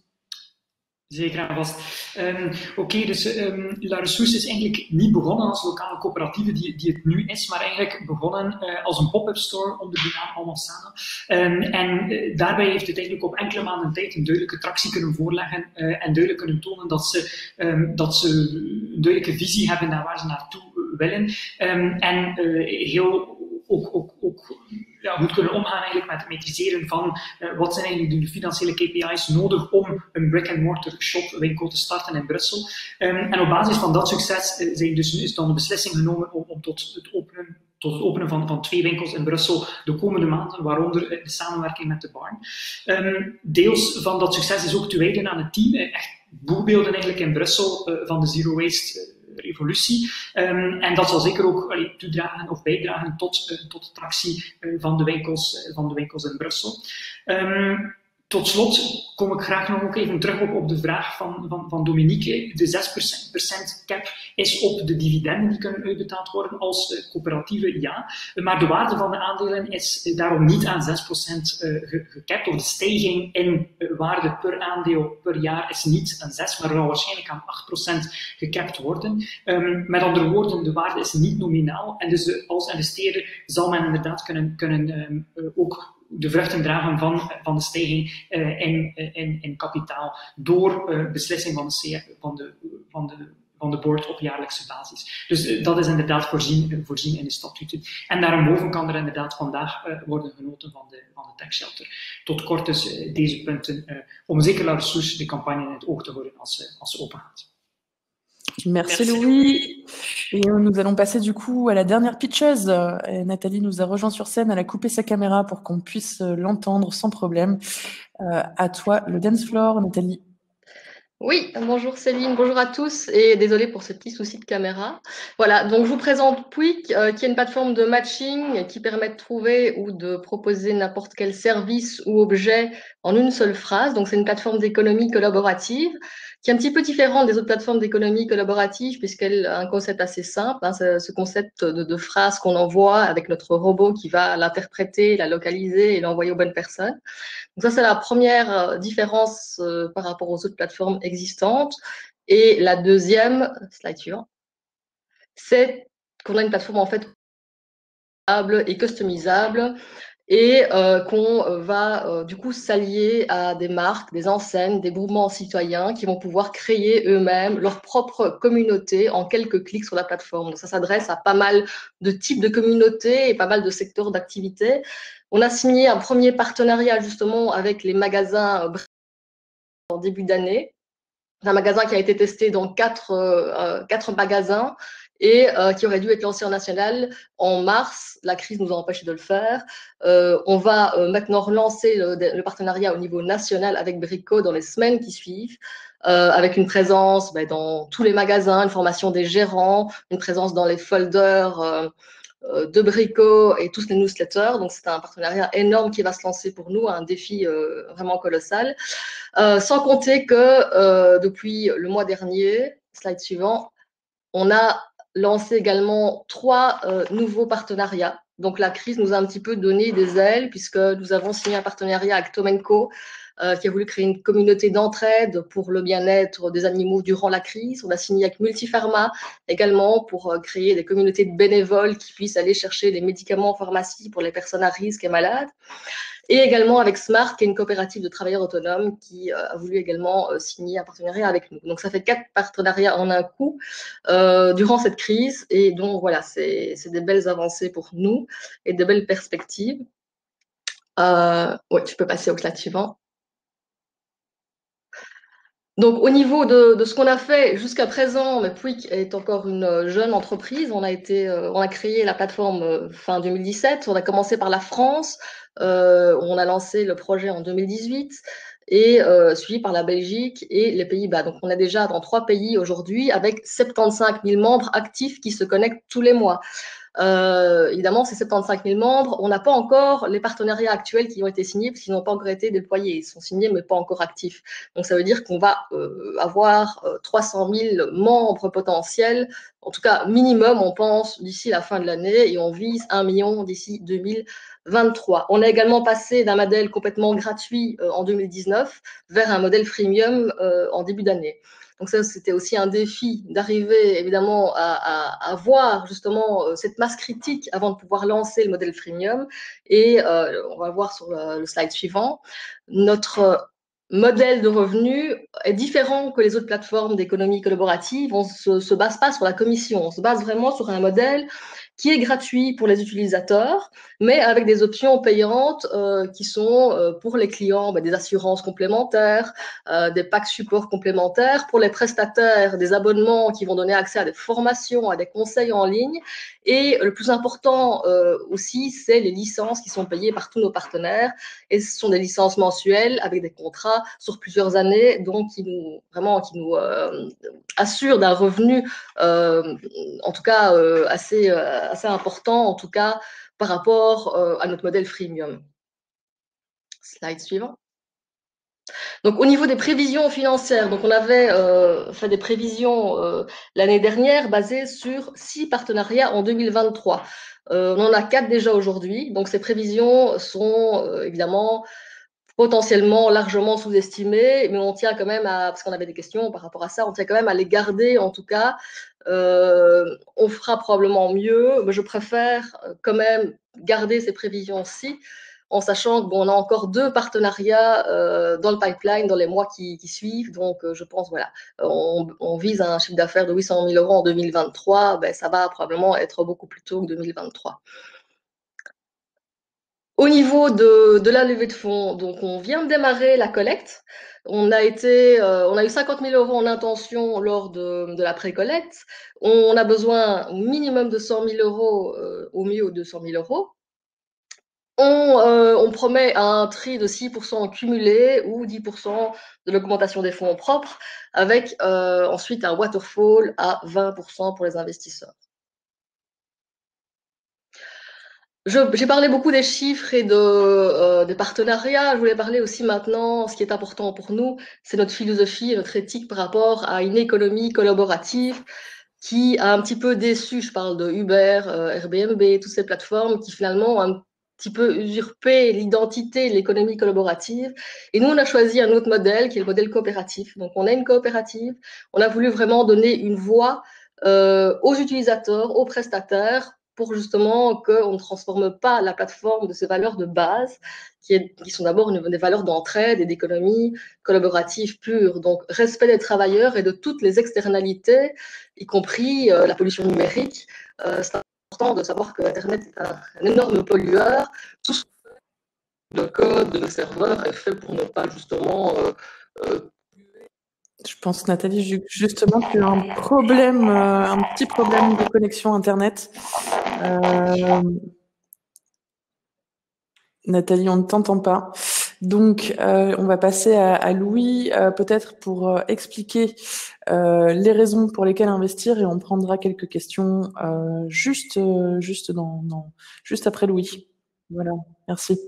Zeker en vast. Um, Oké, okay, dus um, La Ressource is eigenlijk niet begonnen als lokale coöperatieve die, die het nu is, maar eigenlijk begonnen uh, als een pop-up store onder de naam Almasana. Um, en uh, daarbij heeft het eigenlijk op enkele maanden tijd een duidelijke tractie kunnen voorleggen uh, en duidelijk kunnen tonen dat ze, um, dat ze een duidelijke visie hebben naar waar ze naartoe willen. Um, en uh, heel ook, ook, ook ja, goed kunnen omgaan eigenlijk met het metriseren van uh, wat zijn eigenlijk de financiële K P I's nodig om een brick-and-mortar shop winkel te starten in Brussel. Um, en op basis van dat succes uh, zijn dus, is dan de beslissing genomen om, om tot het openen tot het openen van, van twee winkels in Brussel de komende maanden, waaronder de samenwerking met de Barn. Um, deels van dat succes is ook te wijden aan het team, echt boegbeelden eigenlijk in Brussel uh, van de Zero Waste uh, revolutie. Um, en dat zal zeker ook allee, toedragen of bijdragen tot, uh, tot de tractie uh, van, de winkels, uh, van de winkels in Brussel. Um, Tot slot kom ik graag nog ook even terug op, op de vraag van, van, van Dominique. De zes procent cap is op de dividenden die kunnen uitbetaald worden als uh, coöperatieve, ja. Maar de waarde van de aandelen is uh, daarom niet aan zes procent uh, gecapt. Of de stijging in uh, waarde per aandeel per jaar is niet aan zes, maar zal waarschijnlijk aan acht procent gecapt worden. Um, met andere woorden, de waarde is niet nominaal. En dus uh, als investeerder zal men inderdaad kunnen, kunnen um, uh, ook de vruchten dragen van, van de stijging uh, in, in, in kapitaal door uh, beslissing van de, C F, van, de, van, de, van de board op jaarlijkse basis. Dus uh, dat is inderdaad voorzien, voorzien in de statuten. En daarboven kan er inderdaad vandaag uh, worden genoten van de, van de tax shelter. Tot kort dus uh, deze punten, uh, om zeker La Ressource de campagne in het oog te houden als, uh, als ze open gaat. Merci, Merci Louis. Et nous allons passer du coup à la dernière pitcheuse. Et Nathalie nous a rejoint sur scène, elle a coupé sa caméra pour qu'on puisse l'entendre sans problème. Euh, à toi, le dance floor, Nathalie. Oui, bonjour Céline, bonjour à tous et désolé pour ce petit souci de caméra. Voilà, donc je vous présente Pouic, euh, qui est une plateforme de matching qui permet de trouver ou de proposer n'importe quel service ou objet en une seule phrase. Donc c'est une plateforme d'économie collaborative qui est un petit peu différente des autres plateformes d'économie collaborative puisqu'elle a un concept assez simple, hein, ce, ce concept de, de phrase qu'on envoie avec notre robot qui va l'interpréter, la localiser et l'envoyer aux bonnes personnes. Donc ça, c'est la première différence euh, par rapport aux autres plateformes existantes. Et la deuxième, slide suivant, c'est qu'on a une plateforme en fait et customisable et euh, qu'on va euh, du coup s'allier à des marques, des enseignes, des groupements citoyens qui vont pouvoir créer eux-mêmes leur propre communauté en quelques clics sur la plateforme. Donc ça s'adresse à pas mal de types de communautés et pas mal de secteurs d'activité. On a signé un premier partenariat justement avec les magasins en début d'année. C'est un magasin qui a été testé dans quatre, euh, quatre magasins et euh, qui aurait dû être lancé en national en mars. La crise nous a empêché de le faire. Euh, on va euh, maintenant relancer le, le partenariat au niveau national avec Brico dans les semaines qui suivent, euh, avec une présence ben, dans tous les magasins, une formation des gérants, une présence dans les folders euh, de Brico et tous les newsletters. Donc, c'est un partenariat énorme qui va se lancer pour nous, un défi euh, vraiment colossal. Euh, sans compter que euh, depuis le mois dernier, slide suivant, on a lancé également trois euh, nouveaux partenariats. Donc, la crise nous a un petit peu donné des ailes puisque nous avons signé un partenariat avec Tomenco, Euh, qui a voulu créer une communauté d'entraide pour le bien-être des animaux durant la crise. On a signé avec Multipharma également pour euh, créer des communautés de bénévoles qui puissent aller chercher les médicaments en pharmacie pour les personnes à risque et malades. Et également avec Smart, qui est une coopérative de travailleurs autonomes qui euh, a voulu également euh, signer un partenariat avec nous. Donc ça fait quatre partenariats en un coup euh, durant cette crise. Et donc voilà, c'est des belles avancées pour nous et de belles perspectives. Euh, oui, tu peux passer au slide suivant. Donc, au niveau de, de ce qu'on a fait jusqu'à présent, mais Pouic est encore une jeune entreprise. On a été, euh, on a créé la plateforme euh, fin deux mille dix-sept. On a commencé par la France. Euh, on a lancé le projet en deux mille dix-huit et euh, suivi par la Belgique et les Pays-Bas. Donc, on est déjà dans trois pays aujourd'hui avec soixante-quinze mille membres actifs qui se connectent tous les mois. Euh, évidemment, ces soixante-quinze mille membres, on n'a pas encore les partenariats actuels qui ont été signés parce qu'ils n'ont pas encore été déployés. Ils sont signés mais pas encore actifs. Donc, ça veut dire qu'on va euh, avoir euh, trois cent mille membres potentiels, en tout cas minimum, on pense, d'ici la fin de l'année et on vise un million d'ici deux mille vingt-trois. On a également passé d'un modèle complètement gratuit euh, en deux mille dix-neuf vers un modèle freemium euh, en début d'année. Donc ça, c'était aussi un défi d'arriver évidemment à, à, à voir justement euh, cette masse critique avant de pouvoir lancer le modèle freemium. Et euh, on va voir sur le, le slide suivant, notre modèle de revenu est différent que les autres plateformes d'économie collaborative. On ne se base pas sur la commission, on se base vraiment sur un modèle qui est gratuit pour les utilisateurs, mais avec des options payantes euh, qui sont euh, pour les clients bah, des assurances complémentaires, euh, des packs support complémentaires, pour les prestataires des abonnements qui vont donner accès à des formations, à des conseils en ligne. Et le plus important euh, aussi, c'est les licences qui sont payées par tous nos partenaires. Et ce sont des licences mensuelles avec des contrats sur plusieurs années, donc qui nous vraiment qui nous euh, assurent d'un revenu, euh, en tout cas euh, assez euh, assez important, en tout cas par rapport euh, à notre modèle freemium. Slide suivant. Donc, au niveau des prévisions financières, donc on avait euh, fait des prévisions euh, l'année dernière basées sur six partenariats en deux mille vingt-trois. Euh, on en a quatre déjà aujourd'hui. Donc, ces prévisions sont euh, évidemment potentiellement largement sous-estimées, mais on tient quand même à, parce qu'on avait des questions par rapport à ça, on tient quand même à les garder en tout cas. Euh, on fera probablement mieux, mais je préfère quand même garder ces prévisions-ci, en sachant qu'on bon, a encore deux partenariats euh, dans le pipeline dans les mois qui, qui suivent. Donc, euh, je pense, voilà, on, on vise un chiffre d'affaires de huit cent mille euros en deux mille vingt-trois. Ben, ça va probablement être beaucoup plus tôt que deux mille vingt-trois. Au niveau de, de la levée de fonds, donc on vient de démarrer la collecte. On a, été, euh, on a eu cinquante mille euros en intention lors de, de la pré-collecte. On a besoin au minimum de cent mille euros, euh, au mieux deux cent mille euros. On, euh, on promet un tri de six pour cent cumulé ou dix pour cent de l'augmentation des fonds propres, avec euh, ensuite un waterfall à vingt pour cent pour les investisseurs. J'ai parlé beaucoup des chiffres et de, euh, des partenariats. Je voulais parler aussi maintenant, ce qui est important pour nous, c'est notre philosophie et notre éthique par rapport à une économie collaborative qui a un petit peu déçu. Je parle de Uber, euh, Airbnb, toutes ces plateformes qui finalement ont un petit peu usurpé l'identité de l'économie collaborative. Et nous, on a choisi un autre modèle qui est le modèle coopératif. Donc, on a une coopérative. On a voulu vraiment donner une voix euh, aux utilisateurs, aux prestataires, pour justement qu'on ne transforme pas la plateforme de ses valeurs de base, qui, est, qui sont d'abord des valeurs d'entraide et d'économie collaborative pure. Donc, respect des travailleurs et de toutes les externalités, y compris euh, la pollution numérique. Euh, c'est important de savoir que Internet est un, un énorme pollueur. Tout le code de serveur est fait pour ne pas justement... Euh, euh, Je pense, Nathalie, justement, tu as un problème, euh, un petit problème de connexion Internet. Euh... Nathalie, on ne t'entend pas. Donc, euh, on va passer à, à Louis, euh, peut-être pour euh, expliquer euh, les raisons pour lesquelles investir, et on prendra quelques questions euh, juste, euh, juste, dans, dans, juste après Louis. Voilà, merci.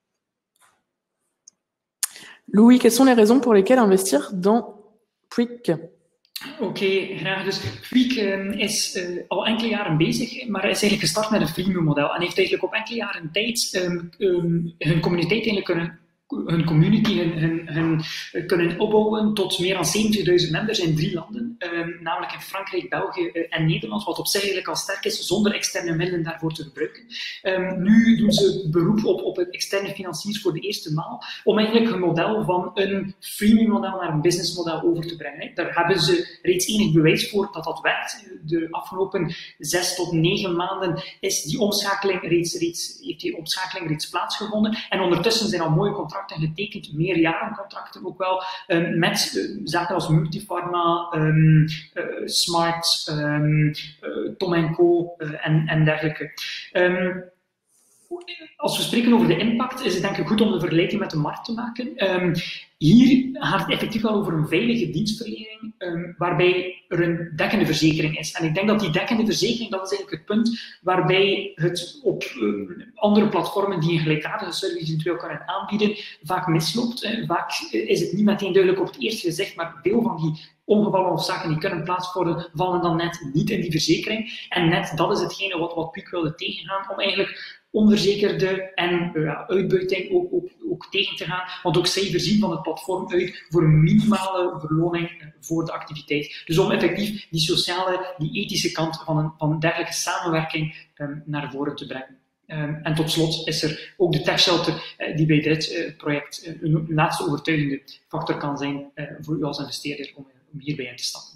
Louis, quelles sont les raisons voor lesquelles investir dans Pwik? Oké, okay, graag. Dus Pwik um, is uh, al enkele jaren bezig, maar is eigenlijk gestart met een freemium model en heeft eigenlijk op enkele jaren tijd um, um, hun communiteit eigenlijk kunnen hun community hun, hun, hun, kunnen opbouwen tot meer dan zeventigduizend members in drie landen, um, namelijk in Frankrijk, België uh, en Nederland, wat op zich eigenlijk al sterk is, zonder externe middelen daarvoor te gebruiken. Um, nu doen ze beroep op, op externe financiers voor de eerste maal, om eigenlijk een model van een freemium model naar een businessmodel over te brengen. Daar hebben ze reeds enig bewijs voor dat dat werkt. De afgelopen zes tot negen maanden is die omschakeling reeds, reeds, heeft die omschakeling reeds plaatsgevonden en ondertussen zijn al mooie contracten getekend, meerjarencontracten ook wel, um, met uh, zaken als Multifarma, um, uh, Smart, um, uh, Tom en Co uh, en, en dergelijke. Um, Als we spreken over de impact, is het denk ik goed om de vergelijking met de markt te maken. Um, hier gaat het effectief wel over een veilige dienstverlening, um, waarbij er een dekkende verzekering is. En ik denk dat die dekkende verzekering, dat is eigenlijk het punt waarbij het op um, andere platformen die een gelijkaardige service eventueel kunnen aanbieden, vaak misloopt. Uh, vaak is het niet meteen duidelijk op het eerste gezicht, maar veel van die ongevallen of zaken die kunnen plaatsvinden, vallen dan net niet in die verzekering. En net dat is hetgene wat, wat Pwik wilde tegengaan, om eigenlijk onverzekerde en uh, uitbuiting ook, ook, ook tegen te gaan. Want ook zij voorzien van het platform uit voor een minimale verloning voor de activiteit. Dus om effectief die sociale, die ethische kant van een, van een dergelijke samenwerking um, naar voren te brengen. Um, en tot slot is er ook de Tech Shelter uh, die bij dit uh, project uh, een, een laatste overtuigende factor kan zijn uh, voor u als investeerder om, om hierbij in te stappen.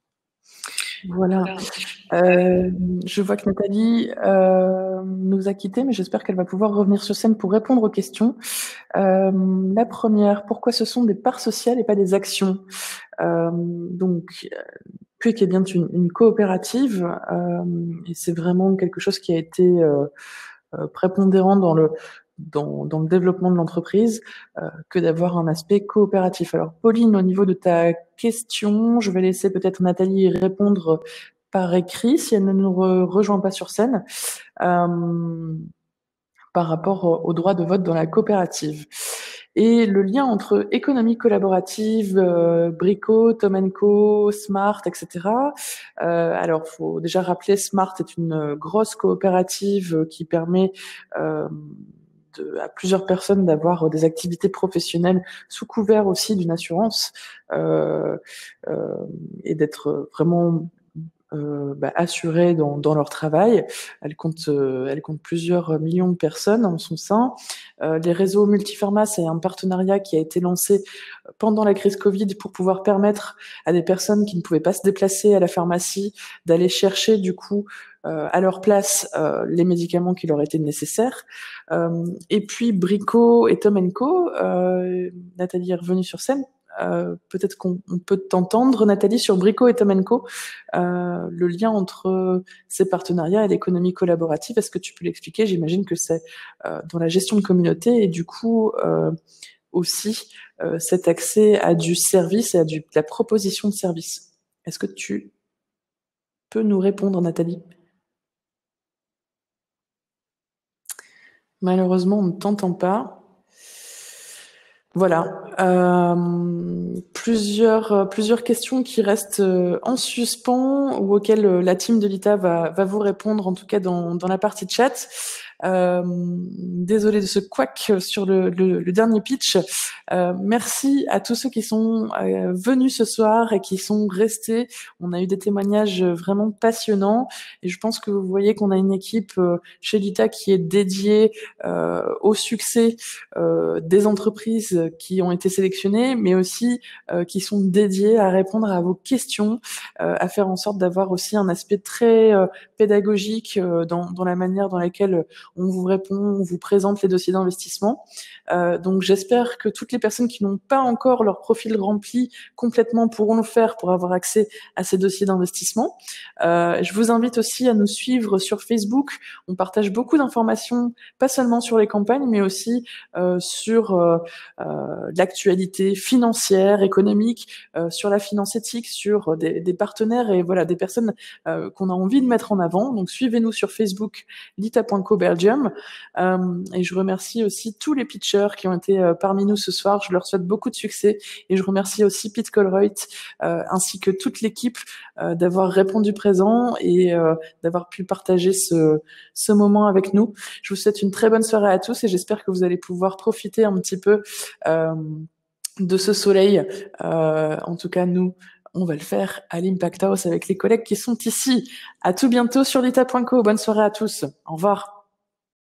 Voilà. Euh, je vois que Nathalie euh, nous a quittés, mais j'espère qu'elle va pouvoir revenir sur scène pour répondre aux questions. Euh, la première, pourquoi ce sont des parts sociales et pas des actions? euh, Donc, Pwik est bien une, une coopérative euh, et c'est vraiment quelque chose qui a été euh, prépondérant dans le Dans, dans le développement de l'entreprise euh, que d'avoir un aspect coopératif. Alors Pauline, au niveau de ta question, je vais laisser peut-être Nathalie répondre par écrit si elle ne nous re rejoint pas sur scène euh, par rapport au droit de vote dans la coopérative. Et le lien entre économie collaborative, euh, Brico, Tom and Co, Smart, et cetera. Euh, alors, il faut déjà rappeler, Smart est une grosse coopérative qui permet euh, De, à plusieurs personnes d'avoir des activités professionnelles sous couvert aussi d'une assurance euh, euh, et d'être vraiment euh, bah, assurées dans, dans leur travail. Elle compte, euh, elle compte plusieurs millions de personnes en son sein. Euh, les réseaux Multifarma, c'est un partenariat qui a été lancé pendant la crise Covid pour pouvoir permettre à des personnes qui ne pouvaient pas se déplacer à la pharmacie d'aller chercher du coup euh, à leur place euh, les médicaments qui leur étaient nécessaires. Euh, et puis Brico et Tom and Co, euh, Nathalie est revenue sur scène, euh, peut-être qu'on peut t'entendre, Nathalie, sur Brico et Tom and Co, euh, le lien entre ces partenariats et l'économie collaborative. Est-ce que tu peux l'expliquer? J'imagine que c'est euh, dans la gestion de communauté et du coup euh, aussi euh, cet accès à du service et à du, la proposition de service. Est-ce que tu peux nous répondre, Nathalie? Malheureusement, on ne t'entend pas. Voilà, euh, plusieurs, plusieurs questions qui restent en suspens ou auxquelles la team de l'I T A va, va vous répondre, en tout cas dans, dans la partie chat. Euh, désolé de ce couac sur le, le, le dernier pitch. Euh, merci à tous ceux qui sont euh, venus ce soir et qui sont restés. On a eu des témoignages vraiment passionnants et je pense que vous voyez qu'on a une équipe euh, chez l'I T A qui est dédiée euh, au succès euh, des entreprises qui ont été sélectionnées, mais aussi euh, qui sont dédiées à répondre à vos questions, euh, à faire en sorte d'avoir aussi un aspect très euh, pédagogique euh, dans, dans la manière dans laquelle on vous répond, on vous présente les dossiers d'investissement. Euh, donc j'espère que toutes les personnes qui n'ont pas encore leur profil rempli complètement pourront le faire pour avoir accès à ces dossiers d'investissement. Euh, je vous invite aussi à nous suivre sur Facebook. On partage beaucoup d'informations, pas seulement sur les campagnes, mais aussi euh, sur euh, euh, l'actualité financière, économique, euh, sur la finance éthique, sur des, des partenaires et voilà des personnes euh, qu'on a envie de mettre en avant. Donc suivez-nous sur Facebook, lita point co Belgium. Euh, et je remercie aussi tous les pitchers qui ont été euh, parmi nous ce soir. Je leur souhaite beaucoup de succès et je remercie aussi Pete Colruyt euh, ainsi que toute l'équipe euh, d'avoir répondu présent et euh, d'avoir pu partager ce, ce moment avec nous. Je vous souhaite une très bonne soirée à tous et j'espère que vous allez pouvoir profiter un petit peu euh, de ce soleil. Euh, en tout cas, nous, on va le faire à l'Impact House avec les collègues qui sont ici. À tout bientôt sur lita point co. Bonne soirée à tous. Au revoir.